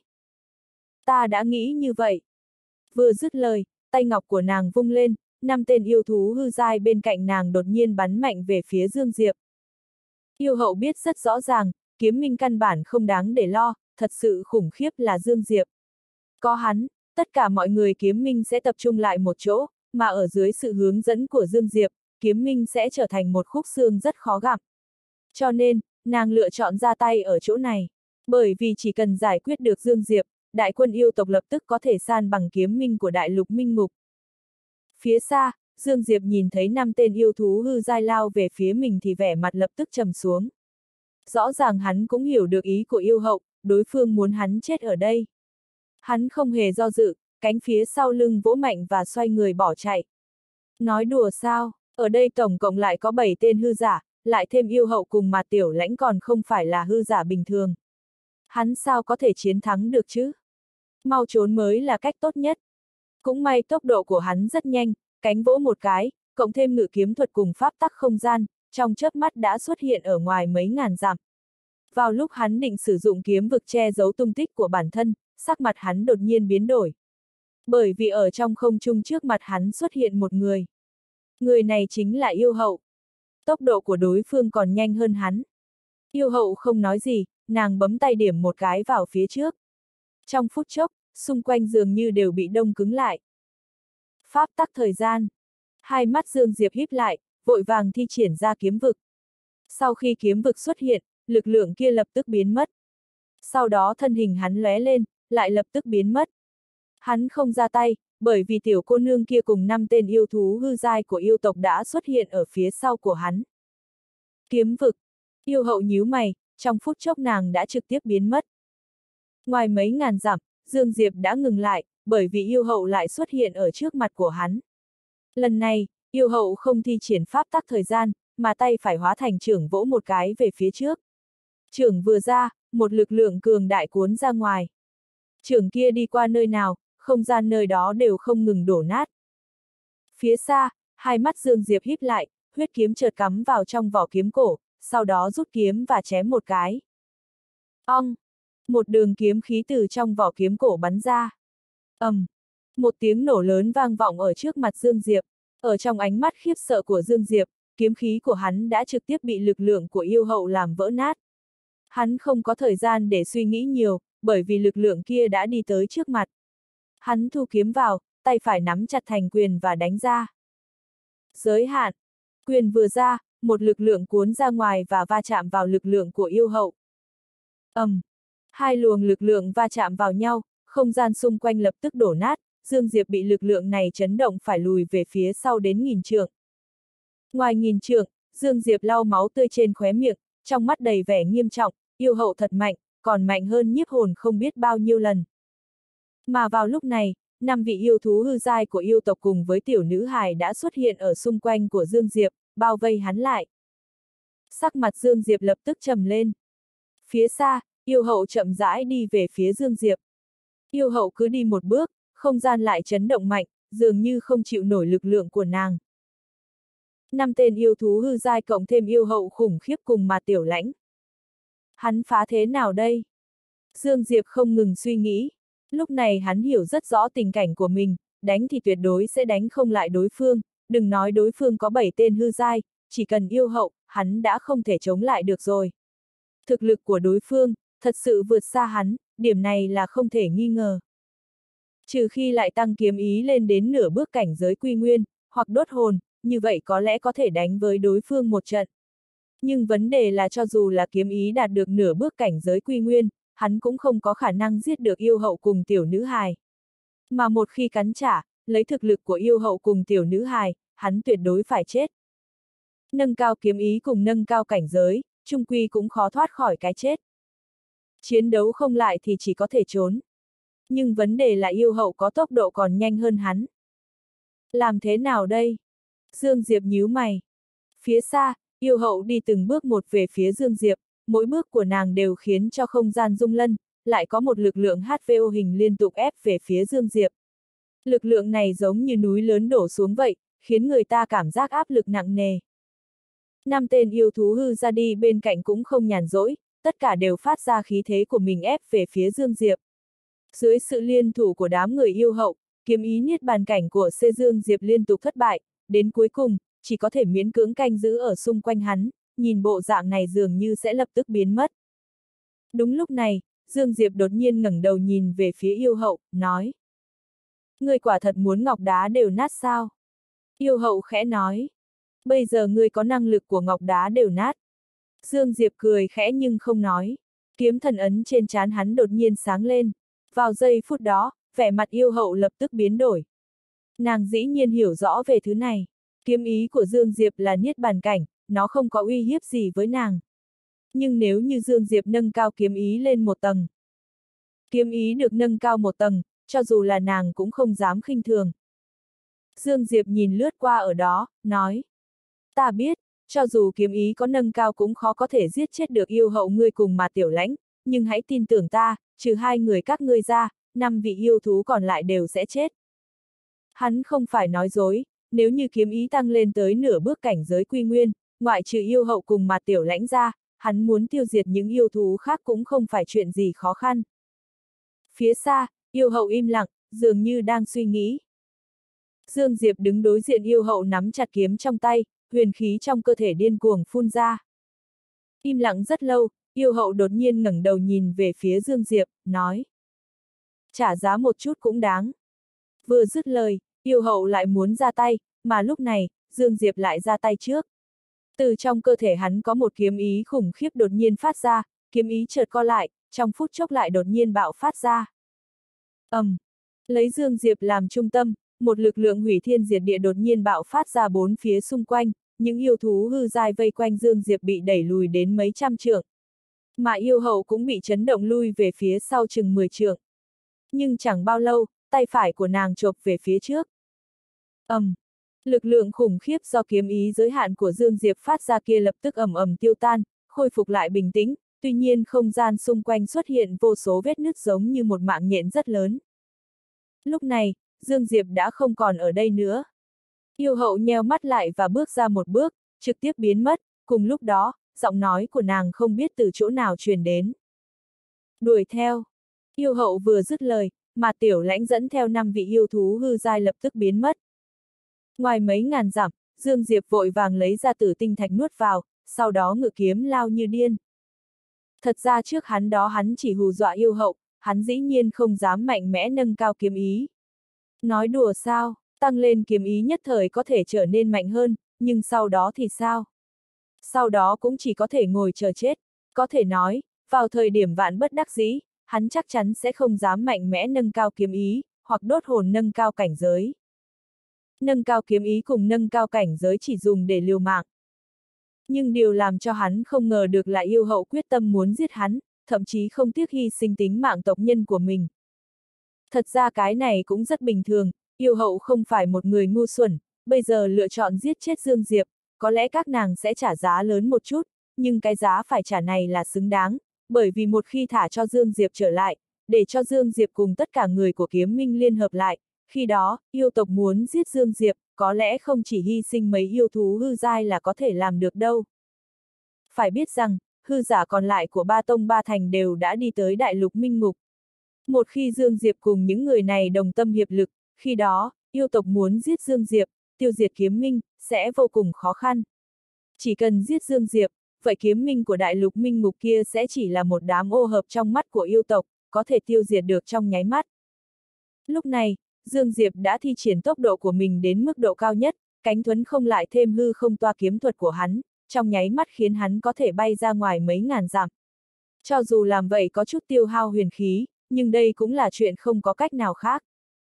Ta đã nghĩ như vậy. Vừa dứt lời, tay ngọc của nàng vung lên, năm tên yêu thú hư giai bên cạnh nàng đột nhiên bắn mạnh về phía Dương Diệp. Yêu hậu biết rất rõ ràng, kiếm minh căn bản không đáng để lo, thật sự khủng khiếp là Dương Diệp. Có hắn, tất cả mọi người kiếm minh sẽ tập trung lại một chỗ, mà ở dưới sự hướng dẫn của Dương Diệp, kiếm minh sẽ trở thành một khúc xương rất khó gặp. Cho nên, nàng lựa chọn ra tay ở chỗ này. Bởi vì chỉ cần giải quyết được Dương Diệp, đại quân yêu tộc lập tức có thể san bằng kiếm minh của đại lục minh ngục. Phía xa, Dương Diệp nhìn thấy năm tên yêu thú hư giai lao về phía mình thì vẻ mặt lập tức trầm xuống. Rõ ràng hắn cũng hiểu được ý của yêu hậu, đối phương muốn hắn chết ở đây. Hắn không hề do dự, cánh phía sau lưng vỗ mạnh và xoay người bỏ chạy. Nói đùa sao, ở đây tổng cộng lại có bảy tên hư giả, lại thêm yêu hậu cùng mà tiểu lãnh còn không phải là hư giả bình thường. Hắn sao có thể chiến thắng được chứ? Mau trốn mới là cách tốt nhất. Cũng may tốc độ của hắn rất nhanh, cánh vỗ một cái, cộng thêm ngự kiếm thuật cùng pháp tắc không gian, trong chớp mắt đã xuất hiện ở ngoài mấy ngàn dặm. Vào lúc hắn định sử dụng kiếm vực che giấu tung tích của bản thân, sắc mặt hắn đột nhiên biến đổi. Bởi vì ở trong không trung trước mặt hắn xuất hiện một người. Người này chính là yêu hậu. Tốc độ của đối phương còn nhanh hơn hắn. Yêu hậu không nói gì, nàng bấm tay điểm một cái vào phía trước. Trong phút chốc, xung quanh dường như đều bị đông cứng lại. Pháp tắc thời gian. Hai mắt Dương Diệp híp lại, vội vàng thi triển ra kiếm vực. Sau khi kiếm vực xuất hiện, lực lượng kia lập tức biến mất. Sau đó thân hình hắn lóe lên, lại lập tức biến mất. Hắn không ra tay, bởi vì tiểu cô nương kia cùng năm tên yêu thú hư giai của yêu tộc đã xuất hiện ở phía sau của hắn. Kiếm vực. Yêu hậu nhíu mày, trong phút chốc nàng đã trực tiếp biến mất. Ngoài mấy ngàn dặm, Dương Diệp đã ngừng lại, bởi vì yêu hậu lại xuất hiện ở trước mặt của hắn. Lần này, yêu hậu không thi triển pháp tắc thời gian, mà tay phải hóa thành chưởng vỗ một cái về phía trước. Chưởng vừa ra, một lực lượng cường đại cuốn ra ngoài. Trường kia đi qua nơi nào, không gian nơi đó đều không ngừng đổ nát. Phía xa, hai mắt Dương Diệp híp lại, huyết kiếm chợt cắm vào trong vỏ kiếm cổ, sau đó rút kiếm và chém một cái. Ong! Một đường kiếm khí từ trong vỏ kiếm cổ bắn ra. ầm, um, một tiếng nổ lớn vang vọng ở trước mặt Dương Diệp. Ở trong ánh mắt khiếp sợ của Dương Diệp, kiếm khí của hắn đã trực tiếp bị lực lượng của yêu hậu làm vỡ nát. Hắn không có thời gian để suy nghĩ nhiều, bởi vì lực lượng kia đã đi tới trước mặt. Hắn thu kiếm vào, tay phải nắm chặt thành quyền và đánh ra. Giới hạn. Quyền vừa ra, một lực lượng cuốn ra ngoài và va chạm vào lực lượng của yêu hậu. ầm, um, hai luồng lực lượng va chạm vào nhau, không gian xung quanh lập tức đổ nát, Dương Diệp bị lực lượng này chấn động phải lùi về phía sau đến nghìn trượng. Ngoài nghìn trượng, Dương Diệp lau máu tươi trên khóe miệng, trong mắt đầy vẻ nghiêm trọng, yêu hậu thật mạnh, còn mạnh hơn nhiếp hồn không biết bao nhiêu lần. Mà vào lúc này, năm vị yêu thú hư giai của yêu tộc cùng với tiểu nữ hài đã xuất hiện ở xung quanh của Dương Diệp, bao vây hắn lại. Sắc mặt Dương Diệp lập tức trầm lên. Phía xa, yêu hậu chậm rãi đi về phía Dương Diệp. Yêu hậu cứ đi một bước, không gian lại chấn động mạnh, dường như không chịu nổi lực lượng của nàng. Năm tên yêu thú hư giai cộng thêm yêu hậu khủng khiếp cùng mà tiểu lãnh. Hắn phá thế nào đây? Dương Diệp không ngừng suy nghĩ. Lúc này hắn hiểu rất rõ tình cảnh của mình, đánh thì tuyệt đối sẽ đánh không lại đối phương, đừng nói đối phương có bảy tên hư giai, chỉ cần yêu hậu, hắn đã không thể chống lại được rồi. Thực lực của đối phương, thật sự vượt xa hắn, điểm này là không thể nghi ngờ. Trừ khi lại tăng kiếm ý lên đến nửa bước cảnh giới quy nguyên, hoặc đốt hồn, như vậy có lẽ có thể đánh với đối phương một trận. Nhưng vấn đề là cho dù là kiếm ý đạt được nửa bước cảnh giới quy nguyên, hắn cũng không có khả năng giết được yêu hậu cùng tiểu nữ hài. Mà một khi cắn trả, lấy thực lực của yêu hậu cùng tiểu nữ hài, hắn tuyệt đối phải chết. Nâng cao kiếm ý cùng nâng cao cảnh giới, chung quy cũng khó thoát khỏi cái chết. Chiến đấu không lại thì chỉ có thể trốn. Nhưng vấn đề là yêu hậu có tốc độ còn nhanh hơn hắn. Làm thế nào đây? Dương Diệp nhíu mày. Phía xa, yêu hậu đi từng bước một về phía Dương Diệp, mỗi bước của nàng đều khiến cho không gian rung lân, lại có một lực lượng hát vê ô hình liên tục ép về phía Dương Diệp. Lực lượng này giống như núi lớn đổ xuống vậy, khiến người ta cảm giác áp lực nặng nề. Năm tên yêu thú hư ra đi bên cạnh cũng không nhàn rỗi, tất cả đều phát ra khí thế của mình ép về phía Dương Diệp. Dưới sự liên thủ của đám người yêu hậu, kiếm ý niết bàn cảnh của C Dương Diệp liên tục thất bại, đến cuối cùng, chỉ có thể miễn cưỡng canh giữ ở xung quanh hắn, nhìn bộ dạng này dường như sẽ lập tức biến mất. Đúng lúc này, Dương Diệp đột nhiên ngẩng đầu nhìn về phía yêu hậu, nói. Ngươi quả thật muốn ngọc đá đều nát sao? Yêu hậu khẽ nói. Bây giờ ngươi có năng lực của ngọc đá đều nát. Dương Diệp cười khẽ nhưng không nói. Kiếm thần ấn trên trán hắn đột nhiên sáng lên. Vào giây phút đó, vẻ mặt yêu hậu lập tức biến đổi. Nàng dĩ nhiên hiểu rõ về thứ này. Kiếm ý của Dương Diệp là niết bàn cảnh, nó không có uy hiếp gì với nàng. Nhưng nếu như Dương Diệp nâng cao kiếm ý lên một tầng. Kiếm ý được nâng cao một tầng, cho dù là nàng cũng không dám khinh thường. Dương Diệp nhìn lướt qua ở đó, nói. Ta biết, cho dù kiếm ý có nâng cao cũng khó có thể giết chết được yêu hậu ngươi cùng mà tiểu lãnh, nhưng hãy tin tưởng ta, trừ hai người các ngươi ra, năm vị yêu thú còn lại đều sẽ chết. Hắn không phải nói dối, nếu như kiếm ý tăng lên tới nửa bước cảnh giới quy nguyên, ngoại trừ yêu hậu cùng mà tiểu lãnh ra, hắn muốn tiêu diệt những yêu thú khác cũng không phải chuyện gì khó khăn. Phía xa, yêu hậu im lặng, dường như đang suy nghĩ. Dương Diệp đứng đối diện yêu hậu nắm chặt kiếm trong tay, huyền khí trong cơ thể điên cuồng phun ra. Im lặng rất lâu, yêu hậu đột nhiên ngẩng đầu nhìn về phía Dương Diệp, nói. Trả giá một chút cũng đáng. Vừa dứt lời, yêu hậu lại muốn ra tay, mà lúc này, Dương Diệp lại ra tay trước. Từ trong cơ thể hắn có một kiếm ý khủng khiếp đột nhiên phát ra, kiếm ý chợt co lại, trong phút chốc lại đột nhiên bạo phát ra. ầm, um, lấy Dương Diệp làm trung tâm, một lực lượng hủy thiên diệt địa đột nhiên bạo phát ra bốn phía xung quanh, những yêu thú hư giai vây quanh Dương Diệp bị đẩy lùi đến mấy trăm trượng. Mà yêu hậu cũng bị chấn động lui về phía sau chừng mười trượng. Nhưng chẳng bao lâu, tay phải của nàng chộp về phía trước. ầm, um, lực lượng khủng khiếp do kiếm ý giới hạn của Dương Diệp phát ra kia lập tức ầm ầm tiêu tan, khôi phục lại bình tĩnh, tuy nhiên không gian xung quanh xuất hiện vô số vết nứt giống như một mạng nhện rất lớn. Lúc này, Dương Diệp đã không còn ở đây nữa. Yêu hậu nheo mắt lại và bước ra một bước, trực tiếp biến mất, cùng lúc đó, giọng nói của nàng không biết từ chỗ nào truyền đến. Đuổi theo. Yêu hậu vừa dứt lời, mà Tiểu Lãnh dẫn theo năm vị yêu thú hư giai lập tức biến mất. Ngoài mấy ngàn dặm, Dương Diệp vội vàng lấy ra tử tinh thạch nuốt vào, sau đó ngự kiếm lao như điên. Thật ra trước hắn đó hắn chỉ hù dọa yêu hậu, hắn dĩ nhiên không dám mạnh mẽ nâng cao kiếm ý. Nói đùa sao, tăng lên kiếm ý nhất thời có thể trở nên mạnh hơn, nhưng sau đó thì sao? Sau đó cũng chỉ có thể ngồi chờ chết, có thể nói, vào thời điểm vạn bất đắc dĩ, hắn chắc chắn sẽ không dám mạnh mẽ nâng cao kiếm ý, hoặc đốt hồn nâng cao cảnh giới. Nâng cao kiếm ý cùng nâng cao cảnh giới chỉ dùng để liều mạng. Nhưng điều làm cho hắn không ngờ được là yêu hậu quyết tâm muốn giết hắn, thậm chí không tiếc hy sinh tính mạng tộc nhân của mình. Thật ra cái này cũng rất bình thường, yêu hậu không phải một người ngu xuẩn, bây giờ lựa chọn giết chết Dương Diệp, có lẽ các nàng sẽ trả giá lớn một chút, nhưng cái giá phải trả này là xứng đáng, bởi vì một khi thả cho Dương Diệp trở lại, để cho Dương Diệp cùng tất cả người của Kiếm Minh liên hợp lại, khi đó, yêu tộc muốn giết Dương Diệp, có lẽ không chỉ hy sinh mấy yêu thú hư giai là có thể làm được đâu. Phải biết rằng, hư giả còn lại của ba tông ba thành đều đã đi tới đại lục minh ngục. Một khi Dương Diệp cùng những người này đồng tâm hiệp lực, khi đó, yêu tộc muốn giết Dương Diệp, tiêu diệt Kiếm Minh, sẽ vô cùng khó khăn. Chỉ cần giết Dương Diệp, vậy Kiếm Minh của đại lục minh ngục kia sẽ chỉ là một đám ô hợp trong mắt của yêu tộc, có thể tiêu diệt được trong nháy mắt. Lúc này, Dương Diệp đã thi triển tốc độ của mình đến mức độ cao nhất, cánh thuấn không lại thêm hư không toa kiếm thuật của hắn, trong nháy mắt khiến hắn có thể bay ra ngoài mấy ngàn dặm. Cho dù làm vậy có chút tiêu hao huyền khí, nhưng đây cũng là chuyện không có cách nào khác.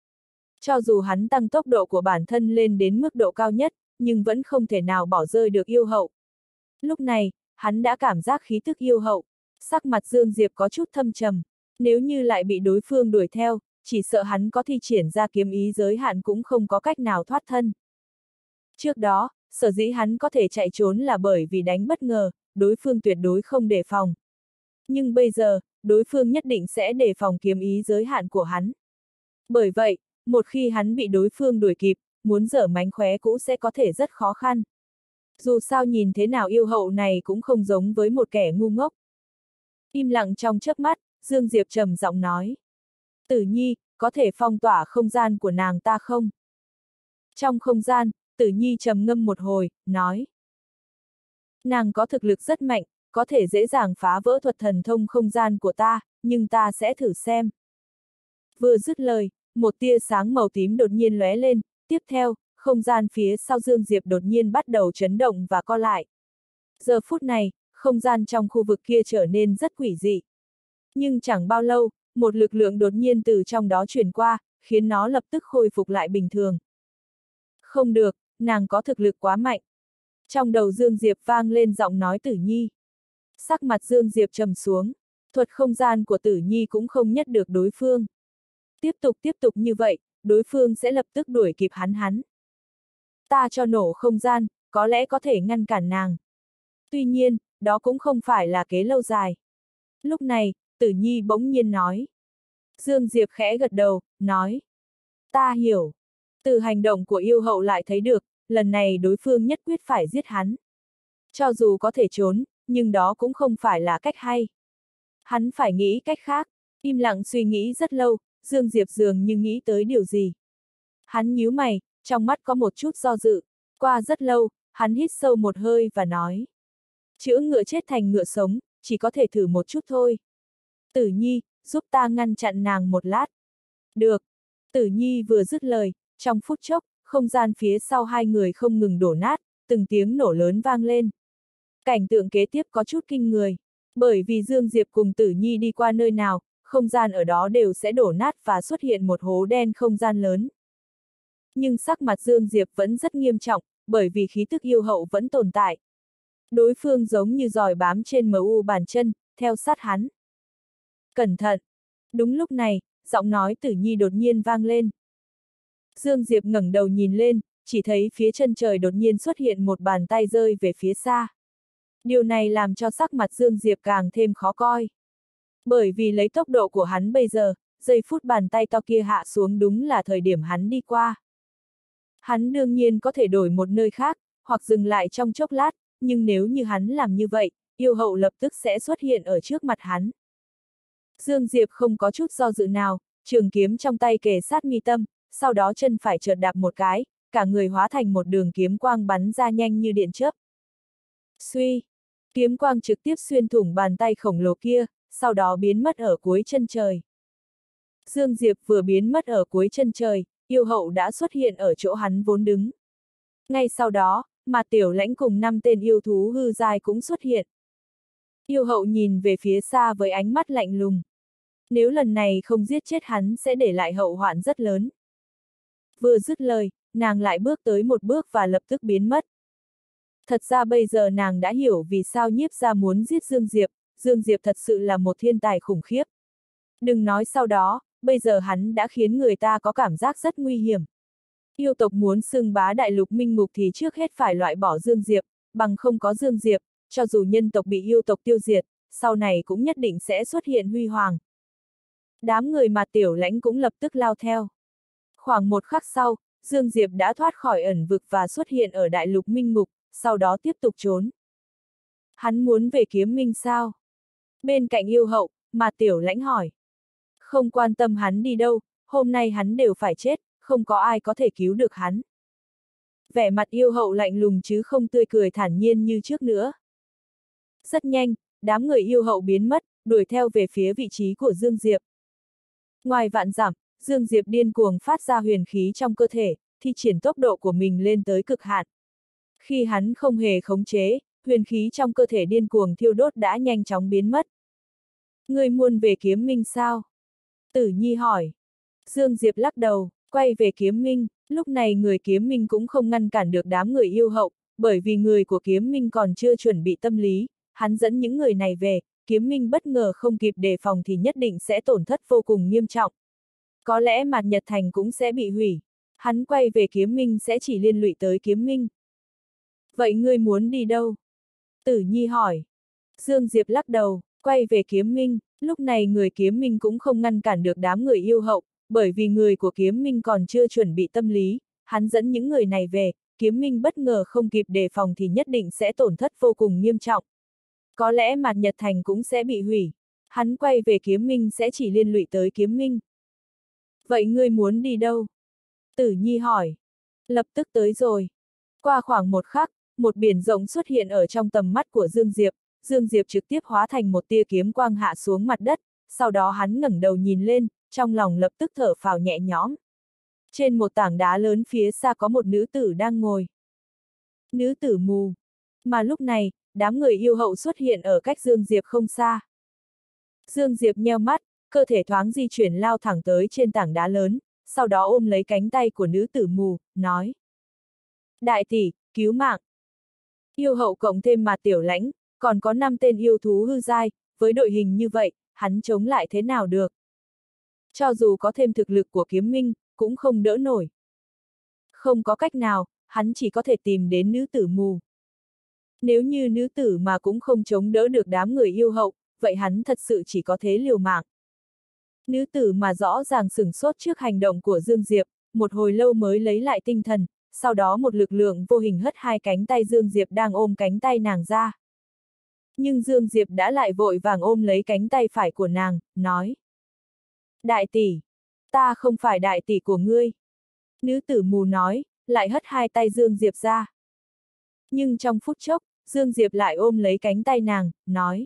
Cho dù hắn tăng tốc độ của bản thân lên đến mức độ cao nhất, nhưng vẫn không thể nào bỏ rơi được yêu hậu. Lúc này, hắn đã cảm giác khí tức yêu hậu, sắc mặt Dương Diệp có chút thâm trầm, nếu như lại bị đối phương đuổi theo, chỉ sợ hắn có thi triển ra kiếm ý giới hạn cũng không có cách nào thoát thân. Trước đó, sở dĩ hắn có thể chạy trốn là bởi vì đánh bất ngờ, đối phương tuyệt đối không đề phòng. Nhưng bây giờ, đối phương nhất định sẽ đề phòng kiếm ý giới hạn của hắn. Bởi vậy, một khi hắn bị đối phương đuổi kịp, muốn giở mánh khóe cũ sẽ có thể rất khó khăn. Dù sao nhìn thế nào yêu hậu này cũng không giống với một kẻ ngu ngốc. Im lặng trong chớp mắt, Dương Diệp trầm giọng nói. Tử Nhi, có thể phong tỏa không gian của nàng ta không? Trong không gian, Tử Nhi trầm ngâm một hồi, nói. Nàng có thực lực rất mạnh, có thể dễ dàng phá vỡ thuật thần thông không gian của ta, nhưng ta sẽ thử xem. Vừa dứt lời, một tia sáng màu tím đột nhiên lóe lên, tiếp theo, không gian phía sau Dương Diệp đột nhiên bắt đầu chấn động và co lại. Giờ phút này, không gian trong khu vực kia trở nên rất quỷ dị. Nhưng chẳng bao lâu, một lực lượng đột nhiên từ trong đó chuyển qua, khiến nó lập tức khôi phục lại bình thường. Không được, nàng có thực lực quá mạnh. Trong đầu Dương Diệp vang lên giọng nói Tử Nhi. Sắc mặt Dương Diệp trầm xuống, thuật không gian của Tử Nhi cũng không nhất được đối phương. Tiếp tục tiếp tục như vậy, đối phương sẽ lập tức đuổi kịp hắn hắn. Ta cho nổ không gian, có lẽ có thể ngăn cản nàng. Tuy nhiên, đó cũng không phải là kế lâu dài. Lúc này, Tử Nhi bỗng nhiên nói. Dương Diệp khẽ gật đầu, nói. Ta hiểu. Từ hành động của yêu hậu lại thấy được, lần này đối phương nhất quyết phải giết hắn. Cho dù có thể trốn, nhưng đó cũng không phải là cách hay. Hắn phải nghĩ cách khác, im lặng suy nghĩ rất lâu, Dương Diệp dường như nghĩ tới điều gì. Hắn nhíu mày, trong mắt có một chút do dự. Qua rất lâu, hắn hít sâu một hơi và nói. Chữa ngựa chết thành ngựa sống, chỉ có thể thử một chút thôi. Tử Nhi, giúp ta ngăn chặn nàng một lát. Được. Tử Nhi vừa dứt lời, trong phút chốc, không gian phía sau hai người không ngừng đổ nát, từng tiếng nổ lớn vang lên. Cảnh tượng kế tiếp có chút kinh người. Bởi vì Dương Diệp cùng Tử Nhi đi qua nơi nào, không gian ở đó đều sẽ đổ nát và xuất hiện một hố đen không gian lớn. Nhưng sắc mặt Dương Diệp vẫn rất nghiêm trọng, bởi vì khí tức yêu hậu vẫn tồn tại. Đối phương giống như giòi bám trên mờ u bàn chân, theo sát hắn. Cẩn thận! Đúng lúc này, giọng nói Tử Nhi đột nhiên vang lên. Dương Diệp ngẩng đầu nhìn lên, chỉ thấy phía chân trời đột nhiên xuất hiện một bàn tay rơi về phía xa. Điều này làm cho sắc mặt Dương Diệp càng thêm khó coi. Bởi vì lấy tốc độ của hắn bây giờ, giây phút bàn tay to kia hạ xuống đúng là thời điểm hắn đi qua. Hắn đương nhiên có thể đổi một nơi khác, hoặc dừng lại trong chốc lát, nhưng nếu như hắn làm như vậy, yêu hậu lập tức sẽ xuất hiện ở trước mặt hắn. Dương Diệp không có chút do dự nào, trường kiếm trong tay kề sát mi tâm, sau đó chân phải chợt đạp một cái, cả người hóa thành một đường kiếm quang bắn ra nhanh như điện chớp. Suy! Kiếm quang trực tiếp xuyên thủng bàn tay khổng lồ kia, sau đó biến mất ở cuối chân trời. Dương Diệp vừa biến mất ở cuối chân trời, yêu hậu đã xuất hiện ở chỗ hắn vốn đứng. Ngay sau đó, mà Tiểu Lãnh cùng năm tên yêu thú hư giai cũng xuất hiện. Yêu hậu nhìn về phía xa với ánh mắt lạnh lùng. Nếu lần này không giết chết hắn sẽ để lại hậu hoạn rất lớn. Vừa dứt lời, nàng lại bước tới một bước và lập tức biến mất. Thật ra bây giờ nàng đã hiểu vì sao Nhiếp gia muốn giết Dương Diệp, Dương Diệp thật sự là một thiên tài khủng khiếp. Đừng nói sau đó, bây giờ hắn đã khiến người ta có cảm giác rất nguy hiểm. Yêu tộc muốn xưng bá đại lục minh mục thì trước hết phải loại bỏ Dương Diệp, bằng không có Dương Diệp, cho dù nhân tộc bị yêu tộc tiêu diệt, sau này cũng nhất định sẽ xuất hiện huy hoàng. Đám người mà Tiểu Lãnh cũng lập tức lao theo. Khoảng một khắc sau, Dương Diệp đã thoát khỏi ẩn vực và xuất hiện ở đại lục minh mục, sau đó tiếp tục trốn. Hắn muốn về kiếm minh sao? Bên cạnh yêu hậu, mà Tiểu Lãnh hỏi. Không quan tâm hắn đi đâu, hôm nay hắn đều phải chết, không có ai có thể cứu được hắn. Vẻ mặt yêu hậu lạnh lùng chứ không tươi cười thản nhiên như trước nữa. Rất nhanh, đám người yêu hậu biến mất, đuổi theo về phía vị trí của Dương Diệp. Ngoài vạn dặm, Dương Diệp điên cuồng phát ra huyền khí trong cơ thể, thi triển tốc độ của mình lên tới cực hạn. Khi hắn không hề khống chế, huyền khí trong cơ thể điên cuồng thiêu đốt đã nhanh chóng biến mất. Ngươi muốn về kiếm minh sao? Tử Nhi hỏi. Dương Diệp lắc đầu, quay về kiếm minh, lúc này người kiếm minh cũng không ngăn cản được đám người yêu hậu, bởi vì người của kiếm minh còn chưa chuẩn bị tâm lý, hắn dẫn những người này về, kiếm minh bất ngờ không kịp đề phòng thì nhất định sẽ tổn thất vô cùng nghiêm trọng. Có lẽ Mạt Nhật Thành cũng sẽ bị hủy, hắn quay về kiếm minh sẽ chỉ liên lụy tới kiếm minh. Vậy ngươi muốn đi đâu? Tử Nhi hỏi. Dương Diệp lắc đầu, quay về kiếm minh, lúc này người kiếm minh cũng không ngăn cản được đám người yêu hậu, bởi vì người của kiếm minh còn chưa chuẩn bị tâm lý, hắn dẫn những người này về, kiếm minh bất ngờ không kịp đề phòng thì nhất định sẽ tổn thất vô cùng nghiêm trọng. Có lẽ Mạt Nhật Thành cũng sẽ bị hủy, hắn quay về kiếm minh sẽ chỉ liên lụy tới kiếm minh. Vậy ngươi muốn đi đâu? Tử Nhi hỏi. Lập tức tới rồi. Qua khoảng một khắc, một biển rộng xuất hiện ở trong tầm mắt của Dương Diệp, Dương Diệp trực tiếp hóa thành một tia kiếm quang hạ xuống mặt đất, sau đó hắn ngẩng đầu nhìn lên, trong lòng lập tức thở phào nhẹ nhõm. Trên một tảng đá lớn phía xa có một nữ tử đang ngồi. Nữ tử mù. Mà lúc này, đám người yêu hậu xuất hiện ở cách Dương Diệp không xa. Dương Diệp nheo mắt, cơ thể thoáng di chuyển lao thẳng tới trên tảng đá lớn, sau đó ôm lấy cánh tay của nữ tử mù, nói. Đại tỷ, cứu mạng. Yêu hậu cộng thêm Mạt Tiểu Lãnh, còn có năm tên yêu thú hư giai, với đội hình như vậy, hắn chống lại thế nào được? Cho dù có thêm thực lực của kiếm minh, cũng không đỡ nổi. Không có cách nào, hắn chỉ có thể tìm đến nữ tử mù. Nếu như nữ tử mà cũng không chống đỡ được đám người yêu hậu, vậy hắn thật sự chỉ có thế liều mạng. Nữ tử mà rõ ràng sửng sốt trước hành động của Dương Diệp, một hồi lâu mới lấy lại tinh thần, sau đó một lực lượng vô hình hất hai cánh tay Dương Diệp đang ôm cánh tay nàng ra. Nhưng Dương Diệp đã lại vội vàng ôm lấy cánh tay phải của nàng, nói. Đại tỷ, ta không phải đại tỷ của ngươi. Nữ tử mù nói, lại hất hai tay Dương Diệp ra. Nhưng trong phút chốc, Dương Diệp lại ôm lấy cánh tay nàng, nói.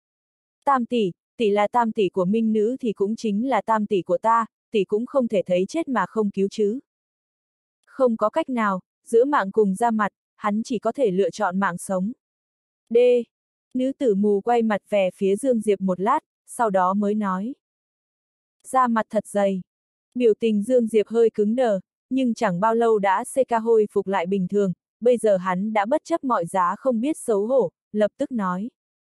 Tam tỷ, tỷ là tam tỷ của minh nữ thì cũng chính là tam tỷ của ta, tỷ cũng không thể thấy chết mà không cứu chứ. Không có cách nào, giữa mạng cùng ra mặt, hắn chỉ có thể lựa chọn mạng sống. D. Nữ tử mù quay mặt về phía Dương Diệp một lát, sau đó mới nói. Da mặt thật dày. Biểu tình Dương Diệp hơi cứng đờ, nhưng chẳng bao lâu đã xê ca hồi phục lại bình thường, bây giờ hắn đã bất chấp mọi giá không biết xấu hổ, lập tức nói.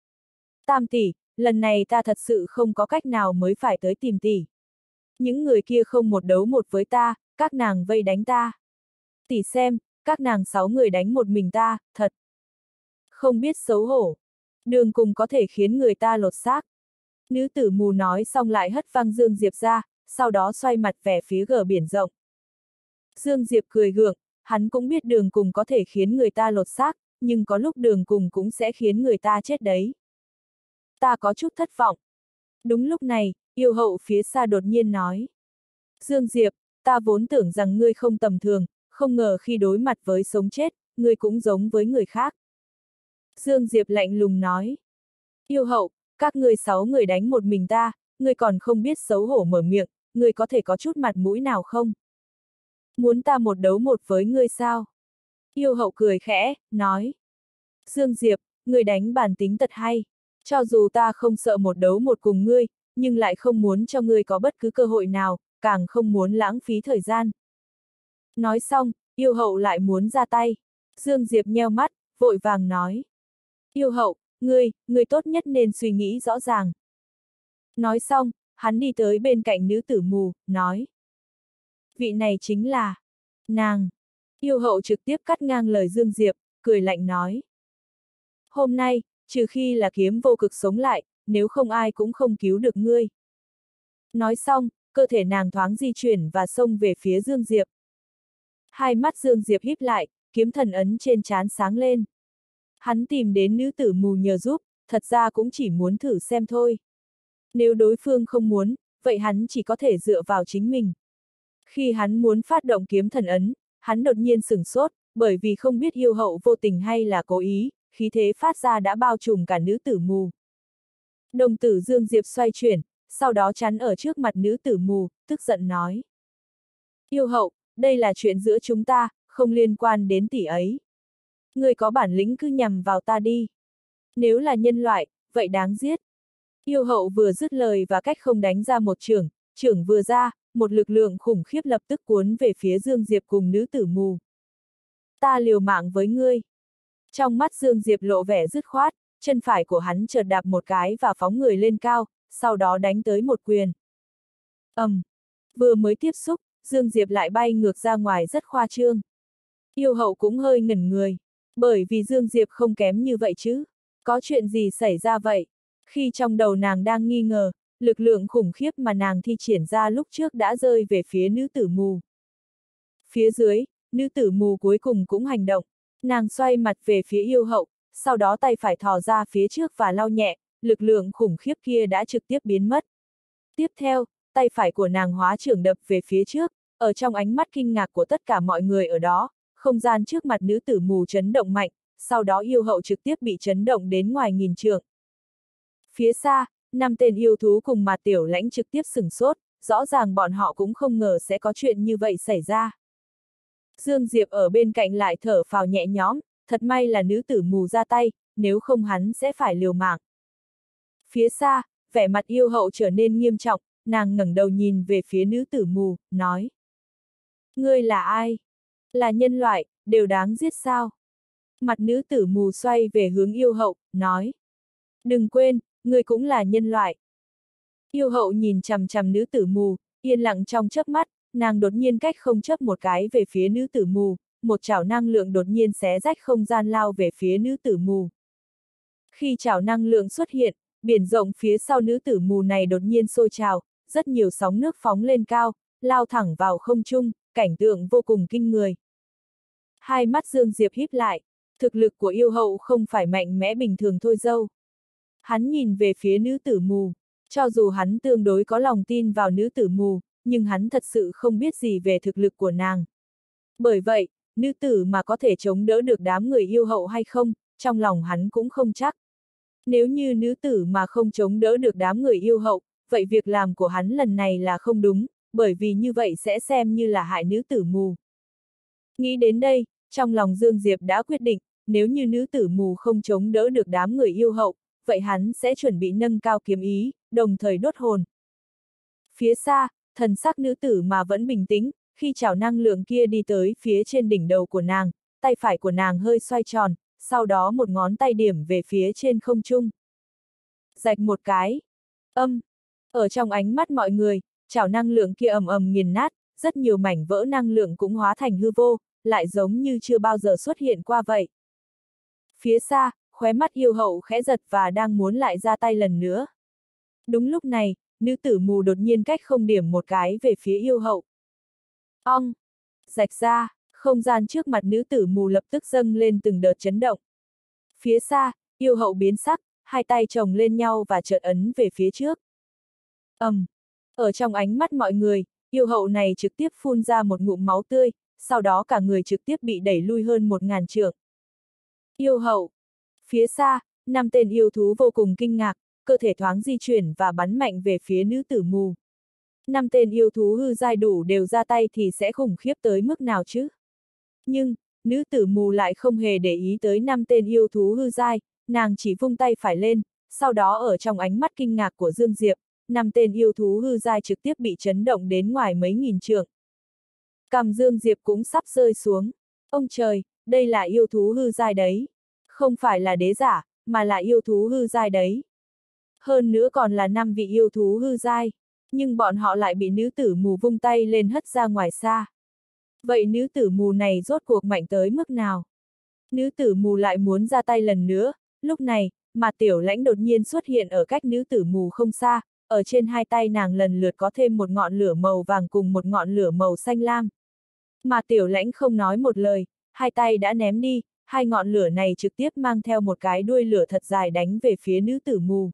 Tam tỷ, lần này ta thật sự không có cách nào mới phải tới tìm tỷ. Những người kia không một đấu một với ta, các nàng vây đánh ta. Tỷ xem, các nàng sáu người đánh một mình ta, thật. Không biết xấu hổ. Đường cùng có thể khiến người ta lột xác. Nữ tử mù nói xong lại hất văng Dương Diệp ra, sau đó xoay mặt về phía gờ biển rộng. Dương Diệp cười gượng, hắn cũng biết đường cùng có thể khiến người ta lột xác, nhưng có lúc đường cùng cũng sẽ khiến người ta chết đấy. Ta có chút thất vọng. Đúng lúc này, yêu hậu phía xa đột nhiên nói. Dương Diệp, ta vốn tưởng rằng ngươi không tầm thường, không ngờ khi đối mặt với sống chết, ngươi cũng giống với người khác. Dương Diệp lạnh lùng nói. Yêu hậu, các ngươi sáu người đánh một mình ta, ngươi còn không biết xấu hổ mở miệng, ngươi có thể có chút mặt mũi nào không? Muốn ta một đấu một với ngươi sao? Yêu hậu cười khẽ, nói. Dương Diệp, ngươi đánh bản tính tật hay. Cho dù ta không sợ một đấu một cùng ngươi, nhưng lại không muốn cho ngươi có bất cứ cơ hội nào, càng không muốn lãng phí thời gian. Nói xong, yêu hậu lại muốn ra tay. Dương Diệp nheo mắt, vội vàng nói. Yêu hậu, ngươi, ngươi tốt nhất nên suy nghĩ rõ ràng. Nói xong, hắn đi tới bên cạnh nữ tử mù, nói. Vị này chính là... nàng. Yêu hậu trực tiếp cắt ngang lời Dương Diệp, cười lạnh nói. Hôm nay, trừ khi là kiếm vô cực sống lại, nếu không ai cũng không cứu được ngươi. Nói xong, cơ thể nàng thoáng di chuyển và xông về phía Dương Diệp. Hai mắt Dương Diệp híp lại, kiếm thần ấn trên trán sáng lên. Hắn tìm đến nữ tử mù nhờ giúp, thật ra cũng chỉ muốn thử xem thôi. Nếu đối phương không muốn, vậy hắn chỉ có thể dựa vào chính mình. Khi hắn muốn phát động kiếm thần ấn, hắn đột nhiên sửng sốt, bởi vì không biết yêu hậu vô tình hay là cố ý, khí thế phát ra đã bao trùm cả nữ tử mù. Đồng tử Dương Diệp xoay chuyển, sau đó chắn ở trước mặt nữ tử mù, tức giận nói. Yêu hậu, đây là chuyện giữa chúng ta, không liên quan đến tỷ ấy. Người có bản lĩnh cứ nhằm vào ta đi. Nếu là nhân loại, vậy đáng giết. Yêu hậu vừa dứt lời và cách không đánh ra một chưởng, chưởng vừa ra, một lực lượng khủng khiếp lập tức cuốn về phía Dương Diệp cùng nữ tử mù. Ta liều mạng với ngươi. Trong mắt Dương Diệp lộ vẻ dứt khoát, chân phải của hắn chợt đạp một cái và phóng người lên cao, sau đó đánh tới một quyền. ầm, um, vừa mới tiếp xúc, Dương Diệp lại bay ngược ra ngoài rất khoa trương. Yêu hậu cũng hơi ngẩn người, bởi vì Dương Diệp không kém như vậy chứ. Có chuyện gì xảy ra vậy? Khi trong đầu nàng đang nghi ngờ, lực lượng khủng khiếp mà nàng thi triển ra lúc trước đã rơi về phía nữ tử mù. Phía dưới, nữ tử mù cuối cùng cũng hành động. Nàng xoay mặt về phía yêu hậu, sau đó tay phải thò ra phía trước và lau nhẹ, lực lượng khủng khiếp kia đã trực tiếp biến mất. Tiếp theo, tay phải của nàng hóa chưởng đập về phía trước, ở trong ánh mắt kinh ngạc của tất cả mọi người ở đó, không gian trước mặt nữ tử mù chấn động mạnh, sau đó yêu hậu trực tiếp bị chấn động đến ngoài nghìn trượng. Phía xa, năm tên yêu thú cùng Mạt Tiểu Lãnh trực tiếp sửng sốt, rõ ràng bọn họ cũng không ngờ sẽ có chuyện như vậy xảy ra. Dương Diệp ở bên cạnh lại thở phào nhẹ nhõm, thật may là nữ tử mù ra tay, nếu không hắn sẽ phải liều mạng. Phía xa, vẻ mặt yêu hậu trở nên nghiêm trọng, nàng ngẩng đầu nhìn về phía nữ tử mù, nói. Ngươi là ai? Là nhân loại, đều đáng giết sao? Mặt nữ tử mù xoay về hướng yêu hậu, nói. Đừng quên, ngươi cũng là nhân loại. Yêu hậu nhìn chằm chằm nữ tử mù, yên lặng trong chớp mắt, nàng đột nhiên cách không chớp một cái về phía nữ tử mù, một chảo năng lượng đột nhiên xé rách không gian lao về phía nữ tử mù. Khi chảo năng lượng xuất hiện, biển rộng phía sau nữ tử mù này đột nhiên sôi trào, rất nhiều sóng nước phóng lên cao, lao thẳng vào không trung, cảnh tượng vô cùng kinh người. Hai mắt Dương Diệp híp lại, thực lực của yêu hậu không phải mạnh mẽ bình thường thôi dâu. Hắn nhìn về phía nữ tử mù, cho dù hắn tương đối có lòng tin vào nữ tử mù, nhưng hắn thật sự không biết gì về thực lực của nàng. Bởi vậy, nữ tử mà có thể chống đỡ được đám người yêu hậu hay không, trong lòng hắn cũng không chắc. Nếu như nữ tử mà không chống đỡ được đám người yêu hậu, vậy việc làm của hắn lần này là không đúng, bởi vì như vậy sẽ xem như là hại nữ tử mù. Nghĩ đến đây, trong lòng Dương Diệp đã quyết định, nếu như nữ tử mù không chống đỡ được đám người yêu hậu, vậy hắn sẽ chuẩn bị nâng cao kiếm ý, đồng thời đốt hồn. Phía xa, thần sắc nữ tử mà vẫn bình tĩnh, khi chảo năng lượng kia đi tới phía trên đỉnh đầu của nàng, tay phải của nàng hơi xoay tròn, sau đó một ngón tay điểm về phía trên không trung. Rạch một cái. Âm. Ở trong ánh mắt mọi người, chảo năng lượng kia ầm ầm nghiền nát, rất nhiều mảnh vỡ năng lượng cũng hóa thành hư vô, lại giống như chưa bao giờ xuất hiện qua vậy. Phía xa, Khóe mắt yêu hậu khẽ giật và đang muốn lại ra tay lần nữa. Đúng lúc này, nữ tử mù đột nhiên cách không điểm một cái về phía yêu hậu. Ong! Rạch ra, không gian trước mặt nữ tử mù lập tức dâng lên từng đợt chấn động. Phía xa, yêu hậu biến sắc, hai tay chồng lên nhau và chợt ấn về phía trước. ầm, um, ở trong ánh mắt mọi người, yêu hậu này trực tiếp phun ra một ngụm máu tươi, sau đó cả người trực tiếp bị đẩy lui hơn một ngàn trượng. Yêu hậu! Phía xa, năm tên yêu thú vô cùng kinh ngạc, cơ thể thoáng di chuyển và bắn mạnh về phía nữ tử mù. Năm tên yêu thú hư giai đủ đều ra tay thì sẽ khủng khiếp tới mức nào chứ? Nhưng, nữ tử mù lại không hề để ý tới năm tên yêu thú hư giai, nàng chỉ vung tay phải lên, sau đó ở trong ánh mắt kinh ngạc của Dương Diệp, năm tên yêu thú hư giai trực tiếp bị chấn động đến ngoài mấy nghìn trượng. Cằm Dương Diệp cũng sắp rơi xuống. Ông trời, đây là yêu thú hư giai đấy. Không phải là đế giả, mà là yêu thú hư giai đấy. Hơn nữa còn là năm vị yêu thú hư giai, nhưng bọn họ lại bị nữ tử mù vung tay lên hất ra ngoài xa. Vậy nữ tử mù này rốt cuộc mạnh tới mức nào? Nữ tử mù lại muốn ra tay lần nữa, lúc này, mà Tiểu Lãnh đột nhiên xuất hiện ở cách nữ tử mù không xa, ở trên hai tay nàng lần lượt có thêm một ngọn lửa màu vàng cùng một ngọn lửa màu xanh lam. Mà Tiểu Lãnh không nói một lời, hai tay đã ném đi, hai ngọn lửa này trực tiếp mang theo một cái đuôi lửa thật dài đánh về phía nữ tử mù.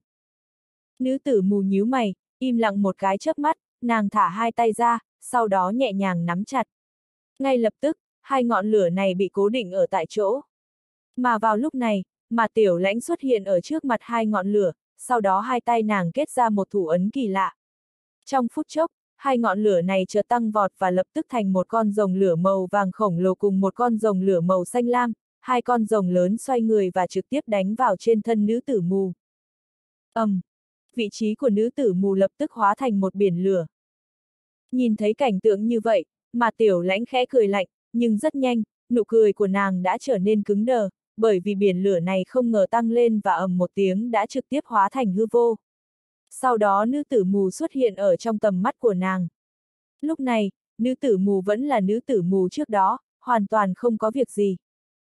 Nữ tử mù nhíu mày, im lặng một cái chớp mắt, nàng thả hai tay ra, sau đó nhẹ nhàng nắm chặt. Ngay lập tức, hai ngọn lửa này bị cố định ở tại chỗ. Mà vào lúc này, mà Tiểu Lãnh xuất hiện ở trước mặt hai ngọn lửa, sau đó hai tay nàng kết ra một thủ ấn kỳ lạ. Trong phút chốc, hai ngọn lửa này chợt tăng vọt và lập tức thành một con rồng lửa màu vàng khổng lồ cùng một con rồng lửa màu xanh lam, hai con rồng lớn xoay người và trực tiếp đánh vào trên thân nữ tử mù. ầm, um, vị trí của nữ tử mù lập tức hóa thành một biển lửa. Nhìn thấy cảnh tượng như vậy, mà Tiểu Lãnh khẽ cười lạnh, nhưng rất nhanh, nụ cười của nàng đã trở nên cứng đờ, bởi vì biển lửa này không ngờ tăng lên và ầm một tiếng đã trực tiếp hóa thành hư vô. Sau đó nữ tử mù xuất hiện ở trong tầm mắt của nàng. Lúc này, nữ tử mù vẫn là nữ tử mù trước đó, hoàn toàn không có việc gì.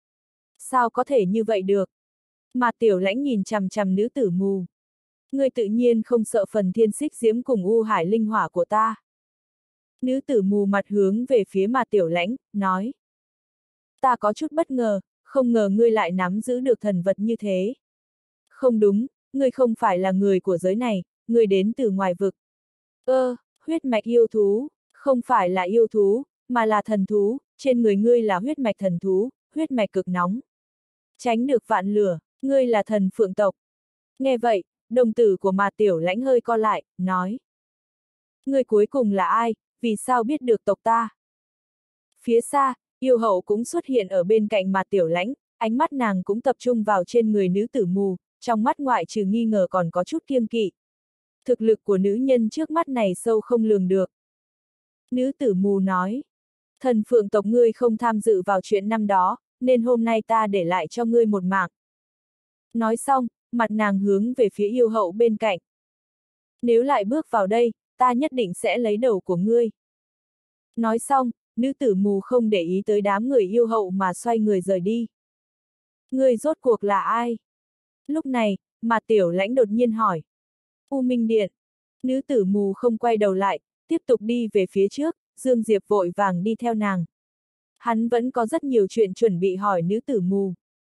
Sao có thể như vậy được? Mà Tiểu Lãnh nhìn chằm chằm nữ tử mù. Ngươi tự nhiên không sợ phần thiên xích diễm cùng u hải linh hỏa của ta. Nữ tử mù mặt hướng về phía mà Tiểu Lãnh, nói. Ta có chút bất ngờ, không ngờ ngươi lại nắm giữ được thần vật như thế. Không đúng, ngươi không phải là người của giới này, ngươi đến từ ngoài vực. Ơ, huyết mạch yêu thú, không phải là yêu thú, mà là thần thú, trên người ngươi là huyết mạch thần thú, huyết mạch cực nóng. Tránh được vạn lửa, ngươi là thần phượng tộc. Nghe vậy, đồng tử của mà Tiểu Lãnh hơi co lại, nói. Ngươi cuối cùng là ai, vì sao biết được tộc ta? Phía xa, yêu hậu cũng xuất hiện ở bên cạnh mà Tiểu Lãnh, ánh mắt nàng cũng tập trung vào trên người nữ tử mù, trong mắt ngoại trừ nghi ngờ còn có chút kiêng kỵ. Thực lực của nữ nhân trước mắt này sâu không lường được. Nữ tử mù nói, thần phượng tộc ngươi không tham dự vào chuyện năm đó, nên hôm nay ta để lại cho ngươi một mạng. Nói xong, mặt nàng hướng về phía yêu hậu bên cạnh. Nếu lại bước vào đây, ta nhất định sẽ lấy đầu của ngươi. Nói xong, nữ tử mù không để ý tới đám người yêu hậu mà xoay người rời đi. Ngươi rốt cuộc là ai? Lúc này, mà Tiểu Lãnh đột nhiên hỏi. U Minh Điện. Nữ tử mù không quay đầu lại, tiếp tục đi về phía trước, Dương Diệp vội vàng đi theo nàng. Hắn vẫn có rất nhiều chuyện chuẩn bị hỏi nữ tử mù.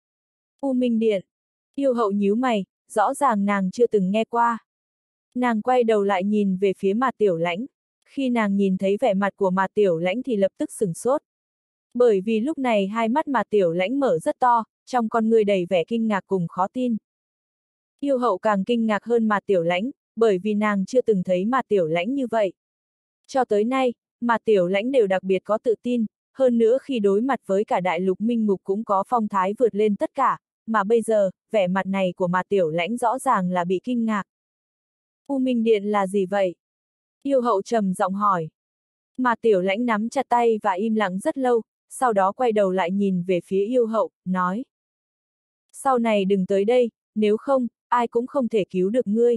U Minh Điện. Yêu hậu nhíu mày, rõ ràng nàng chưa từng nghe qua. Nàng quay đầu lại nhìn về phía mà Tiểu Lãnh. Khi nàng nhìn thấy vẻ mặt của mà Tiểu Lãnh thì lập tức sửng sốt. Bởi vì lúc này hai mắt mà Tiểu Lãnh mở rất to, trong con người đầy vẻ kinh ngạc cùng khó tin. Yêu hậu càng kinh ngạc hơn mà Tiểu Lãnh, bởi vì nàng chưa từng thấy mà Tiểu Lãnh như vậy. Cho tới nay, mà Tiểu Lãnh đều đặc biệt có tự tin, hơn nữa khi đối mặt với cả đại lục minh ngục cũng có phong thái vượt lên tất cả, mà bây giờ, vẻ mặt này của mà Tiểu Lãnh rõ ràng là bị kinh ngạc. U Minh Điện là gì vậy? Yêu hậu trầm giọng hỏi. Mà Tiểu Lãnh nắm chặt tay và im lặng rất lâu, sau đó quay đầu lại nhìn về phía yêu hậu, nói. Sau này đừng tới đây, nếu không, ai cũng không thể cứu được ngươi.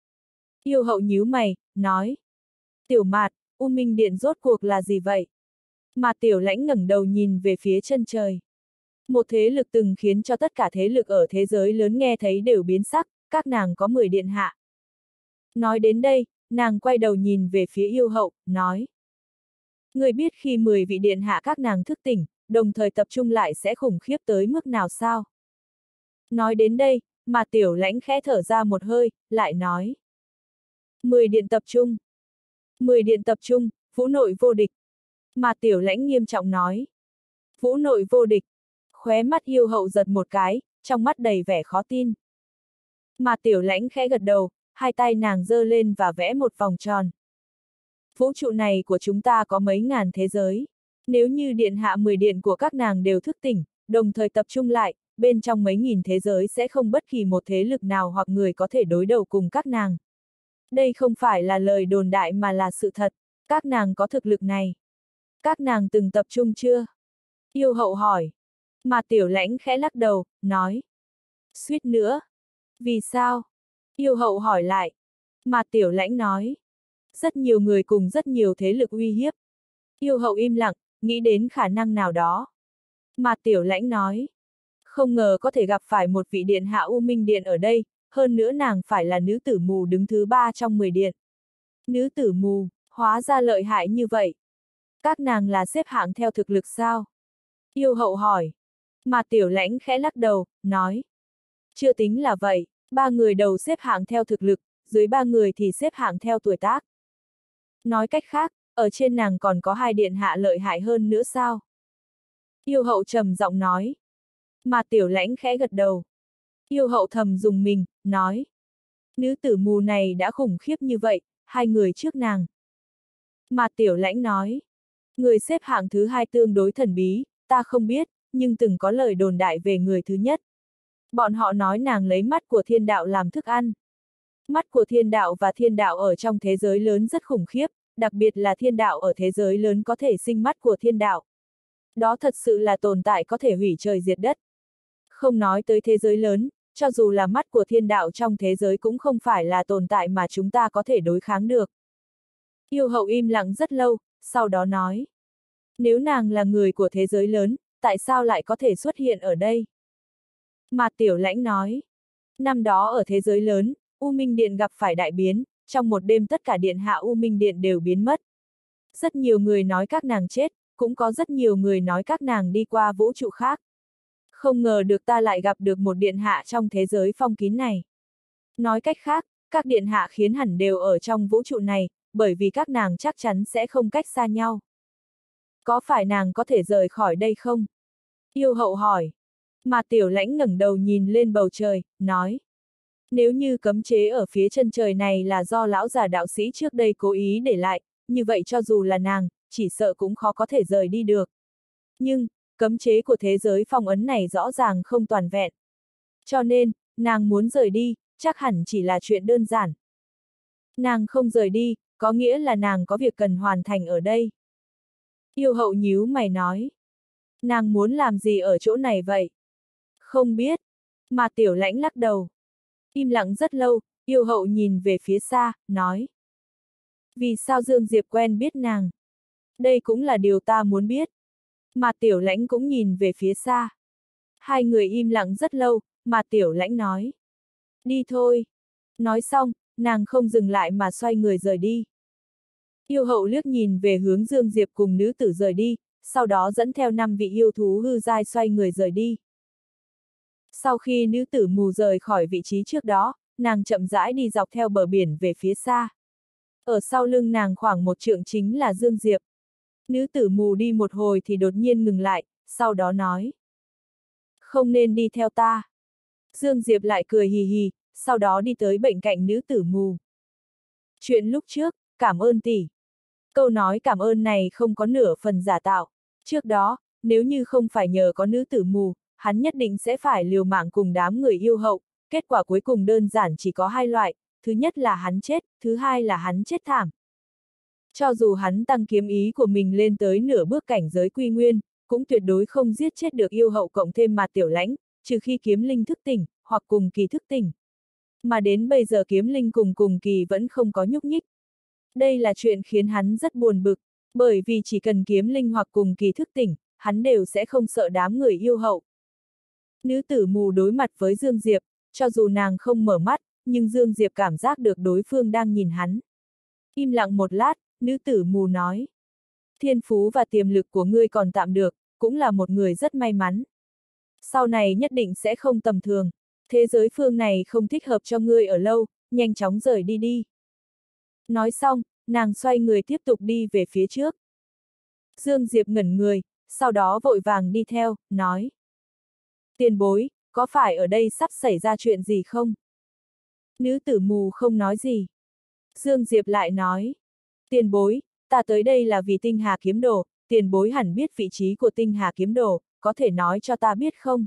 Yêu hậu nhíu mày, nói. Tiểu Mạt, U Minh Điện rốt cuộc là gì vậy? Mà Tiểu Lãnh ngẩng đầu nhìn về phía chân trời. Một thế lực từng khiến cho tất cả thế lực ở thế giới lớn nghe thấy đều biến sắc, các nàng có mười điện hạ. Nói đến đây, nàng quay đầu nhìn về phía yêu hậu, nói. Người biết khi mười vị điện hạ các nàng thức tỉnh, đồng thời tập trung lại sẽ khủng khiếp tới mức nào sao? Nói đến đây, mà Tiểu Lãnh khẽ thở ra một hơi, lại nói. Mười điện tập trung. Mười điện tập trung, vũ nội vô địch. Mà Tiểu Lãnh nghiêm trọng nói. Vũ nội vô địch. Khóe mắt yêu hậu giật một cái, trong mắt đầy vẻ khó tin. Mà Tiểu Lãnh khẽ gật đầu, hai tay nàng giơ lên và vẽ một vòng tròn. Vũ trụ này của chúng ta có mấy ngàn thế giới. Nếu như điện hạ mười điện của các nàng đều thức tỉnh, đồng thời tập trung lại, bên trong mấy nghìn thế giới sẽ không bất kỳ một thế lực nào hoặc người có thể đối đầu cùng các nàng. Đây không phải là lời đồn đại mà là sự thật, các nàng có thực lực này. Các nàng từng tập trung chưa? Yêu hậu hỏi. Mà Tiểu Lãnh khẽ lắc đầu, nói. Suýt nữa. Vì sao? Yêu hậu hỏi lại. Mà Tiểu Lãnh nói. Rất nhiều người cùng rất nhiều thế lực uy hiếp. Yêu hậu im lặng, nghĩ đến khả năng nào đó. Mà Tiểu Lãnh nói. Không ngờ có thể gặp phải một vị điện hạ U Minh Điện ở đây, hơn nữa nàng phải là nữ tử mù đứng thứ ba trong mười điện. Nữ tử mù, hóa ra lợi hại như vậy. Các nàng là xếp hạng theo thực lực sao? Yêu hậu hỏi. Mà Tiểu Lãnh khẽ lắc đầu, nói. Chưa tính là vậy, ba người đầu xếp hạng theo thực lực, dưới ba người thì xếp hạng theo tuổi tác. Nói cách khác, ở trên nàng còn có hai điện hạ lợi hại hơn nữa sao? Yêu hậu trầm giọng nói. Mà Tiểu Lãnh khẽ gật đầu. Yêu hậu thầm dùng mình, nói. Nữ tử mù này đã khủng khiếp như vậy, hai người trước nàng. Mà Tiểu Lãnh nói. Người xếp hạng thứ hai tương đối thần bí, ta không biết, nhưng từng có lời đồn đại về người thứ nhất. Bọn họ nói nàng lấy mắt của thiên đạo làm thức ăn. Mắt của thiên đạo và thiên đạo ở trong thế giới lớn rất khủng khiếp, đặc biệt là thiên đạo ở thế giới lớn có thể sinh mắt của thiên đạo. Đó thật sự là tồn tại có thể hủy trời diệt đất. Không nói tới thế giới lớn, cho dù là mắt của thiên đạo trong thế giới cũng không phải là tồn tại mà chúng ta có thể đối kháng được. Yêu hậu im lặng rất lâu, sau đó nói. Nếu nàng là người của thế giới lớn, tại sao lại có thể xuất hiện ở đây? Mà Tiểu Lãnh nói. Năm đó ở thế giới lớn, U Minh Điện gặp phải đại biến, trong một đêm tất cả điện hạ U Minh Điện đều biến mất. Rất nhiều người nói các nàng chết, cũng có rất nhiều người nói các nàng đi qua vũ trụ khác. Không ngờ được ta lại gặp được một điện hạ trong thế giới phong kín này. Nói cách khác, các điện hạ khiến hẳn đều ở trong vũ trụ này, bởi vì các nàng chắc chắn sẽ không cách xa nhau. Có phải nàng có thể rời khỏi đây không? Yêu hậu hỏi. Mà Tiểu Lãnh ngẩng đầu nhìn lên bầu trời, nói. Nếu như cấm chế ở phía chân trời này là do lão già đạo sĩ trước đây cố ý để lại, như vậy cho dù là nàng, chỉ sợ cũng khó có thể rời đi được. Nhưng, cấm chế của thế giới phong ấn này rõ ràng không toàn vẹn. Cho nên, nàng muốn rời đi, chắc hẳn chỉ là chuyện đơn giản. Nàng không rời đi, có nghĩa là nàng có việc cần hoàn thành ở đây. Yêu hậu nhíu mày nói. Nàng muốn làm gì ở chỗ này vậy? Không biết. Mà Tiểu Lãnh lắc đầu. Im lặng rất lâu, yêu hậu nhìn về phía xa, nói. Vì sao Dương Diệp quen biết nàng? Đây cũng là điều ta muốn biết. Mà Tiểu Lãnh cũng nhìn về phía xa. Hai người im lặng rất lâu, mà Tiểu Lãnh nói. Đi thôi. Nói xong, nàng không dừng lại mà xoay người rời đi. Yêu hậu liếc nhìn về hướng Dương Diệp cùng nữ tử rời đi, sau đó dẫn theo năm vị yêu thú hư giai xoay người rời đi. Sau khi nữ tử mù rời khỏi vị trí trước đó, nàng chậm rãi đi dọc theo bờ biển về phía xa. Ở sau lưng nàng khoảng một trượng chính là Dương Diệp. Nữ tử mù đi một hồi thì đột nhiên ngừng lại, sau đó nói. Không nên đi theo ta. Dương Diệp lại cười hì hì, sau đó đi tới bên cạnh nữ tử mù. Chuyện lúc trước, cảm ơn tỷ. Câu nói cảm ơn này không có nửa phần giả tạo. Trước đó, nếu như không phải nhờ có nữ tử mù, hắn nhất định sẽ phải liều mạng cùng đám người yêu hậu, kết quả cuối cùng đơn giản chỉ có hai loại, thứ nhất là hắn chết, thứ hai là hắn chết thảm. Cho dù hắn tăng kiếm ý của mình lên tới nửa bước cảnh giới quy nguyên, cũng tuyệt đối không giết chết được yêu hậu cộng thêm mà Tiểu Lãnh, trừ khi kiếm linh thức tỉnh, hoặc cùng kỳ thức tỉnh. Mà đến bây giờ kiếm linh cùng cùng kỳ vẫn không có nhúc nhích. Đây là chuyện khiến hắn rất buồn bực, bởi vì chỉ cần kiếm linh hoặc cùng kỳ thức tỉnh, hắn đều sẽ không sợ đám người yêu hậu, Nữ tử mù đối mặt với Dương Diệp, cho dù nàng không mở mắt, nhưng Dương Diệp cảm giác được đối phương đang nhìn hắn. Im lặng một lát, nữ tử mù nói. Thiên phú và tiềm lực của ngươi còn tạm được, cũng là một người rất may mắn. Sau này nhất định sẽ không tầm thường, thế giới phương này không thích hợp cho ngươi ở lâu, nhanh chóng rời đi đi. Nói xong, nàng xoay người tiếp tục đi về phía trước. Dương Diệp ngẩn người, sau đó vội vàng đi theo, nói. Tiền bối, có phải ở đây sắp xảy ra chuyện gì không? Nữ tử mù không nói gì. Dương Diệp lại nói. Tiền bối, ta tới đây là vì tinh hà kiếm đồ, tiền bối hẳn biết vị trí của tinh hà kiếm đồ, có thể nói cho ta biết không?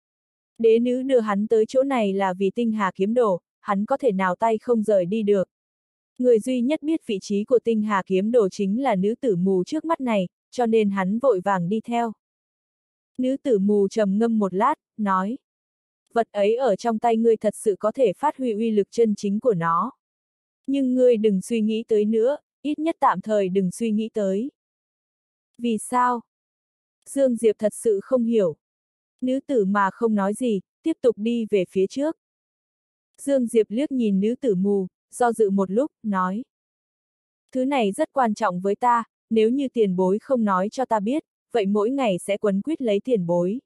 Đế nữ đưa hắn tới chỗ này là vì tinh hà kiếm đồ, hắn có thể nào tay không rời đi được. Người duy nhất biết vị trí của tinh hà kiếm đồ chính là nữ tử mù trước mắt này, cho nên hắn vội vàng đi theo. Nữ tử mù trầm ngâm một lát, nói. Vật ấy ở trong tay ngươi thật sự có thể phát huy uy lực chân chính của nó. Nhưng ngươi đừng suy nghĩ tới nữa, ít nhất tạm thời đừng suy nghĩ tới. Vì sao? Dương Diệp thật sự không hiểu. Nữ tử mà không nói gì, tiếp tục đi về phía trước. Dương Diệp liếc nhìn nữ tử mù, do dự một lúc, nói. Thứ này rất quan trọng với ta, nếu như tiền bối không nói cho ta biết, vậy mỗi ngày sẽ quấn quýt lấy tiền bối.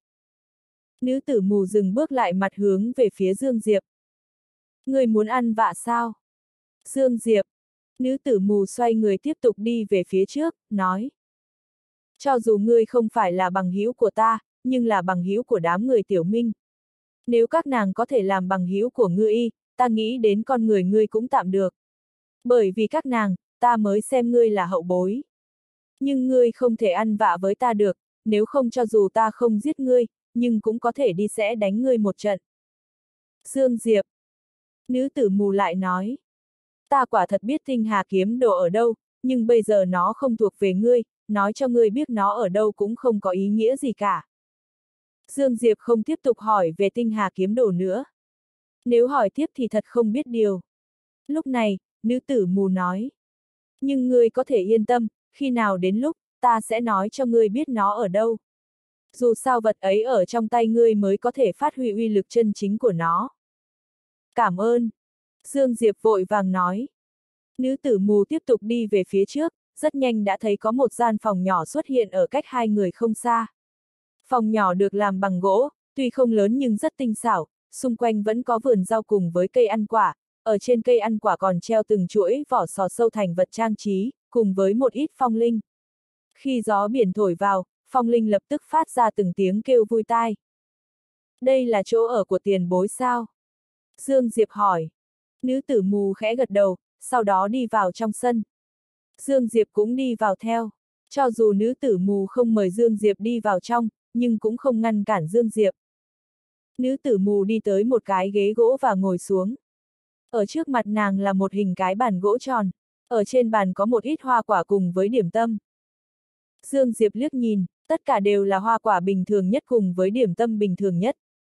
Nữ tử mù dừng bước lại mặt hướng về phía Dương Diệp. Người muốn ăn vạ sao? Dương Diệp. Nữ tử mù xoay người tiếp tục đi về phía trước, nói. Cho dù ngươi không phải là bằng hữu của ta, nhưng là bằng hữu của đám người Tiểu Minh. Nếu các nàng có thể làm bằng hữu của ngươi, ta nghĩ đến con người ngươi cũng tạm được. Bởi vì các nàng, ta mới xem ngươi là hậu bối. Nhưng ngươi không thể ăn vạ với ta được, nếu không cho dù ta không giết ngươi, nhưng cũng có thể đi sẽ đánh ngươi một trận. Dương Diệp. Nữ tử mù lại nói. Ta quả thật biết tinh hà kiếm đồ ở đâu, nhưng bây giờ nó không thuộc về ngươi, nói cho ngươi biết nó ở đâu cũng không có ý nghĩa gì cả. Dương Diệp không tiếp tục hỏi về tinh hà kiếm đồ nữa. Nếu hỏi tiếp thì thật không biết điều. Lúc này, nữ tử mù nói. Nhưng ngươi có thể yên tâm, khi nào đến lúc, ta sẽ nói cho ngươi biết nó ở đâu. Dù sao vật ấy ở trong tay ngươi mới có thể phát huy uy lực chân chính của nó. Cảm ơn. Dương Diệp vội vàng nói. Nữ tử mù tiếp tục đi về phía trước, rất nhanh đã thấy có một gian phòng nhỏ xuất hiện ở cách hai người không xa. Phòng nhỏ được làm bằng gỗ, tuy không lớn nhưng rất tinh xảo, xung quanh vẫn có vườn rau cùng với cây ăn quả, ở trên cây ăn quả còn treo từng chuỗi vỏ sò sâu thành vật trang trí, cùng với một ít phong linh. Khi gió biển thổi vào, phong linh lập tức phát ra từng tiếng kêu vui tai. Đây là chỗ ở của tiền bối sao? Dương Diệp hỏi. Nữ tử mù khẽ gật đầu, sau đó đi vào trong sân. Dương Diệp cũng đi vào theo. Cho dù nữ tử mù không mời Dương Diệp đi vào trong, nhưng cũng không ngăn cản Dương Diệp. Nữ tử mù đi tới một cái ghế gỗ và ngồi xuống. Ở trước mặt nàng là một hình cái bàn gỗ tròn. Ở trên bàn có một ít hoa quả cùng với điểm tâm. Dương Diệp liếc nhìn, tất cả đều là hoa quả bình thường nhất cùng với điểm tâm bình thường nhất.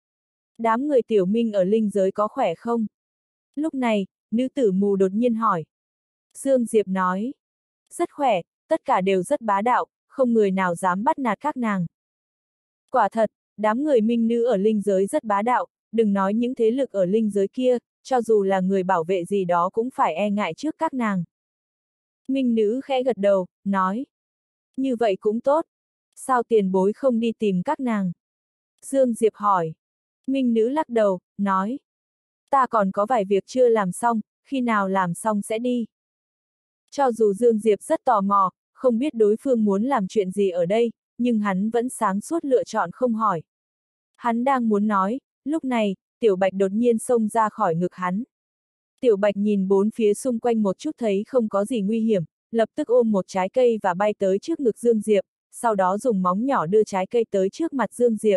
Đám người Tiểu Minh ở linh giới có khỏe không? Lúc này, nữ tử mù đột nhiên hỏi. Dương Diệp nói. Rất khỏe, tất cả đều rất bá đạo, không người nào dám bắt nạt các nàng. Quả thật, đám người minh nữ ở linh giới rất bá đạo, đừng nói những thế lực ở linh giới kia, cho dù là người bảo vệ gì đó cũng phải e ngại trước các nàng. Minh nữ khẽ gật đầu, nói. Như vậy cũng tốt. Sao tiền bối không đi tìm các nàng? Dương Diệp hỏi. Minh nữ lắc đầu, nói. Ta còn có vài việc chưa làm xong, khi nào làm xong sẽ đi. Cho dù Dương Diệp rất tò mò, không biết đối phương muốn làm chuyện gì ở đây, nhưng hắn vẫn sáng suốt lựa chọn không hỏi. Hắn đang muốn nói, lúc này, Tiểu Bạch đột nhiên xông ra khỏi ngực hắn. Tiểu Bạch nhìn bốn phía xung quanh một chút thấy không có gì nguy hiểm, lập tức ôm một trái cây và bay tới trước ngực Dương Diệp, sau đó dùng móng nhỏ đưa trái cây tới trước mặt Dương Diệp.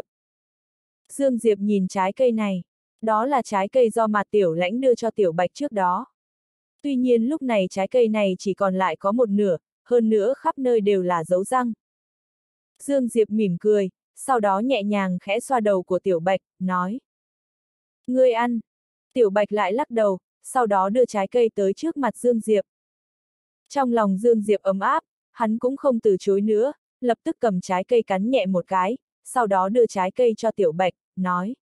Dương Diệp nhìn trái cây này, đó là trái cây do Mạt Tiểu Lãnh đưa cho Tiểu Bạch trước đó. Tuy nhiên lúc này trái cây này chỉ còn lại có một nửa, hơn nữa khắp nơi đều là dấu răng. Dương Diệp mỉm cười, sau đó nhẹ nhàng khẽ xoa đầu của Tiểu Bạch, nói. Ngươi ăn. Tiểu Bạch lại lắc đầu, sau đó đưa trái cây tới trước mặt Dương Diệp. Trong lòng Dương Diệp ấm áp, hắn cũng không từ chối nữa, lập tức cầm trái cây cắn nhẹ một cái, sau đó đưa trái cây cho Tiểu Bạch, nói.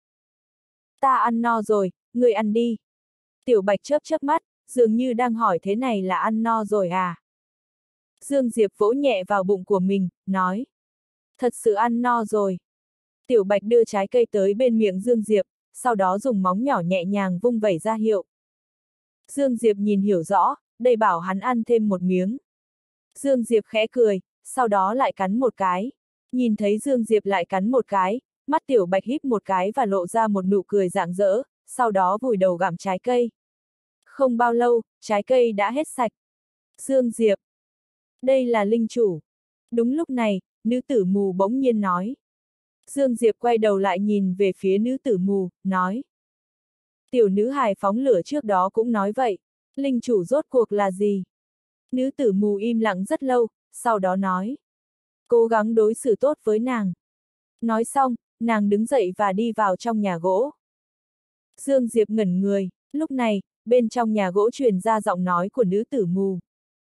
Ta ăn no rồi, ngươi ăn đi. Tiểu Bạch chớp chớp mắt, dường như đang hỏi thế này là ăn no rồi à? Dương Diệp vỗ nhẹ vào bụng của mình, nói. Thật sự ăn no rồi. Tiểu Bạch đưa trái cây tới bên miệng Dương Diệp, sau đó dùng móng nhỏ nhẹ nhàng vung vẩy ra hiệu. Dương Diệp nhìn hiểu rõ, đây bảo hắn ăn thêm một miếng. Dương Diệp khẽ cười, sau đó lại cắn một cái. Nhìn thấy Dương Diệp lại cắn một cái, mắt Tiểu Bạch híp một cái và lộ ra một nụ cười rạng rỡ, sau đó vùi đầu gặm trái cây. Không bao lâu, trái cây đã hết sạch. Dương Diệp. Đây là linh chủ. Đúng lúc này, nữ tử mù bỗng nhiên nói. Dương Diệp quay đầu lại nhìn về phía nữ tử mù, nói. Tiểu nữ hài phóng lửa trước đó cũng nói vậy, linh chủ rốt cuộc là gì? Nữ tử mù im lặng rất lâu, sau đó nói. Cố gắng đối xử tốt với nàng. Nói xong, nàng đứng dậy và đi vào trong nhà gỗ. Dương Diệp ngẩn người, lúc này, bên trong nhà gỗ truyền ra giọng nói của nữ tử mù.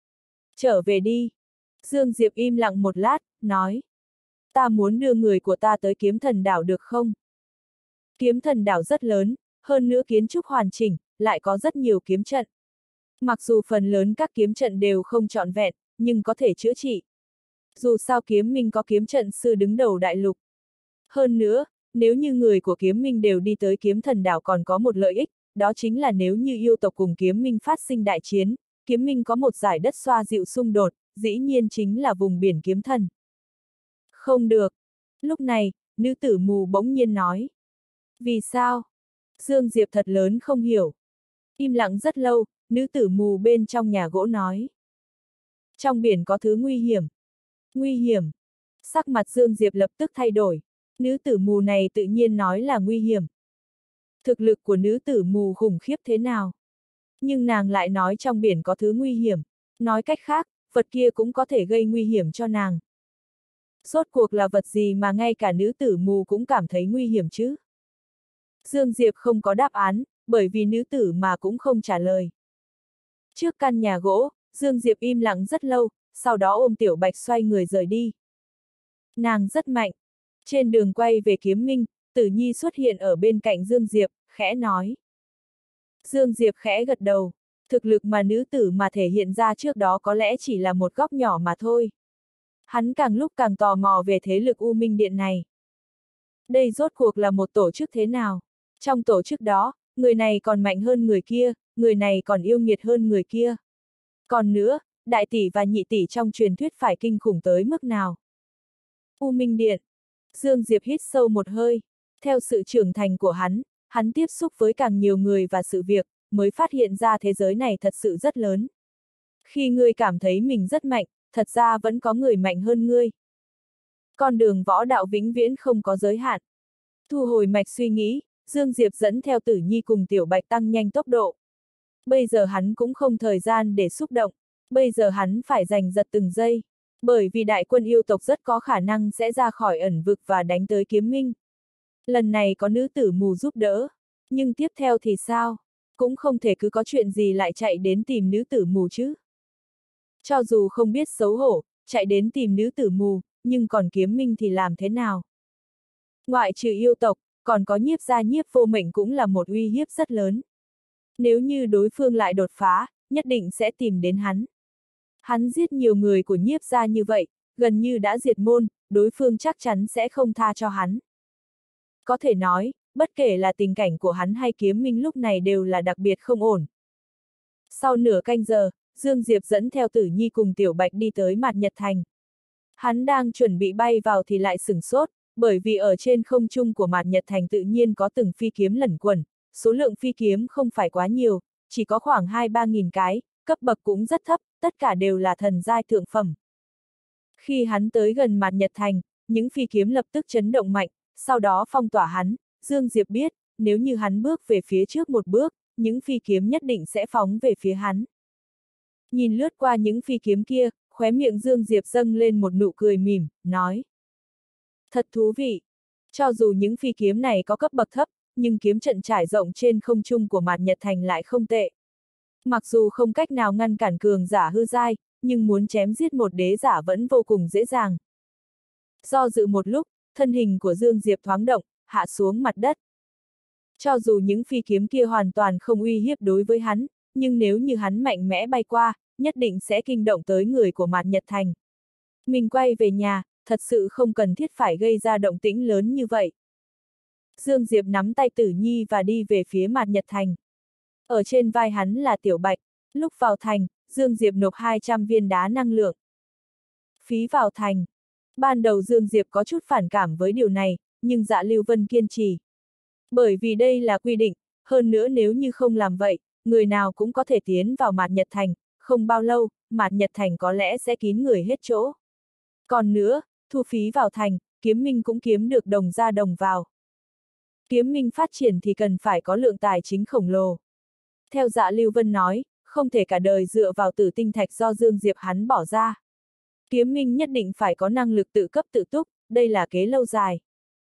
Trở về đi. Dương Diệp im lặng một lát, nói. Ta muốn đưa người của ta tới kiếm thần đảo được không? Kiếm thần đảo rất lớn, hơn nữa kiến trúc hoàn chỉnh, lại có rất nhiều kiếm trận. Mặc dù phần lớn các kiếm trận đều không trọn vẹn, nhưng có thể chữa trị. Dù sao kiếm minh có kiếm trận sư đứng đầu đại lục. Hơn nữa, nếu như người của kiếm minh đều đi tới kiếm thần đảo còn có một lợi ích, đó chính là nếu như yêu tộc cùng kiếm minh phát sinh đại chiến, kiếm minh có một giải đất xoa dịu xung đột, dĩ nhiên chính là vùng biển kiếm thần. Không được. Lúc này, nữ tử mù bỗng nhiên nói. Vì sao? Dương Diệp thật lớn không hiểu. Im lặng rất lâu, nữ tử mù bên trong nhà gỗ nói. Trong biển có thứ nguy hiểm. Nguy hiểm. Sắc mặt Dương Diệp lập tức thay đổi. Nữ tử mù này tự nhiên nói là nguy hiểm. Thực lực của nữ tử mù khủng khiếp thế nào? Nhưng nàng lại nói trong biển có thứ nguy hiểm. Nói cách khác, vật kia cũng có thể gây nguy hiểm cho nàng. Rốt cuộc là vật gì mà ngay cả nữ tử mù cũng cảm thấy nguy hiểm chứ? Dương Diệp không có đáp án, bởi vì nữ tử mà cũng không trả lời. Trước căn nhà gỗ, Dương Diệp im lặng rất lâu, sau đó ôm Tiểu Bạch xoay người rời đi. Nàng rất mạnh. Trên đường quay về kiếm minh, Tử Nhi xuất hiện ở bên cạnh Dương Diệp, khẽ nói. Dương Diệp khẽ gật đầu. Thực lực mà nữ tử mà thể hiện ra trước đó có lẽ chỉ là một góc nhỏ mà thôi. Hắn càng lúc càng tò mò về thế lực U Minh Điện này. Đây rốt cuộc là một tổ chức thế nào? Trong tổ chức đó, người này còn mạnh hơn người kia, người này còn yêu nghiệt hơn người kia. Còn nữa, đại tỷ và nhị tỷ trong truyền thuyết phải kinh khủng tới mức nào? U Minh Điện. Dương Diệp hít sâu một hơi. Theo sự trưởng thành của hắn, hắn tiếp xúc với càng nhiều người và sự việc, mới phát hiện ra thế giới này thật sự rất lớn. Khi ngươi cảm thấy mình rất mạnh, thật ra vẫn có người mạnh hơn ngươi. Con đường võ đạo vĩnh viễn không có giới hạn. Thu hồi mạch suy nghĩ, Dương Diệp dẫn theo Tử Nhi cùng Tiểu Bạch tăng nhanh tốc độ. Bây giờ hắn cũng không thời gian để xúc động, bây giờ hắn phải giành giật từng giây. Bởi vì đại quân yêu tộc rất có khả năng sẽ ra khỏi ẩn vực và đánh tới kiếm minh. Lần này có nữ tử mù giúp đỡ, nhưng tiếp theo thì sao? Cũng không thể cứ có chuyện gì lại chạy đến tìm nữ tử mù chứ. Cho dù không biết xấu hổ, chạy đến tìm nữ tử mù, nhưng còn kiếm minh thì làm thế nào? Ngoại trừ yêu tộc, còn có nhiếp gia nhiếp vô mệnh cũng là một uy hiếp rất lớn. Nếu như đối phương lại đột phá, nhất định sẽ tìm đến hắn. Hắn giết nhiều người của nhiếp gia như vậy, gần như đã diệt môn, đối phương chắc chắn sẽ không tha cho hắn. Có thể nói, bất kể là tình cảnh của hắn hay kiếm minh lúc này đều là đặc biệt không ổn. Sau nửa canh giờ, Dương Diệp dẫn theo Tử Nhi cùng Tiểu Bạch đi tới Mạt Nhật Thành. Hắn đang chuẩn bị bay vào thì lại sửng sốt, bởi vì ở trên không trung của Mạt Nhật Thành tự nhiên có từng phi kiếm lẩn quẩn, số lượng phi kiếm không phải quá nhiều, chỉ có khoảng hai ba nghìn cái, cấp bậc cũng rất thấp, tất cả đều là thần giai thượng phẩm. Khi hắn tới gần Mạt Nhật Thành, những phi kiếm lập tức chấn động mạnh, sau đó phong tỏa hắn. Dương Diệp biết, nếu như hắn bước về phía trước một bước, những phi kiếm nhất định sẽ phóng về phía hắn. Nhìn lướt qua những phi kiếm kia, khóe miệng Dương Diệp dâng lên một nụ cười mỉm, nói. Thật thú vị. Cho dù những phi kiếm này có cấp bậc thấp, nhưng kiếm trận trải rộng trên không trung của Mạt Nhật Thành lại không tệ. Mặc dù không cách nào ngăn cản cường giả hư giai, nhưng muốn chém giết một đế giả vẫn vô cùng dễ dàng. Do dự một lúc, thân hình của Dương Diệp thoáng động, hạ xuống mặt đất. Cho dù những phi kiếm kia hoàn toàn không uy hiếp đối với hắn, nhưng nếu như hắn mạnh mẽ bay qua, nhất định sẽ kinh động tới người của Mạt Nhật Thành. Mình quay về nhà, thật sự không cần thiết phải gây ra động tĩnh lớn như vậy. Dương Diệp nắm tay Tử Nhi và đi về phía Mạt Nhật Thành. Ở trên vai hắn là Tiểu Bạch, lúc vào thành, Dương Diệp nộp hai trăm viên đá năng lượng. Phí vào thành. Ban đầu Dương Diệp có chút phản cảm với điều này, nhưng Dạ Lưu Vân kiên trì. Bởi vì đây là quy định, hơn nữa nếu như không làm vậy, người nào cũng có thể tiến vào Mạt Nhật Thành, không bao lâu, Mạt Nhật Thành có lẽ sẽ kín người hết chỗ. Còn nữa, thu phí vào thành, kiếm minh cũng kiếm được đồng ra đồng vào. Kiếm minh phát triển thì cần phải có lượng tài chính khổng lồ. Theo Dạ Lưu Vân nói, không thể cả đời dựa vào tử tinh thạch do Dương Diệp hắn bỏ ra. Kiếm minh nhất định phải có năng lực tự cấp tự túc, đây là kế lâu dài.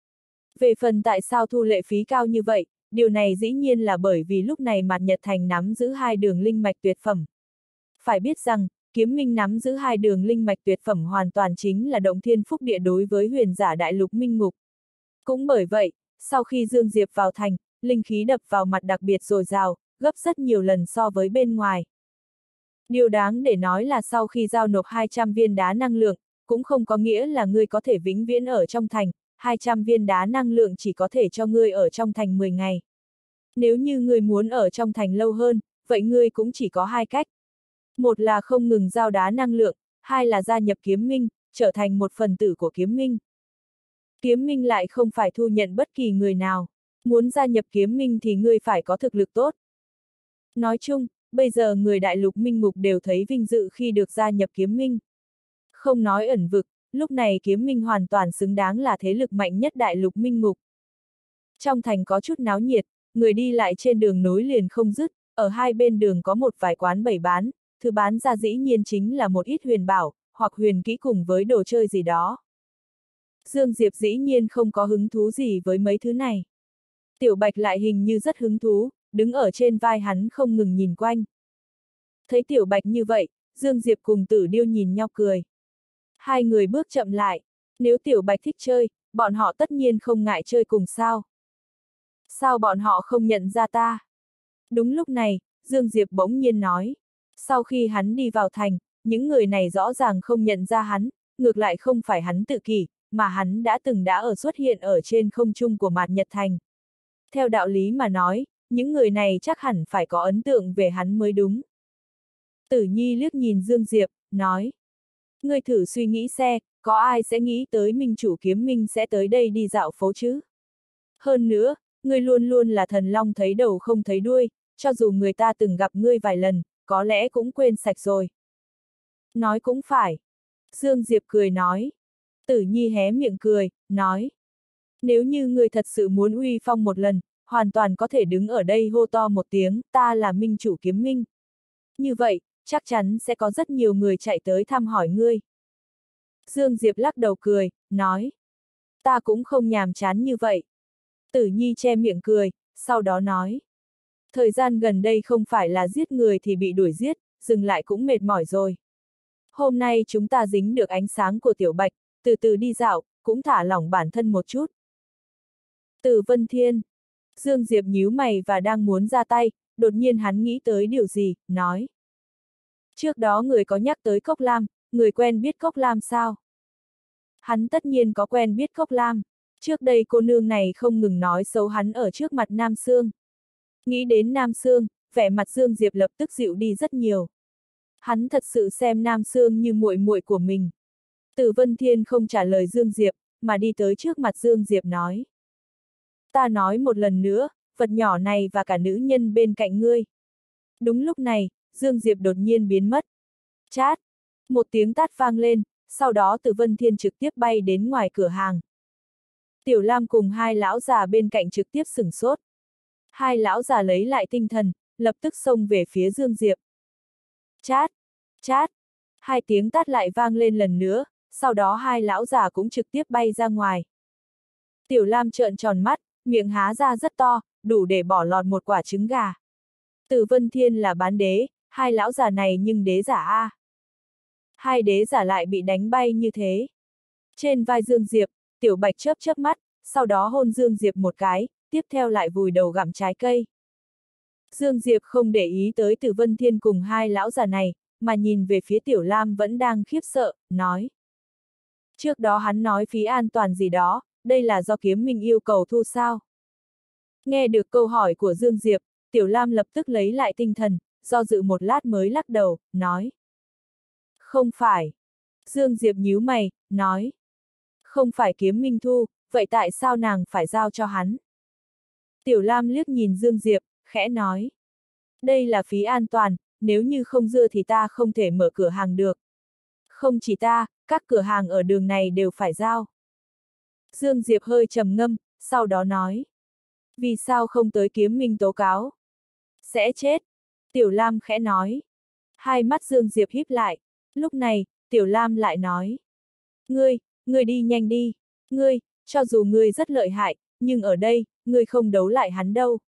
Về phần tại sao thu lệ phí cao như vậy, điều này dĩ nhiên là bởi vì lúc này Mạt Nhật Thành nắm giữ hai đường linh mạch tuyệt phẩm. Phải biết rằng, kiếm minh nắm giữ hai đường linh mạch tuyệt phẩm hoàn toàn chính là động thiên phúc địa đối với huyền giả đại lục minh ngục. Cũng bởi vậy, sau khi Dương Diệp vào thành, linh khí đập vào mặt đặc biệt dồi dào, gấp rất nhiều lần so với bên ngoài. Điều đáng để nói là sau khi giao nộp hai trăm viên đá năng lượng, cũng không có nghĩa là ngươi có thể vĩnh viễn ở trong thành, hai trăm viên đá năng lượng chỉ có thể cho ngươi ở trong thành mười ngày. Nếu như ngươi muốn ở trong thành lâu hơn, vậy ngươi cũng chỉ có hai cách. Một là không ngừng giao đá năng lượng, hai là gia nhập kiếm minh, trở thành một phần tử của kiếm minh. Kiếm minh lại không phải thu nhận bất kỳ người nào. Muốn gia nhập kiếm minh thì ngươi phải có thực lực tốt. Nói chung, bây giờ người đại lục minh ngục đều thấy vinh dự khi được gia nhập kiếm minh. Không nói ẩn vực, lúc này kiếm minh hoàn toàn xứng đáng là thế lực mạnh nhất đại lục minh ngục. Trong thành có chút náo nhiệt, người đi lại trên đường nối liền không dứt, ở hai bên đường có một vài quán bày bán, thứ bán ra dĩ nhiên chính là một ít huyền bảo, hoặc huyền kỹ cùng với đồ chơi gì đó. Dương Diệp dĩ nhiên không có hứng thú gì với mấy thứ này. Tiểu Bạch lại hình như rất hứng thú, đứng ở trên vai hắn không ngừng nhìn quanh. Thấy Tiểu Bạch như vậy, Dương Diệp cùng Tử Điêu nhìn nhau cười. Hai người bước chậm lại, nếu Tiểu Bạch thích chơi, bọn họ tất nhiên không ngại chơi cùng sao. Sao bọn họ không nhận ra ta? Đúng lúc này, Dương Diệp bỗng nhiên nói. Sau khi hắn đi vào thành, những người này rõ ràng không nhận ra hắn, ngược lại không phải hắn tự kỷ, mà hắn đã từng đã ở xuất hiện ở trên không trung của Mạt Nhật Thành. Theo đạo lý mà nói, những người này chắc hẳn phải có ấn tượng về hắn mới đúng. Tử Nhi liếc nhìn Dương Diệp, nói. Ngươi thử suy nghĩ xem, có ai sẽ nghĩ tới minh chủ kiếm minh sẽ tới đây đi dạo phố chứ? Hơn nữa, ngươi luôn luôn là thần long thấy đầu không thấy đuôi, cho dù người ta từng gặp ngươi vài lần, có lẽ cũng quên sạch rồi. Nói cũng phải. Dương Diệp cười nói. Tử Nhi hé miệng cười, nói. Nếu như ngươi thật sự muốn uy phong một lần, hoàn toàn có thể đứng ở đây hô to một tiếng, ta là minh chủ kiếm minh. Như vậy, chắc chắn sẽ có rất nhiều người chạy tới thăm hỏi ngươi. Dương Diệp lắc đầu cười, nói. Ta cũng không nhàm chán như vậy. Tử Nhi che miệng cười, sau đó nói. Thời gian gần đây không phải là giết người thì bị đuổi giết, dừng lại cũng mệt mỏi rồi. Hôm nay chúng ta dính được ánh sáng của Tiểu Bạch, từ từ đi dạo, cũng thả lỏng bản thân một chút. Từ Vân Thiên. Dương Diệp nhíu mày và đang muốn ra tay, đột nhiên hắn nghĩ tới điều gì, nói. Trước đó người có nhắc tới Cốc Lam, người quen biết Cốc Lam sao? Hắn tất nhiên có quen biết Cốc Lam. Trước đây cô nương này không ngừng nói xấu hắn ở trước mặt Nam Sương. Nghĩ đến Nam Sương, vẻ mặt Dương Diệp lập tức dịu đi rất nhiều. Hắn thật sự xem Nam Sương như muội muội của mình. Từ Vân Thiên không trả lời Dương Diệp, mà đi tới trước mặt Dương Diệp nói. Ta nói một lần nữa, vật nhỏ này và cả nữ nhân bên cạnh ngươi. Đúng lúc này, Dương Diệp đột nhiên biến mất. Chát! Một tiếng tát vang lên, sau đó Từ Vân Thiên trực tiếp bay đến ngoài cửa hàng. Tiểu Lam cùng hai lão già bên cạnh trực tiếp sửng sốt. Hai lão già lấy lại tinh thần, lập tức xông về phía Dương Diệp. Chát! Chát! Hai tiếng tát lại vang lên lần nữa, sau đó hai lão già cũng trực tiếp bay ra ngoài. Tiểu Lam trợn tròn mắt, miệng há ra rất to, đủ để bỏ lọt một quả trứng gà. Từ Vân Thiên là bán đế, hai lão già này nhưng đế giả a. Hai đế giả lại bị đánh bay như thế. Trên vai Dương Diệp, Tiểu Bạch chớp chớp mắt, sau đó hôn Dương Diệp một cái, tiếp theo lại vùi đầu gặm trái cây. Dương Diệp không để ý tới Tử Vân Thiên cùng hai lão già này, mà nhìn về phía Tiểu Lam vẫn đang khiếp sợ, nói. Trước đó hắn nói phí an toàn gì đó, đây là do Kiếm Minh yêu cầu thu sao? Nghe được câu hỏi của Dương Diệp, Tiểu Lam lập tức lấy lại tinh thần, do dự một lát mới lắc đầu, nói. Không phải. Dương Diệp nhíu mày, nói. Không phải Kiếm Minh thu, vậy tại sao nàng phải giao cho hắn? Tiểu Lam liếc nhìn Dương Diệp, khẽ nói. Đây là phí an toàn, nếu như không dưa thì ta không thể mở cửa hàng được. Không chỉ ta, các cửa hàng ở đường này đều phải giao. Dương Diệp hơi trầm ngâm, sau đó nói. Vì sao không tới Kiếm Minh tố cáo? Sẽ chết. Tiểu Lam khẽ nói. Hai mắt Dương Diệp híp lại. Lúc này, Tiểu Lam lại nói. Ngươi, ngươi đi nhanh đi. Ngươi, cho dù ngươi rất lợi hại, nhưng ở đây, ngươi không đấu lại hắn đâu.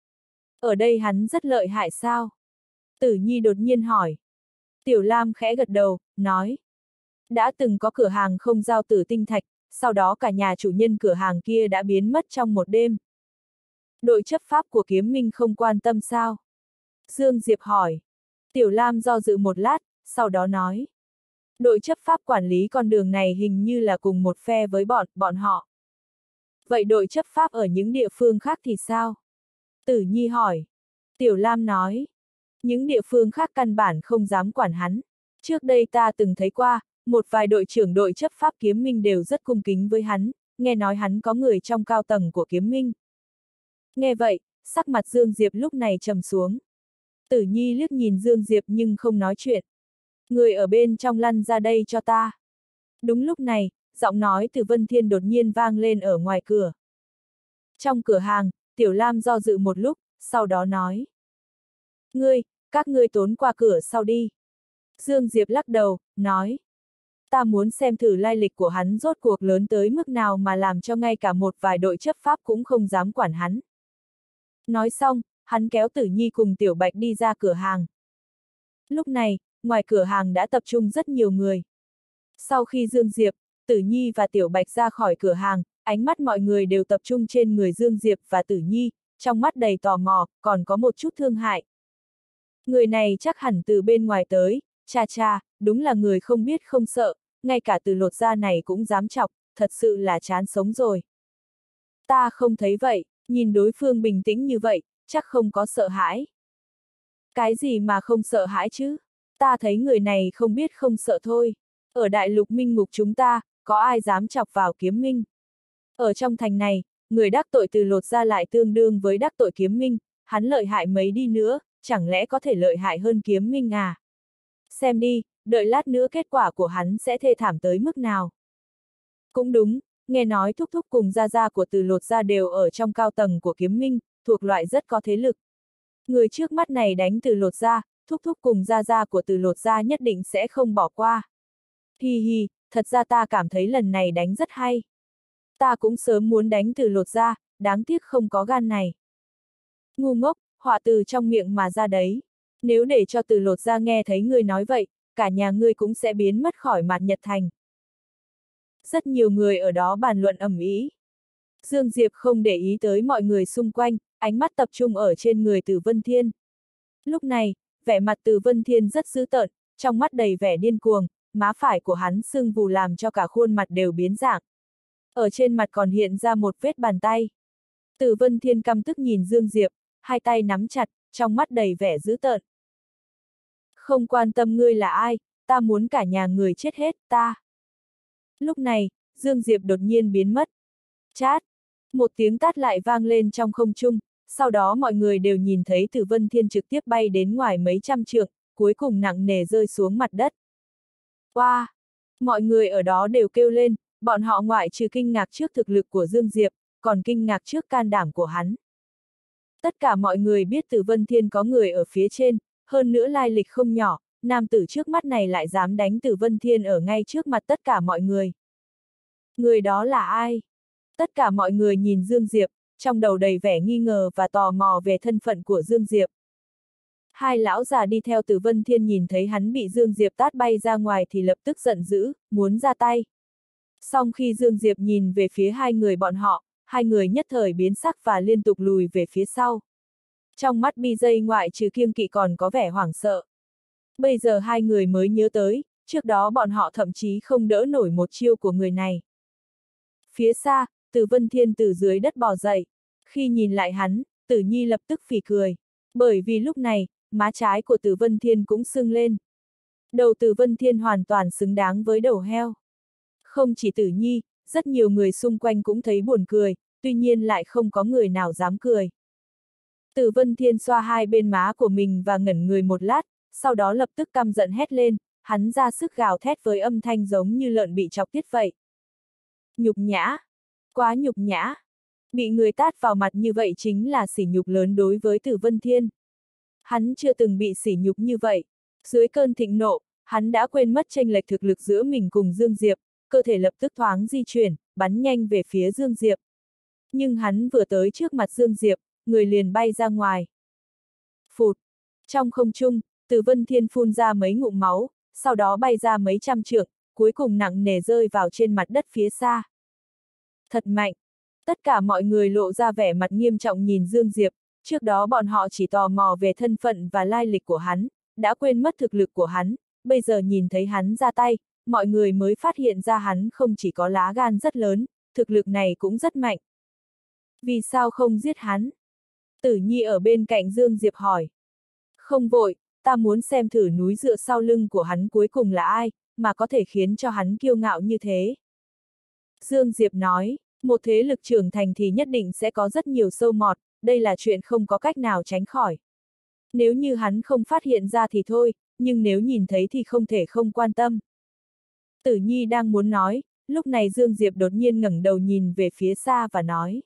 Ở đây hắn rất lợi hại sao? Tử Nhi đột nhiên hỏi. Tiểu Lam khẽ gật đầu, nói. Đã từng có cửa hàng không giao tử tinh thạch, sau đó cả nhà chủ nhân cửa hàng kia đã biến mất trong một đêm. Đội chấp pháp của Kiếm Minh không quan tâm sao? Dương Diệp hỏi. Tiểu Lam do dự một lát, sau đó nói. Đội chấp pháp quản lý con đường này hình như là cùng một phe với bọn, bọn họ. Vậy đội chấp pháp ở những địa phương khác thì sao? Tử Nhi hỏi. Tiểu Lam nói. Những địa phương khác căn bản không dám quản hắn. Trước đây ta từng thấy qua, một vài đội trưởng đội chấp pháp Kiếm Minh đều rất cung kính với hắn, nghe nói hắn có người trong cao tầng của Kiếm Minh. Nghe vậy, sắc mặt Dương Diệp lúc này trầm xuống. Tử Nhi liếc nhìn Dương Diệp nhưng không nói chuyện. Người ở bên trong lăn ra đây cho ta. Đúng lúc này, giọng nói từ Vân Thiên đột nhiên vang lên ở ngoài cửa. Trong cửa hàng, Tiểu Lam do dự một lúc, sau đó nói. Ngươi, các ngươi tốn qua cửa sau đi. Dương Diệp lắc đầu, nói. Ta muốn xem thử lai lịch của hắn rốt cuộc lớn tới mức nào mà làm cho ngay cả một vài đội chấp pháp cũng không dám quản hắn. Nói xong, hắn kéo Tử Nhi cùng Tiểu Bạch đi ra cửa hàng. Lúc này, ngoài cửa hàng đã tập trung rất nhiều người. Sau khi Dương Diệp, Tử Nhi và Tiểu Bạch ra khỏi cửa hàng, ánh mắt mọi người đều tập trung trên người Dương Diệp và Tử Nhi, trong mắt đầy tò mò, còn có một chút thương hại. Người này chắc hẳn từ bên ngoài tới, cha cha, đúng là người không biết không sợ, ngay cả Từ Lột Da này cũng dám chọc, thật sự là chán sống rồi. Ta không thấy vậy, nhìn đối phương bình tĩnh như vậy, chắc không có sợ hãi. Cái gì mà không sợ hãi chứ? Ta thấy người này không biết không sợ thôi. Ở đại lục minh ngục chúng ta, có ai dám chọc vào Kiếm Minh? Ở trong thành này, người đắc tội Từ Lột Da lại tương đương với đắc tội Kiếm Minh, hắn lợi hại mấy đi nữa, chẳng lẽ có thể lợi hại hơn Kiếm Minh à? Xem đi, đợi lát nữa kết quả của hắn sẽ thê thảm tới mức nào. Cũng đúng, nghe nói thúc thúc cùng gia gia của Từ Lột Da đều ở trong cao tầng của Kiếm Minh, thuộc loại rất có thế lực. Người trước mắt này đánh Từ Lột Da, thúc thúc cùng gia gia của Từ Lột Da nhất định sẽ không bỏ qua. Hi hi, thật ra ta cảm thấy lần này đánh rất hay. Ta cũng sớm muốn đánh Từ Lột Da, đáng tiếc không có gan này. Ngu ngốc, họa từ trong miệng mà ra đấy. Nếu để cho Từ Lột Da nghe thấy ngươi nói vậy, cả nhà ngươi cũng sẽ biến mất khỏi mặt Nhật Thành. Rất nhiều người ở đó bàn luận ầm ĩ. Dương Diệp không để ý tới mọi người xung quanh, ánh mắt tập trung ở trên người Từ Vân Thiên. Lúc này, vẻ mặt Từ Vân Thiên rất dữ tợn, trong mắt đầy vẻ điên cuồng, má phải của hắn sưng vù làm cho cả khuôn mặt đều biến dạng. Ở trên mặt còn hiện ra một vết bàn tay. Từ Vân Thiên căm tức nhìn Dương Diệp, hai tay nắm chặt, trong mắt đầy vẻ dữ tợn. Không quan tâm ngươi là ai, ta muốn cả nhà người chết hết, ta. Lúc này, Dương Diệp đột nhiên biến mất. Chát! Một tiếng tát lại vang lên trong không trung, sau đó mọi người đều nhìn thấy Từ Vân Thiên trực tiếp bay đến ngoài mấy trăm trượng, cuối cùng nặng nề rơi xuống mặt đất. Wow! Mọi người ở đó đều kêu lên, bọn họ ngoại trừ kinh ngạc trước thực lực của Dương Diệp, còn kinh ngạc trước can đảm của hắn. Tất cả mọi người biết Từ Vân Thiên có người ở phía trên, hơn nữa lai lịch không nhỏ, nam tử trước mắt này lại dám đánh Từ Vân Thiên ở ngay trước mặt tất cả mọi người. Người đó là ai? Tất cả mọi người nhìn Dương Diệp, trong đầu đầy vẻ nghi ngờ và tò mò về thân phận của Dương Diệp. Hai lão già đi theo Từ Vân Thiên nhìn thấy hắn bị Dương Diệp tát bay ra ngoài thì lập tức giận dữ, muốn ra tay. Song khi Dương Diệp nhìn về phía hai người bọn họ, hai người nhất thời biến sắc và liên tục lùi về phía sau. Trong mắt bi dây ngoại trừ kiêng kỵ còn có vẻ hoảng sợ. Bây giờ hai người mới nhớ tới, trước đó bọn họ thậm chí không đỡ nổi một chiêu của người này. Phía xa, Từ Vân Thiên từ dưới đất bò dậy. Khi nhìn lại hắn, Tử Nhi lập tức phì cười. Bởi vì lúc này, má trái của Từ Vân Thiên cũng sưng lên. Đầu Từ Vân Thiên hoàn toàn xứng đáng với đầu heo. Không chỉ Tử Nhi, rất nhiều người xung quanh cũng thấy buồn cười, tuy nhiên lại không có người nào dám cười. Từ Vân Thiên xoa hai bên má của mình và ngẩn người một lát, sau đó lập tức căm giận hét lên, hắn ra sức gào thét với âm thanh giống như lợn bị chọc tiết vậy. Nhục nhã! Quá nhục nhã! Bị người tát vào mặt như vậy chính là sỉ nhục lớn đối với Từ Vân Thiên. Hắn chưa từng bị sỉ nhục như vậy. Dưới cơn thịnh nộ, hắn đã quên mất chênh lệch thực lực giữa mình cùng Dương Diệp, cơ thể lập tức thoáng di chuyển, bắn nhanh về phía Dương Diệp. Nhưng hắn vừa tới trước mặt Dương Diệp, người liền bay ra ngoài. Phụt! Trong không trung, Từ Vân Thiên phun ra mấy ngụm máu, sau đó bay ra mấy trăm trượng, cuối cùng nặng nề rơi vào trên mặt đất phía xa. Thật mạnh! Tất cả mọi người lộ ra vẻ mặt nghiêm trọng nhìn Dương Diệp, trước đó bọn họ chỉ tò mò về thân phận và lai lịch của hắn, đã quên mất thực lực của hắn, bây giờ nhìn thấy hắn ra tay, mọi người mới phát hiện ra hắn không chỉ có lá gan rất lớn, thực lực này cũng rất mạnh. Vì sao không giết hắn? Tử Nhi ở bên cạnh Dương Diệp hỏi. Không vội, ta muốn xem thử núi dựa sau lưng của hắn cuối cùng là ai, mà có thể khiến cho hắn kiêu ngạo như thế. Dương Diệp nói, một thế lực trưởng thành thì nhất định sẽ có rất nhiều sâu mọt, đây là chuyện không có cách nào tránh khỏi. Nếu như hắn không phát hiện ra thì thôi, nhưng nếu nhìn thấy thì không thể không quan tâm. Tử Nhi đang muốn nói, lúc này Dương Diệp đột nhiên ngẩng đầu nhìn về phía xa và nói.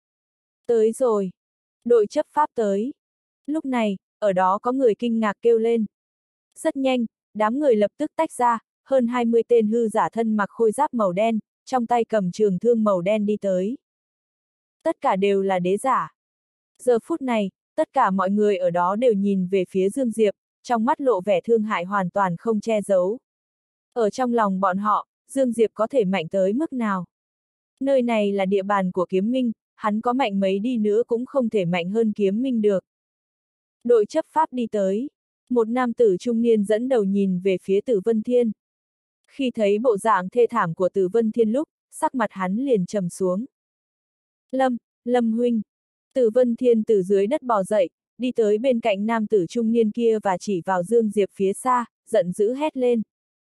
Tới rồi. Đội chấp pháp tới. Lúc này, ở đó có người kinh ngạc kêu lên. Rất nhanh, đám người lập tức tách ra, hơn hai mươi tên hư giả thân mặc khôi giáp màu đen, trong tay cầm trường thương màu đen đi tới. Tất cả đều là đế giả. Giờ phút này, tất cả mọi người ở đó đều nhìn về phía Dương Diệp, trong mắt lộ vẻ thương hại hoàn toàn không che giấu. Ở trong lòng bọn họ, Dương Diệp có thể mạnh tới mức nào? Nơi này là địa bàn của Kiếm Minh, hắn có mạnh mấy đi nữa cũng không thể mạnh hơn Kiếm Minh được. Đội chấp pháp đi tới. Một nam tử trung niên dẫn đầu nhìn về phía Tử Vân Thiên. Khi thấy bộ dạng thê thảm của Tử Vân Thiên lúc, sắc mặt hắn liền trầm xuống. Lâm, Lâm huynh. Tử Vân Thiên từ dưới đất bò dậy, đi tới bên cạnh nam tử trung niên kia và chỉ vào Dương Diệp phía xa, giận dữ hét lên.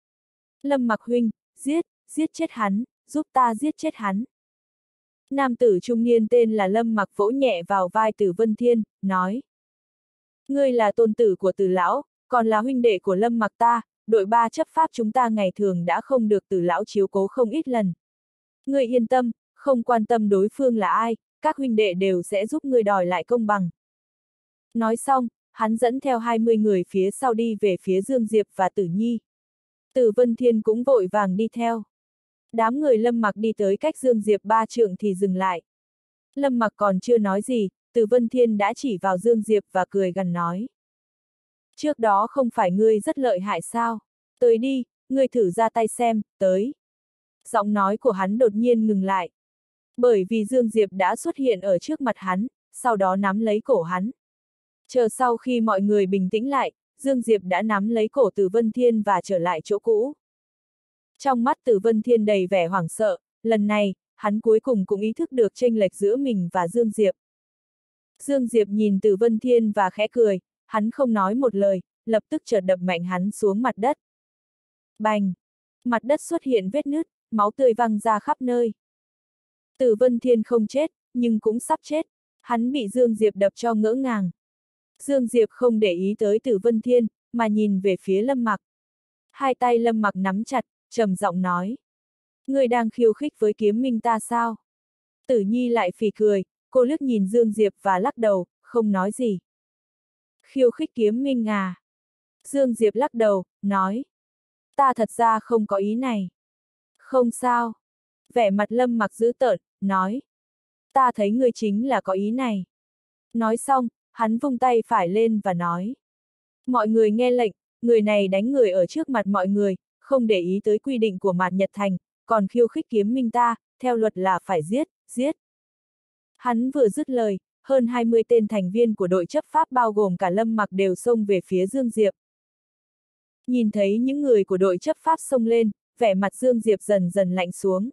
Lâm Mặc huynh, giết, giết chết hắn, giúp ta giết chết hắn. Nam tử trung niên tên là Lâm Mặc vỗ nhẹ vào vai Tử Vân Thiên, nói. Ngươi là tôn tử của Tử lão, còn là huynh đệ của Lâm Mặc ta, đội ba chấp pháp chúng ta ngày thường đã không được Tử lão chiếu cố không ít lần. Ngươi yên tâm, không quan tâm đối phương là ai, các huynh đệ đều sẽ giúp ngươi đòi lại công bằng. Nói xong, hắn dẫn theo hai mươi người phía sau đi về phía Dương Diệp và Tử Nhi. Tử Vân Thiên cũng vội vàng đi theo. Đám người Lâm Mặc đi tới cách Dương Diệp ba trượng thì dừng lại. Lâm Mặc còn chưa nói gì, Tử Vân Thiên đã chỉ vào Dương Diệp và cười gằn nói. Trước đó không phải ngươi rất lợi hại sao? Tới đi, ngươi thử ra tay xem, tới. Giọng nói của hắn đột nhiên ngừng lại. Bởi vì Dương Diệp đã xuất hiện ở trước mặt hắn, sau đó nắm lấy cổ hắn. Chờ sau khi mọi người bình tĩnh lại, Dương Diệp đã nắm lấy cổ Tử Vân Thiên và trở lại chỗ cũ. Trong mắt Tử Vân Thiên đầy vẻ hoảng sợ, lần này, hắn cuối cùng cũng ý thức được chênh lệch giữa mình và Dương Diệp. Dương Diệp nhìn Tử Vân Thiên và khẽ cười, hắn không nói một lời, lập tức chợt đập mạnh hắn xuống mặt đất. Bành! Mặt đất xuất hiện vết nứt, máu tươi văng ra khắp nơi. Tử Vân Thiên không chết, nhưng cũng sắp chết, hắn bị Dương Diệp đập cho ngỡ ngàng. Dương Diệp không để ý tới Tử Vân Thiên, mà nhìn về phía Lâm Mặc. Hai tay Lâm Mặc nắm chặt, trầm giọng nói. Ngươi đang khiêu khích với Kiếm Minh ta sao? Tử Nhi lại phì cười, cô liếc nhìn Dương Diệp và lắc đầu, không nói gì. Khiêu khích Kiếm Minh à? Dương Diệp lắc đầu, nói. Ta thật ra không có ý này. Không sao. Vẻ mặt Lâm Mặc dữ tợn, nói. Ta thấy ngươi chính là có ý này. Nói xong, hắn vung tay phải lên và nói. Mọi người nghe lệnh, người này đánh người ở trước mặt mọi người, không để ý tới quy định của Mạt Nhật Thành, còn khiêu khích Kiếm Minh ta, theo luật là phải giết, giết. Hắn vừa dứt lời, hơn hai mươi tên thành viên của đội chấp pháp bao gồm cả Lâm Mặc đều xông về phía Dương Diệp. Nhìn thấy những người của đội chấp pháp xông lên, vẻ mặt Dương Diệp dần dần lạnh xuống.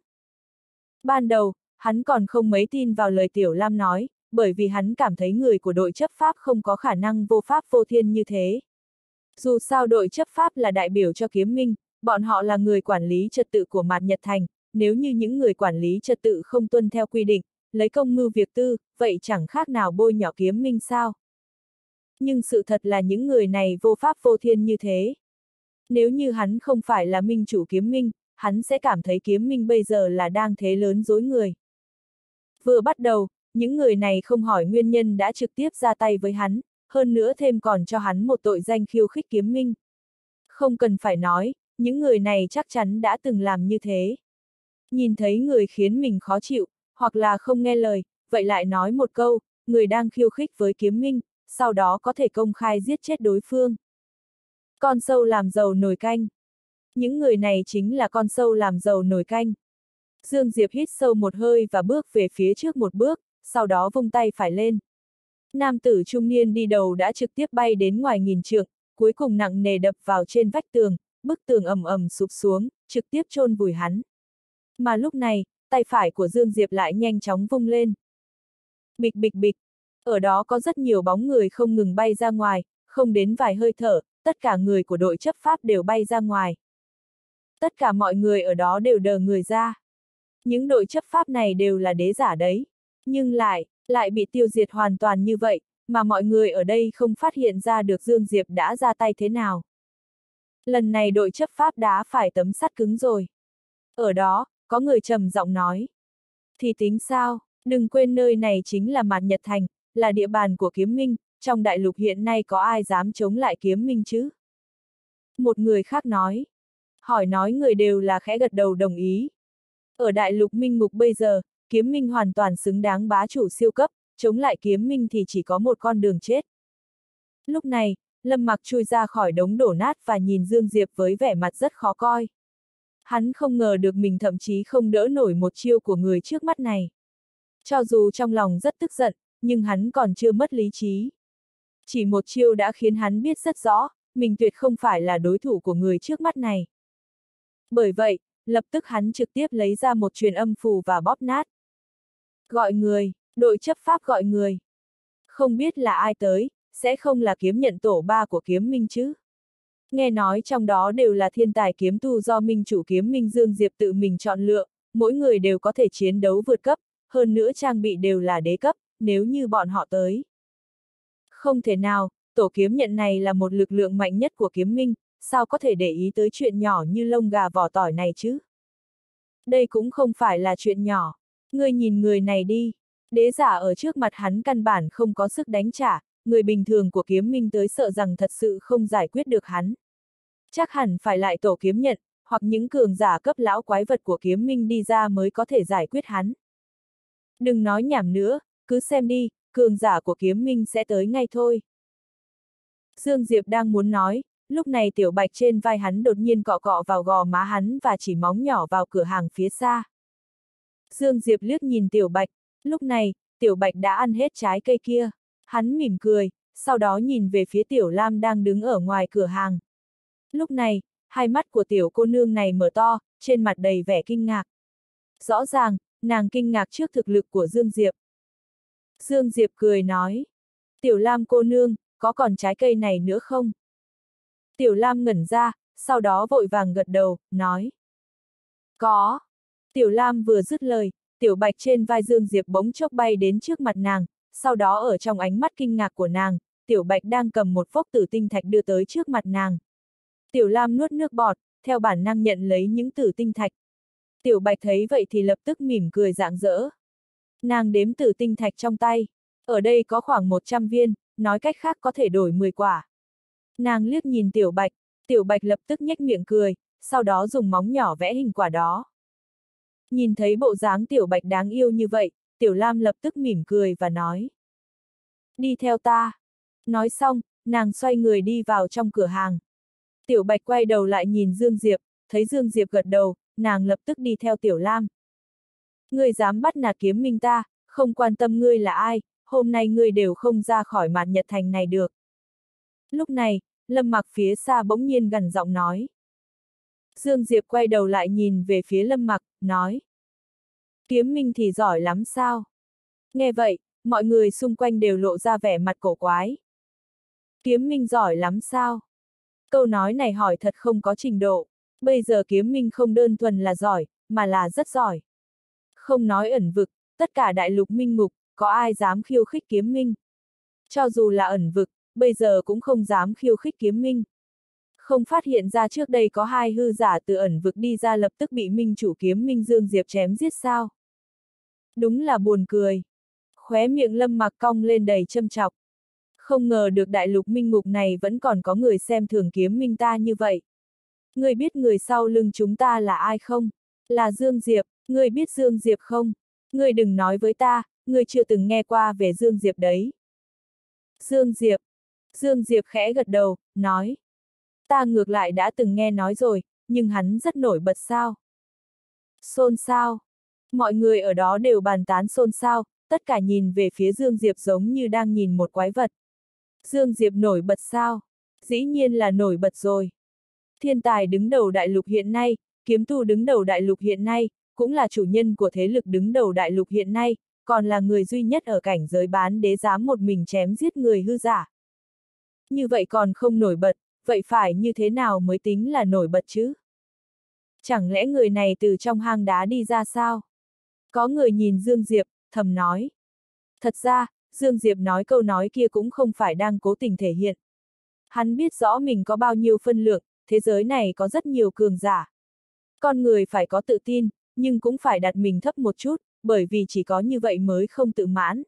Ban đầu, hắn còn không mấy tin vào lời Tiểu Lam nói, bởi vì hắn cảm thấy người của đội chấp pháp không có khả năng vô pháp vô thiên như thế. Dù sao đội chấp pháp là đại biểu cho kiếm minh, bọn họ là người quản lý trật tự của Mạt Nhật Thành, nếu như những người quản lý trật tự không tuân theo quy định, lấy công mưu việc tư, vậy chẳng khác nào bôi nhọ kiếm minh sao. Nhưng sự thật là những người này vô pháp vô thiên như thế. Nếu như hắn không phải là minh chủ kiếm minh, hắn sẽ cảm thấy kiếm minh bây giờ là đang thế lớn dối người. Vừa bắt đầu, những người này không hỏi nguyên nhân đã trực tiếp ra tay với hắn, hơn nữa thêm còn cho hắn một tội danh khiêu khích kiếm minh. Không cần phải nói, những người này chắc chắn đã từng làm như thế. Nhìn thấy người khiến mình khó chịu, hoặc là không nghe lời, vậy lại nói một câu, người đang khiêu khích với kiếm minh, sau đó có thể công khai giết chết đối phương. Con sâu làm dầu nồi canh. Những người này chính là con sâu làm dầu nồi canh. Dương Diệp hít sâu một hơi và bước về phía trước một bước, sau đó vung tay phải lên. Nam tử trung niên đi đầu đã trực tiếp bay đến ngoài nghìn trượng, cuối cùng nặng nề đập vào trên vách tường, bức tường ầm ầm sụp xuống, trực tiếp chôn vùi hắn. Mà lúc này, tay phải của Dương Diệp lại nhanh chóng vung lên. Bịch bịch bịch, ở đó có rất nhiều bóng người không ngừng bay ra ngoài, không đến vài hơi thở, tất cả người của đội chấp pháp đều bay ra ngoài. Tất cả mọi người ở đó đều đờ người ra. Những đội chấp pháp này đều là đế giả đấy, nhưng lại, lại bị tiêu diệt hoàn toàn như vậy, mà mọi người ở đây không phát hiện ra được Dương Diệp đã ra tay thế nào. Lần này đội chấp pháp đã phải tấm sắt cứng rồi. Ở đó, có người trầm giọng nói. Thì tính sao, đừng quên nơi này chính là Mạt Nhật Thành, là địa bàn của kiếm minh, trong đại lục hiện nay có ai dám chống lại kiếm minh chứ? Một người khác nói. Hỏi nói người đều là khẽ gật đầu đồng ý. Ở đại lục minh ngục bây giờ, kiếm minh hoàn toàn xứng đáng bá chủ siêu cấp, chống lại kiếm minh thì chỉ có một con đường chết. Lúc này, Lâm Mặc chui ra khỏi đống đổ nát và nhìn Dương Diệp với vẻ mặt rất khó coi. Hắn không ngờ được mình thậm chí không đỡ nổi một chiêu của người trước mắt này. Cho dù trong lòng rất tức giận, nhưng hắn còn chưa mất lý trí. Chỉ một chiêu đã khiến hắn biết rất rõ, mình tuyệt không phải là đối thủ của người trước mắt này. Bởi vậy, lập tức hắn trực tiếp lấy ra một truyền âm phù và bóp nát. Gọi người, đội chấp pháp gọi người. Không biết là ai tới, sẽ không là kiếm nhận tổ ba của kiếm minh chứ. Nghe nói trong đó đều là thiên tài kiếm tu do minh chủ kiếm minh Dương Diệp tự mình chọn lựa, mỗi người đều có thể chiến đấu vượt cấp, hơn nữa trang bị đều là đế cấp, nếu như bọn họ tới. Không thể nào, tổ kiếm nhận này là một lực lượng mạnh nhất của kiếm minh, sao có thể để ý tới chuyện nhỏ như lông gà vỏ tỏi này chứ? Đây cũng không phải là chuyện nhỏ. Ngươi nhìn người này đi. Đế giả ở trước mặt hắn căn bản không có sức đánh trả, người bình thường của kiếm minh tới sợ rằng thật sự không giải quyết được hắn. Chắc hẳn phải lại tổ kiếm nhận, hoặc những cường giả cấp lão quái vật của kiếm minh đi ra mới có thể giải quyết hắn. Đừng nói nhảm nữa, cứ xem đi, cường giả của kiếm minh sẽ tới ngay thôi. Dương Diệp đang muốn nói, lúc này Tiểu Bạch trên vai hắn đột nhiên cọ cọ vào gò má hắn và chỉ móng nhỏ vào cửa hàng phía xa. Dương Diệp liếc nhìn Tiểu Bạch, lúc này, Tiểu Bạch đã ăn hết trái cây kia. Hắn mỉm cười, sau đó nhìn về phía Tiểu Lam đang đứng ở ngoài cửa hàng. Lúc này, hai mắt của tiểu cô nương này mở to, trên mặt đầy vẻ kinh ngạc. Rõ ràng, nàng kinh ngạc trước thực lực của Dương Diệp. Dương Diệp cười nói, Tiểu Lam cô nương, có còn trái cây này nữa không? Tiểu Lam ngẩn ra, sau đó vội vàng gật đầu, nói. Có. Tiểu Lam vừa dứt lời, Tiểu Bạch trên vai Dương Diệp bỗng chốc bay đến trước mặt nàng, sau đó ở trong ánh mắt kinh ngạc của nàng, Tiểu Bạch đang cầm một phốc tử tinh thạch đưa tới trước mặt nàng. Tiểu Lam nuốt nước bọt, theo bản năng nhận lấy những tử tinh thạch. Tiểu Bạch thấy vậy thì lập tức mỉm cười rạng rỡ. Nàng đếm tử tinh thạch trong tay. Ở đây có khoảng một trăm viên, nói cách khác có thể đổi mười quả. Nàng liếc nhìn Tiểu Bạch, Tiểu Bạch lập tức nhếch miệng cười, sau đó dùng móng nhỏ vẽ hình quả đó. Nhìn thấy bộ dáng Tiểu Bạch đáng yêu như vậy, Tiểu Lam lập tức mỉm cười và nói. Đi theo ta. Nói xong, nàng xoay người đi vào trong cửa hàng. Tiểu Bạch quay đầu lại nhìn Dương Diệp, thấy Dương Diệp gật đầu, nàng lập tức đi theo Tiểu Lam. Ngươi dám bắt nạt kiếm minh ta, không quan tâm ngươi là ai, hôm nay ngươi đều không ra khỏi Mạt Nhật Thành này được. Lúc này, Lâm Mặc phía xa bỗng nhiên gằn giọng nói. Dương Diệp quay đầu lại nhìn về phía Lâm Mặc, nói. Kiếm Minh thì giỏi lắm sao? Nghe vậy, mọi người xung quanh đều lộ ra vẻ mặt cổ quái. Kiếm Minh giỏi lắm sao? Câu nói này hỏi thật không có trình độ. Bây giờ Kiếm Minh không đơn thuần là giỏi, mà là rất giỏi. Không nói ẩn vực, tất cả đại lục minh ngục, có ai dám khiêu khích Kiếm Minh? Cho dù là ẩn vực, bây giờ cũng không dám khiêu khích Kiếm Minh. Không phát hiện ra trước đây có hai hư giả từ ẩn vực đi ra lập tức bị minh chủ Kiếm Minh Dương Diệp chém giết sao? Đúng là buồn cười. Khóe miệng Lâm Mặc cong lên đầy châm chọc. Không ngờ được đại lục minh ngục này vẫn còn có người xem thường Kiếm Minh ta như vậy. Ngươi biết người sau lưng chúng ta là ai không? Là Dương Diệp, ngươi biết Dương Diệp không? Ngươi đừng nói với ta, ngươi chưa từng nghe qua về Dương Diệp đấy. Dương Diệp. Dương Diệp khẽ gật đầu, nói. Ta ngược lại đã từng nghe nói rồi, nhưng hắn rất nổi bật sao? Xôn xao. Mọi người ở đó đều bàn tán xôn xao, tất cả nhìn về phía Dương Diệp giống như đang nhìn một quái vật. Dương Diệp nổi bật sao? Dĩ nhiên là nổi bật rồi. Thiên tài đứng đầu đại lục hiện nay, kiếm tu đứng đầu đại lục hiện nay, cũng là chủ nhân của thế lực đứng đầu đại lục hiện nay, còn là người duy nhất ở cảnh giới bán đế dám một mình chém giết người hư giả. Như vậy còn không nổi bật, vậy phải như thế nào mới tính là nổi bật chứ? Chẳng lẽ người này từ trong hang đá đi ra sao? Có người nhìn Dương Diệp, thầm nói. Thật ra, Dương Diệp nói câu nói kia cũng không phải đang cố tình thể hiện. Hắn biết rõ mình có bao nhiêu phân lượng, thế giới này có rất nhiều cường giả. Con người phải có tự tin, nhưng cũng phải đặt mình thấp một chút, bởi vì chỉ có như vậy mới không tự mãn.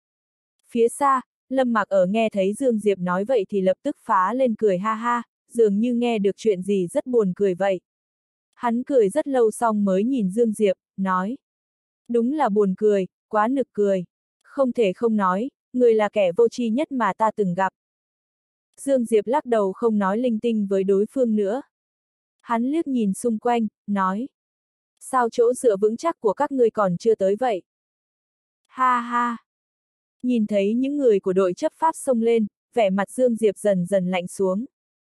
Phía xa, Lâm Mặc ở nghe thấy Dương Diệp nói vậy thì lập tức phá lên cười ha ha, dường như nghe được chuyện gì rất buồn cười vậy. Hắn cười rất lâu xong mới nhìn Dương Diệp, nói. Đúng là buồn cười, quá nực cười. Không thể không nói, người là kẻ vô tri nhất mà ta từng gặp. Dương Diệp lắc đầu không nói linh tinh với đối phương nữa. Hắn liếc nhìn xung quanh, nói. Sao chỗ dựa vững chắc của các ngươi còn chưa tới vậy? Ha ha! Nhìn thấy những người của đội chấp pháp xông lên, vẻ mặt Dương Diệp dần dần lạnh xuống.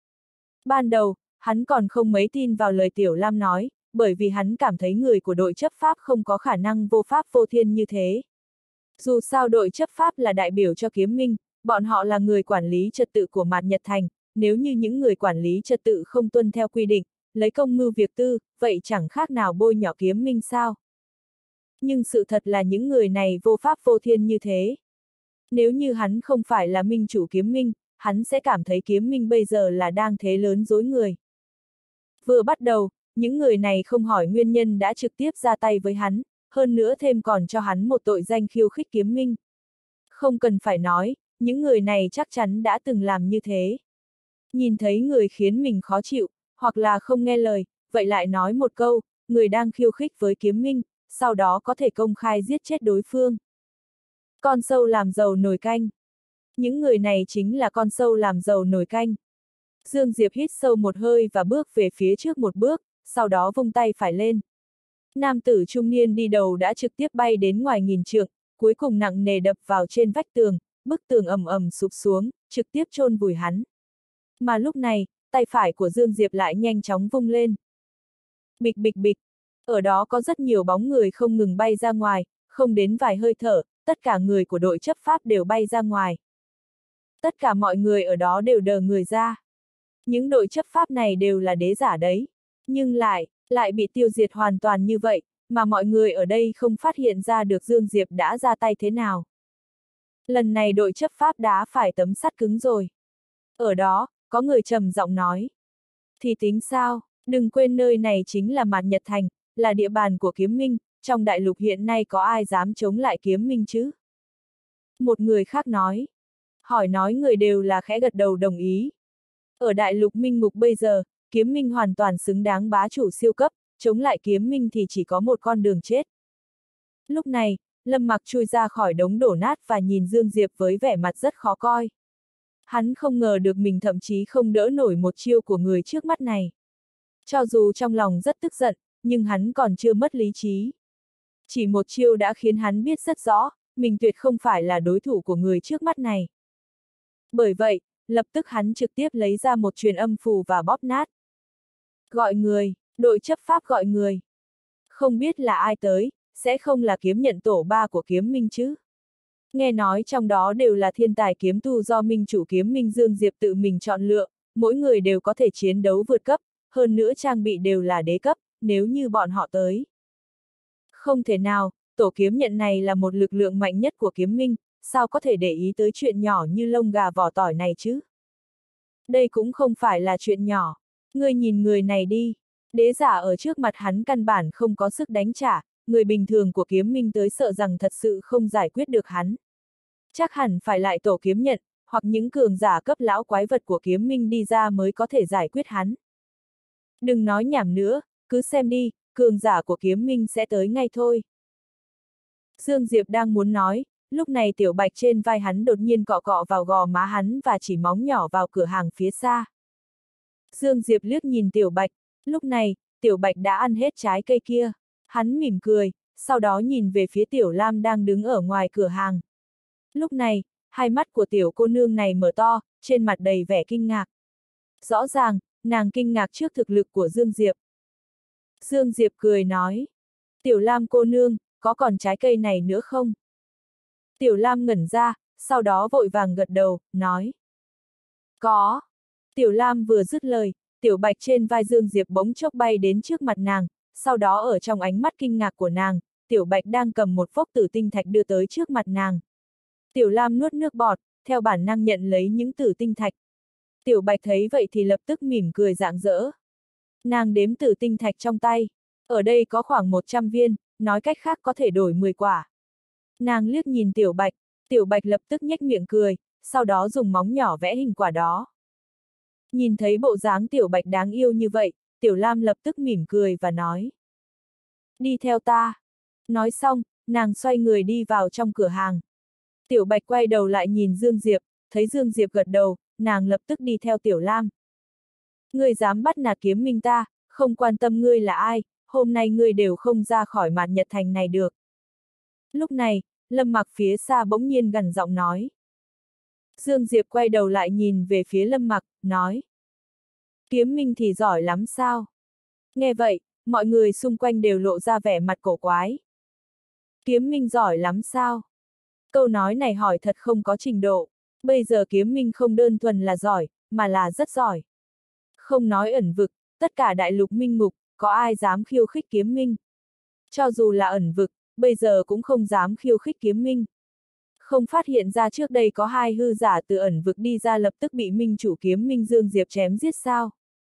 Ban đầu, hắn còn không mấy tin vào lời Tiểu Lam nói, bởi vì hắn cảm thấy người của đội chấp pháp không có khả năng vô pháp vô thiên như thế. Dù sao đội chấp pháp là đại biểu cho Kiếm Minh, bọn họ là người quản lý trật tự của Mạt Nhật Thành, nếu như những người quản lý trật tự không tuân theo quy định, lấy công mưu việc tư, vậy chẳng khác nào bôi nhọ Kiếm Minh sao. Nhưng sự thật là những người này vô pháp vô thiên như thế. Nếu như hắn không phải là minh chủ Kiếm Minh, hắn sẽ cảm thấy Kiếm Minh bây giờ là đang thế lớn dối người. Vừa bắt đầu, những người này không hỏi nguyên nhân đã trực tiếp ra tay với hắn, hơn nữa thêm còn cho hắn một tội danh khiêu khích Kiếm Minh. Không cần phải nói, những người này chắc chắn đã từng làm như thế. Nhìn thấy người khiến mình khó chịu, hoặc là không nghe lời, vậy lại nói một câu, người đang khiêu khích với Kiếm Minh, sau đó có thể công khai giết chết đối phương. Con sâu làm dầu nồi canh. Những người này chính là con sâu làm dầu nồi canh. Dương Diệp hít sâu một hơi và bước về phía trước một bước, sau đó vung tay phải lên. Nam tử trung niên đi đầu đã trực tiếp bay đến ngoài nghìn trượng, cuối cùng nặng nề đập vào trên vách tường, bức tường ầm ầm sụp xuống, trực tiếp chôn vùi hắn. Mà lúc này, tay phải của Dương Diệp lại nhanh chóng vung lên. Bịch bịch bịch, ở đó có rất nhiều bóng người không ngừng bay ra ngoài, không đến vài hơi thở, tất cả người của đội chấp pháp đều bay ra ngoài. Tất cả mọi người ở đó đều đờ người ra. Những đội chấp pháp này đều là đế giả đấy, nhưng lại, lại bị tiêu diệt hoàn toàn như vậy, mà mọi người ở đây không phát hiện ra được Dương Diệp đã ra tay thế nào. Lần này đội chấp pháp đã phải tấm sắt cứng rồi. Ở đó, có người trầm giọng nói. Thì tính sao, đừng quên nơi này chính là Mạt Nhật Thành, là địa bàn của Kiếm Minh, trong đại lục hiện nay có ai dám chống lại Kiếm Minh chứ? Một người khác nói. Hỏi nói người đều là khẽ gật đầu đồng ý. Ở đại lục minh ngục bây giờ, Kiếm Minh hoàn toàn xứng đáng bá chủ siêu cấp, chống lại Kiếm Minh thì chỉ có một con đường chết. Lúc này, Lâm Mặc chui ra khỏi đống đổ nát và nhìn Dương Diệp với vẻ mặt rất khó coi. Hắn không ngờ được mình thậm chí không đỡ nổi một chiêu của người trước mắt này. Cho dù trong lòng rất tức giận, nhưng hắn còn chưa mất lý trí. Chỉ một chiêu đã khiến hắn biết rất rõ, mình tuyệt không phải là đối thủ của người trước mắt này. Bởi vậy, lập tức hắn trực tiếp lấy ra một truyền âm phù và bóp nát. Gọi người, đội chấp pháp gọi người. Không biết là ai tới, sẽ không là kiếm nhận tổ ba của kiếm minh chứ. Nghe nói trong đó đều là thiên tài kiếm tu do minh chủ kiếm minh Dương Diệp tự mình chọn lựa, mỗi người đều có thể chiến đấu vượt cấp, hơn nữa trang bị đều là đế cấp, nếu như bọn họ tới. Không thể nào, tổ kiếm nhận này là một lực lượng mạnh nhất của kiếm minh, sao có thể để ý tới chuyện nhỏ như lông gà vỏ tỏi này chứ? Đây cũng không phải là chuyện nhỏ. Ngươi nhìn người này đi. Đế giả ở trước mặt hắn căn bản không có sức đánh trả, người bình thường của kiếm minh tới sợ rằng thật sự không giải quyết được hắn. Chắc hẳn phải lại tổ kiếm nhận, hoặc những cường giả cấp lão quái vật của kiếm minh đi ra mới có thể giải quyết hắn. Đừng nói nhảm nữa, cứ xem đi, cường giả của kiếm minh sẽ tới ngay thôi. Dương Diệp đang muốn nói, lúc này Tiểu Bạch trên vai hắn đột nhiên cọ cọ vào gò má hắn và chỉ móng nhỏ vào cửa hàng phía xa. Dương Diệp liếc nhìn Tiểu Bạch, lúc này, Tiểu Bạch đã ăn hết trái cây kia. Hắn mỉm cười, sau đó nhìn về phía Tiểu Lam đang đứng ở ngoài cửa hàng. Lúc này, hai mắt của tiểu cô nương này mở to, trên mặt đầy vẻ kinh ngạc. Rõ ràng, nàng kinh ngạc trước thực lực của Dương Diệp. Dương Diệp cười nói, Tiểu Lam cô nương, có còn trái cây này nữa không? Tiểu Lam ngẩn ra, sau đó vội vàng gật đầu, nói. Có. Tiểu Lam vừa dứt lời, Tiểu Bạch trên vai Dương Diệp bỗng chốc bay đến trước mặt nàng, sau đó ở trong ánh mắt kinh ngạc của nàng, Tiểu Bạch đang cầm một phốc tử tinh thạch đưa tới trước mặt nàng. Tiểu Lam nuốt nước bọt, theo bản năng nhận lấy những tử tinh thạch. Tiểu Bạch thấy vậy thì lập tức mỉm cười rạng rỡ. Nàng đếm tử tinh thạch trong tay. Ở đây có khoảng một trăm viên, nói cách khác có thể đổi mười quả. Nàng liếc nhìn Tiểu Bạch, Tiểu Bạch lập tức nhếch miệng cười, sau đó dùng móng nhỏ vẽ hình quả đó. Nhìn thấy bộ dáng Tiểu Bạch đáng yêu như vậy, Tiểu Lam lập tức mỉm cười và nói. Đi theo ta. Nói xong, nàng xoay người đi vào trong cửa hàng. Tiểu Bạch quay đầu lại nhìn Dương Diệp, thấy Dương Diệp gật đầu, nàng lập tức đi theo Tiểu Lam. Ngươi dám bắt nạt kiếm minh ta, không quan tâm ngươi là ai, hôm nay ngươi đều không ra khỏi Mạt Nhật Thành này được. Lúc này, Lâm Mặc phía xa bỗng nhiên gằn giọng nói. Dương Diệp quay đầu lại nhìn về phía Lâm Mặc, nói. Kiếm minh thì giỏi lắm sao? Nghe vậy, mọi người xung quanh đều lộ ra vẻ mặt cổ quái. Kiếm minh giỏi lắm sao? Câu nói này hỏi thật không có trình độ. Bây giờ kiếm minh không đơn thuần là giỏi, mà là rất giỏi. Không nói ẩn vực, tất cả đại lục minh ngục, có ai dám khiêu khích kiếm minh? Cho dù là ẩn vực, bây giờ cũng không dám khiêu khích kiếm minh. Không phát hiện ra trước đây có hai hư giả từ ẩn vực đi ra lập tức bị minh chủ kiếm minh Dương Diệp chém giết sao?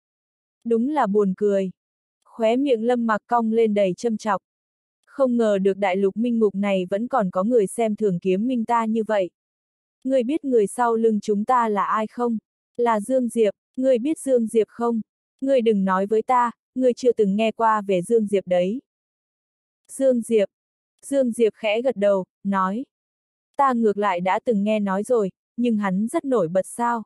Đúng là buồn cười. Khóe miệng Lâm Mặc cong lên đầy châm chọc. Không ngờ được đại lục minh ngục này vẫn còn có người xem thường kiếm minh ta như vậy. Ngươi biết người sau lưng chúng ta là ai không? Là Dương Diệp, ngươi biết Dương Diệp không? Ngươi đừng nói với ta, ngươi chưa từng nghe qua về Dương Diệp đấy. Dương Diệp. Dương Diệp khẽ gật đầu, nói. Ta ngược lại đã từng nghe nói rồi, nhưng hắn rất nổi bật sao?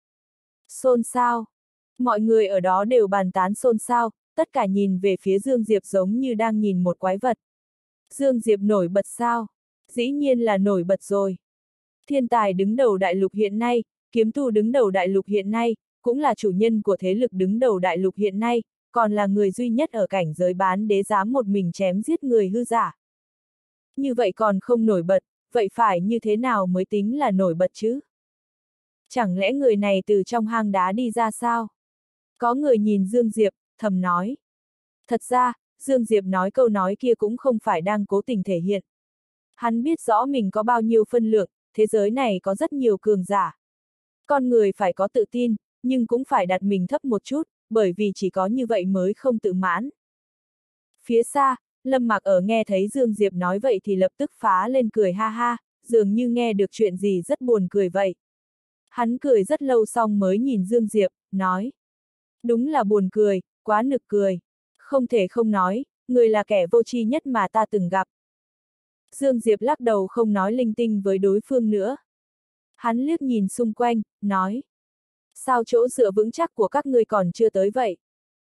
Xôn xao. Mọi người ở đó đều bàn tán xôn xao, tất cả nhìn về phía Dương Diệp giống như đang nhìn một quái vật. Dương Diệp nổi bật sao? Dĩ nhiên là nổi bật rồi. Thiên tài đứng đầu đại lục hiện nay, kiếm tu đứng đầu đại lục hiện nay, cũng là chủ nhân của thế lực đứng đầu đại lục hiện nay, còn là người duy nhất ở cảnh giới bán đế dám một mình chém giết người hư giả. Như vậy còn không nổi bật, vậy phải như thế nào mới tính là nổi bật chứ? Chẳng lẽ người này từ trong hang đá đi ra sao? Có người nhìn Dương Diệp, thầm nói. Thật ra, Dương Diệp nói câu nói kia cũng không phải đang cố tình thể hiện. Hắn biết rõ mình có bao nhiêu phân lượng, thế giới này có rất nhiều cường giả. Con người phải có tự tin, nhưng cũng phải đặt mình thấp một chút, bởi vì chỉ có như vậy mới không tự mãn. Phía xa, Lâm Mặc ở nghe thấy Dương Diệp nói vậy thì lập tức phá lên cười ha ha, dường như nghe được chuyện gì rất buồn cười vậy. Hắn cười rất lâu xong mới nhìn Dương Diệp, nói. Đúng là buồn cười, quá nực cười. Không thể không nói, người là kẻ vô tri nhất mà ta từng gặp. Dương Diệp lắc đầu không nói linh tinh với đối phương nữa. Hắn liếc nhìn xung quanh, nói. Sao chỗ dựa vững chắc của các ngươi còn chưa tới vậy?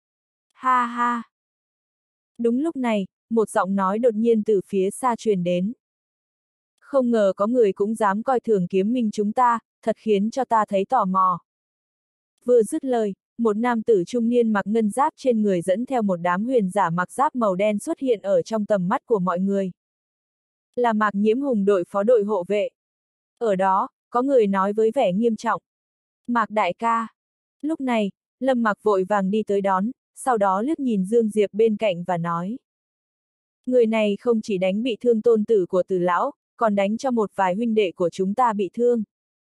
Ha ha. Đúng lúc này, một giọng nói đột nhiên từ phía xa truyền đến. Không ngờ có người cũng dám coi thường kiếm minh chúng ta, thật khiến cho ta thấy tò mò. Vừa dứt lời, một nam tử trung niên mặc ngân giáp trên người dẫn theo một đám huyền giả mặc giáp màu đen xuất hiện ở trong tầm mắt của mọi người. Là Mạc Nhiễm Hùng, đội phó đội hộ vệ. Ở đó, có người nói với vẻ nghiêm trọng. Mạc đại ca. Lúc này, Lâm Mặc vội vàng đi tới đón, sau đó liếc nhìn Dương Diệp bên cạnh và nói. Người này không chỉ đánh bị thương tôn tử của Từ lão, còn đánh cho một vài huynh đệ của chúng ta bị thương.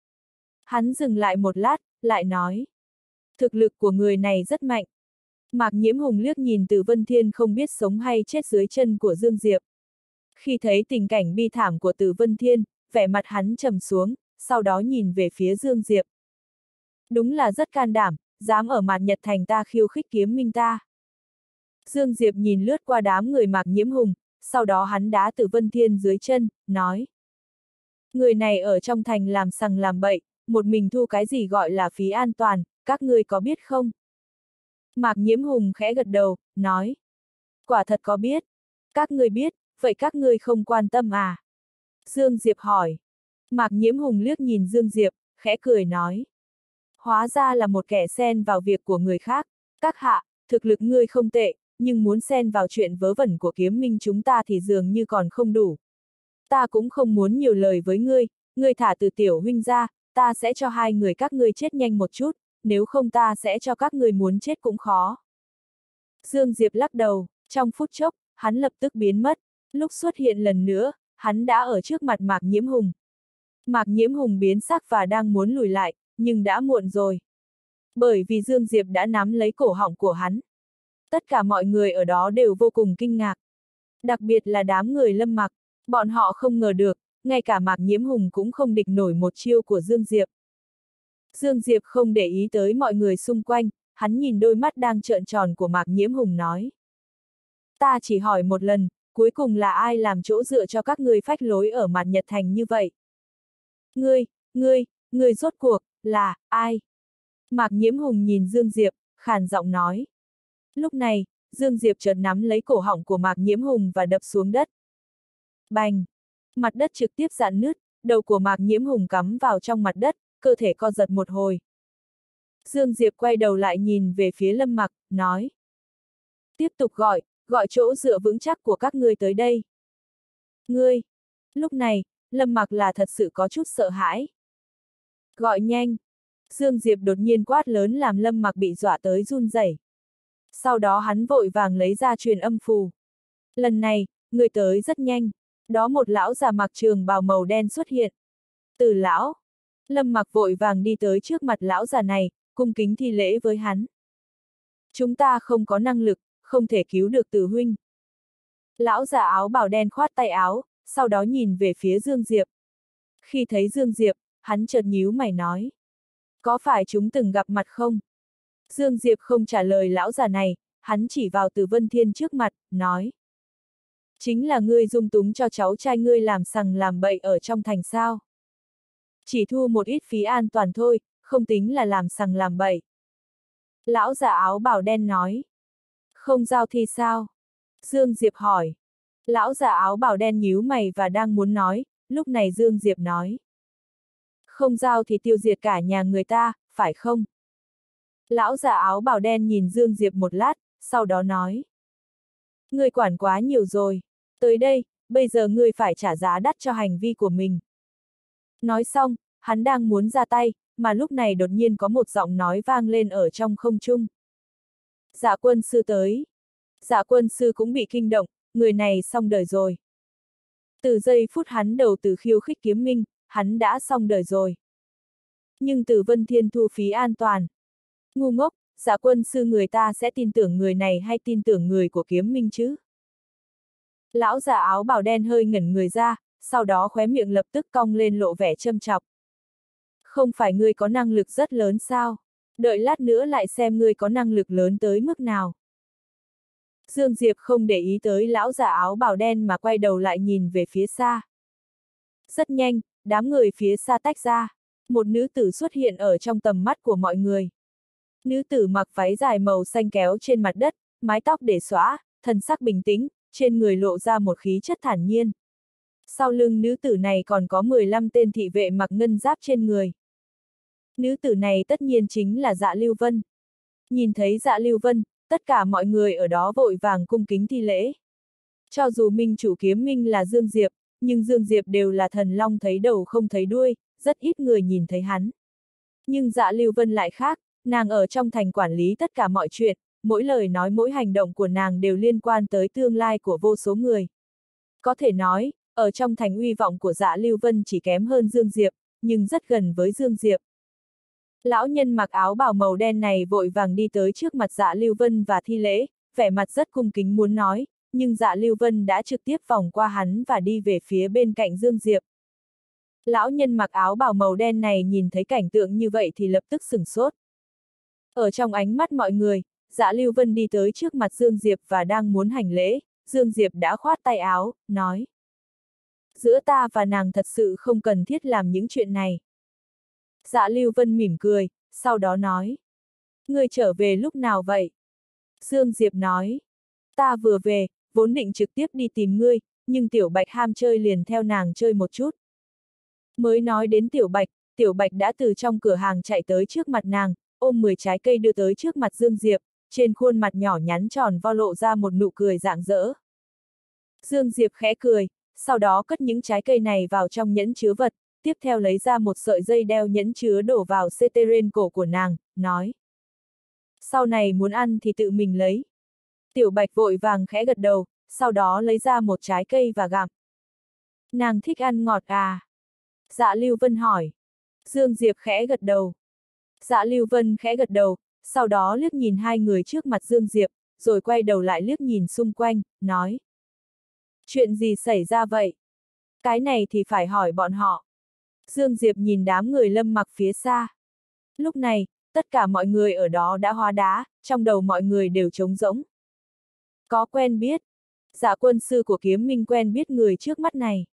Hắn dừng lại một lát, lại nói. Thực lực của người này rất mạnh. Mạc Nhiễm Hùng liếc nhìn Từ Vân Thiên không biết sống hay chết dưới chân của Dương Diệp. Khi thấy tình cảnh bi thảm của Từ Vân Thiên, vẻ mặt hắn trầm xuống, sau đó nhìn về phía Dương Diệp. Đúng là rất can đảm, dám ở Mạt Nhật Thành ta khiêu khích kiếm minh ta. Dương Diệp nhìn lướt qua đám người Mạc Nhiễm Hùng, sau đó hắn đá Từ Vân Thiên dưới chân, nói. Người này ở trong thành làm sằng làm bậy, một mình thu cái gì gọi là phí an toàn, các ngươi có biết không? Mạc Nhiễm Hùng khẽ gật đầu, nói. Quả thật có biết. Các ngươi biết, vậy các ngươi không quan tâm à? Dương Diệp hỏi. Mạc Nhiễm Hùng liếc nhìn Dương Diệp, khẽ cười nói. Hóa ra là một kẻ xen vào việc của người khác. Các hạ, thực lực ngươi không tệ, nhưng muốn xen vào chuyện vớ vẩn của kiếm minh chúng ta thì dường như còn không đủ. Ta cũng không muốn nhiều lời với ngươi, ngươi thả Từ tiểu huynh ra, ta sẽ cho hai người các ngươi chết nhanh một chút, nếu không ta sẽ cho các ngươi muốn chết cũng khó. Dương Diệp lắc đầu, trong phút chốc, hắn lập tức biến mất, lúc xuất hiện lần nữa, hắn đã ở trước mặt Mạc Nhiễm Hùng. Mạc Nhiễm Hùng biến sắc và đang muốn lùi lại, nhưng đã muộn rồi. Bởi vì Dương Diệp đã nắm lấy cổ họng của hắn. Tất cả mọi người ở đó đều vô cùng kinh ngạc. Đặc biệt là đám người Lâm Mặc, bọn họ không ngờ được, ngay cả Mạc Nhiễm Hùng cũng không địch nổi một chiêu của Dương Diệp. Dương Diệp không để ý tới mọi người xung quanh, hắn nhìn đôi mắt đang trợn tròn của Mạc Nhiễm Hùng nói. Ta chỉ hỏi một lần, cuối cùng là ai làm chỗ dựa cho các ngươi phách lối ở Mạt Nhật Thành như vậy? Ngươi, ngươi, ngươi rốt cuộc, là, ai? Mạc Nhiễm Hùng nhìn Dương Diệp, khàn giọng nói. Lúc này, Dương Diệp chợt nắm lấy cổ họng của Mạc Nhiễm Hùng và đập xuống đất. Bành! Mặt đất trực tiếp rạn nứt, đầu của Mạc Nhiễm Hùng cắm vào trong mặt đất, cơ thể co giật một hồi. Dương Diệp quay đầu lại nhìn về phía Lâm Mặc, nói. Tiếp tục gọi, gọi chỗ dựa vững chắc của các ngươi tới đây. Ngươi! Lúc này, Lâm Mặc là thật sự có chút sợ hãi. Gọi nhanh! Dương Diệp đột nhiên quát lớn làm Lâm Mặc bị dọa tới run rẩy. Sau đó hắn vội vàng lấy ra truyền âm phù. Lần này, người tới rất nhanh. Đó một lão già mặc trường bào màu đen xuất hiện. Từ lão. Lâm Mặc vội vàng đi tới trước mặt lão già này, cung kính thi lễ với hắn. Chúng ta không có năng lực, không thể cứu được Từ huynh. Lão già áo bào đen khoát tay áo, sau đó nhìn về phía Dương Diệp. Khi thấy Dương Diệp, hắn chợt nhíu mày nói. Có phải chúng từng gặp mặt không? Dương Diệp không trả lời lão già này, hắn chỉ vào Từ Vân Thiên trước mặt, nói. Chính là ngươi dung túng cho cháu trai ngươi làm sằng làm bậy ở trong thành sao? Chỉ thu một ít phí an toàn thôi, không tính là làm sằng làm bậy. Lão già áo bào đen nói. Không giao thì sao? Dương Diệp hỏi. Lão già áo bào đen nhíu mày và đang muốn nói, lúc này Dương Diệp nói. Không giao thì tiêu diệt cả nhà người ta, phải không? Lão già áo bào đen nhìn Dương Diệp một lát, sau đó nói. Ngươi quản quá nhiều rồi. Tới đây, bây giờ ngươi phải trả giá đắt cho hành vi của mình. Nói xong, hắn đang muốn ra tay, mà lúc này đột nhiên có một giọng nói vang lên ở trong không trung. Dạ quân sư tới. Dạ quân sư cũng bị kinh động, người này xong đời rồi. Từ giây phút hắn đầu từ khiêu khích kiếm minh, hắn đã xong đời rồi. Nhưng Từ Vân Thiên thu phí an toàn. Ngu ngốc, dạ quân sư người ta sẽ tin tưởng người này hay tin tưởng người của kiếm minh chứ? Lão già áo bào đen hơi ngẩn người ra, sau đó khóe miệng lập tức cong lên lộ vẻ châm chọc. Không phải ngươi có năng lực rất lớn sao? Đợi lát nữa lại xem ngươi có năng lực lớn tới mức nào. Dương Diệp không để ý tới lão già áo bào đen mà quay đầu lại nhìn về phía xa. Rất nhanh, đám người phía xa tách ra. Một nữ tử xuất hiện ở trong tầm mắt của mọi người. Nữ tử mặc váy dài màu xanh kéo trên mặt đất, mái tóc để xõa, thần sắc bình tĩnh, trên người lộ ra một khí chất thản nhiên. Sau lưng nữ tử này còn có mười lăm tên thị vệ mặc ngân giáp trên người. Nữ tử này tất nhiên chính là Dạ Lưu Vân. Nhìn thấy Dạ Lưu Vân, tất cả mọi người ở đó vội vàng cung kính thi lễ. Cho dù minh chủ kiếm minh là Dương Diệp, nhưng Dương Diệp đều là thần long thấy đầu không thấy đuôi, rất ít người nhìn thấy hắn. Nhưng Dạ Lưu Vân lại khác, nàng ở trong thành quản lý tất cả mọi chuyện, mỗi lời nói mỗi hành động của nàng đều liên quan tới tương lai của vô số người. Có thể nói, ở trong thành uy vọng của Dạ Lưu Vân chỉ kém hơn Dương Diệp, nhưng rất gần với Dương Diệp. Lão nhân mặc áo bào màu đen này vội vàng đi tới trước mặt Dạ Lưu Vân và thi lễ, vẻ mặt rất cung kính muốn nói, nhưng Dạ Lưu Vân đã trực tiếp vòng qua hắn và đi về phía bên cạnh Dương Diệp. Lão nhân mặc áo bào màu đen này nhìn thấy cảnh tượng như vậy thì lập tức sửng sốt. Ở trong ánh mắt mọi người, Dạ Lưu Vân đi tới trước mặt Dương Diệp và đang muốn hành lễ, Dương Diệp đã khoát tay áo, nói. Giữa ta và nàng thật sự không cần thiết làm những chuyện này. Dạ Lưu Vân mỉm cười, sau đó nói. Ngươi trở về lúc nào vậy? Dương Diệp nói. Ta vừa về, vốn định trực tiếp đi tìm ngươi, nhưng Tiểu Bạch ham chơi liền theo nàng chơi một chút. Mới nói đến Tiểu Bạch, Tiểu Bạch đã từ trong cửa hàng chạy tới trước mặt nàng, ôm mười trái cây đưa tới trước mặt Dương Diệp, trên khuôn mặt nhỏ nhắn tròn vo lộ ra một nụ cười rạng rỡ. Dương Diệp khẽ cười, sau đó cất những trái cây này vào trong nhẫn chứa vật, tiếp theo lấy ra một sợi dây đeo nhẫn chứa đổ vào xê tê trên cổ của nàng, nói. Sau này muốn ăn thì tự mình lấy. Tiểu Bạch vội vàng khẽ gật đầu, sau đó lấy ra một trái cây và gặm. Nàng thích ăn ngọt à? Dạ Lưu Vân hỏi. Dương Diệp khẽ gật đầu. Dạ Lưu Vân khẽ gật đầu, sau đó liếc nhìn hai người trước mặt Dương Diệp, rồi quay đầu lại liếc nhìn xung quanh, nói. Chuyện gì xảy ra vậy? Cái này thì phải hỏi bọn họ. Dương Diệp nhìn đám người Lâm Mặc phía xa. Lúc này, tất cả mọi người ở đó đã hóa đá, trong đầu mọi người đều trống rỗng. Có quen biết. Dạ quân sư của kiếm minh quen biết người trước mắt này.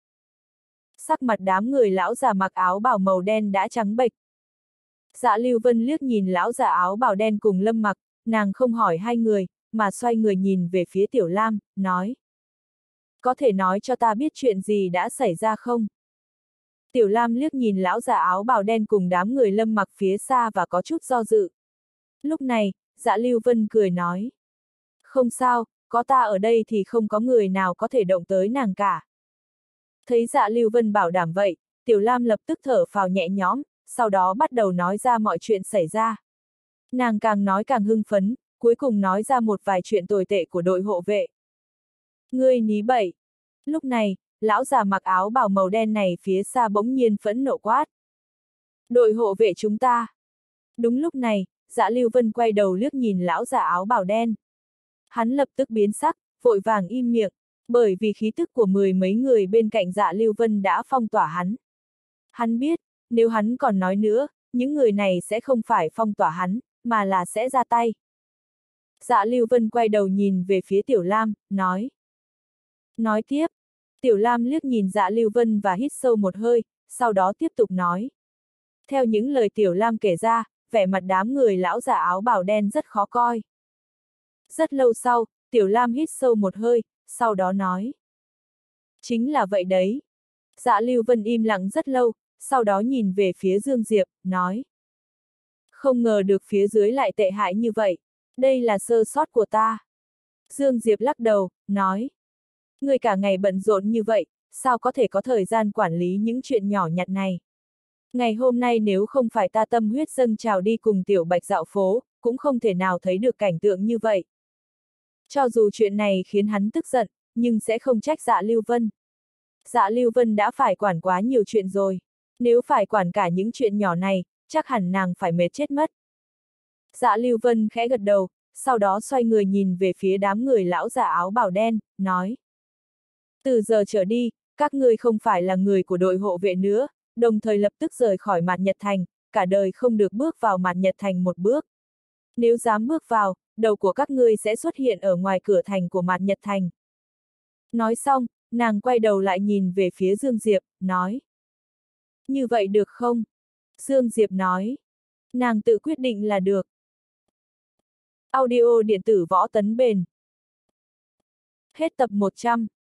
Sắc mặt đám người lão già mặc áo bào màu đen đã trắng bệch. Dạ Lưu Vân liếc nhìn lão già áo bào đen cùng Lâm Mặc, nàng không hỏi hai người, mà xoay người nhìn về phía Tiểu Lam, nói. Có thể nói cho ta biết chuyện gì đã xảy ra không? Tiểu Lam liếc nhìn lão già áo bào đen cùng đám người Lâm Mặc phía xa và có chút do dự. Lúc này, Dạ Lưu Vân cười nói. Không sao, có ta ở đây thì không có người nào có thể động tới nàng cả. Thấy Dạ Lưu Vân bảo đảm vậy, Tiểu Lam lập tức thở phào nhẹ nhõm, sau đó bắt đầu nói ra mọi chuyện xảy ra. Nàng càng nói càng hưng phấn, cuối cùng nói ra một vài chuyện tồi tệ của đội hộ vệ. Ngươi ní bậy. Lúc này, lão già mặc áo bào màu đen này phía xa bỗng nhiên phẫn nộ quát. Đội hộ vệ chúng ta. Đúng lúc này, Dạ Lưu Vân quay đầu liếc nhìn lão già áo bào đen. Hắn lập tức biến sắc, vội vàng im miệng, bởi vì khí tức của mười mấy người bên cạnh Dạ Lưu Vân đã phong tỏa hắn. Hắn biết, nếu hắn còn nói nữa, những người này sẽ không phải phong tỏa hắn, mà là sẽ ra tay. Dạ Lưu Vân quay đầu nhìn về phía Tiểu Lam, nói. Nói tiếp. Tiểu Lam liếc nhìn Dạ Lưu Vân và hít sâu một hơi, sau đó tiếp tục nói. Theo những lời Tiểu Lam kể ra, vẻ mặt đám người lão già áo bào đen rất khó coi. Rất lâu sau, Tiểu Lam hít sâu một hơi, sau đó nói. Chính là vậy đấy. Dạ Lưu Vân im lặng rất lâu, sau đó nhìn về phía Dương Diệp, nói. Không ngờ được phía dưới lại tệ hại như vậy, đây là sơ sót của ta. Dương Diệp lắc đầu, nói. Người cả ngày bận rộn như vậy, sao có thể có thời gian quản lý những chuyện nhỏ nhặt này. Ngày hôm nay nếu không phải ta tâm huyết dâng trào đi cùng Tiểu Bạch dạo phố, cũng không thể nào thấy được cảnh tượng như vậy. Cho dù chuyện này khiến hắn tức giận, nhưng sẽ không trách Dạ Lưu Vân. Dạ Lưu Vân đã phải quản quá nhiều chuyện rồi. Nếu phải quản cả những chuyện nhỏ này, chắc hẳn nàng phải mệt chết mất. Dạ Lưu Vân khẽ gật đầu, sau đó xoay người nhìn về phía đám người lão già áo bào đen, nói. Từ giờ trở đi, các ngươi không phải là người của đội hộ vệ nữa, đồng thời lập tức rời khỏi Mạt Nhật Thành, cả đời không được bước vào Mạt Nhật Thành một bước. Nếu dám bước vào, đầu của các ngươi sẽ xuất hiện ở ngoài cửa thành của Mạt Nhật Thành. Nói xong, nàng quay đầu lại nhìn về phía Dương Diệp, nói. Như vậy được không? Dương Diệp nói. Nàng tự quyết định là được. Audio điện tử Võ Tấn Bền. Hết tập một trăm.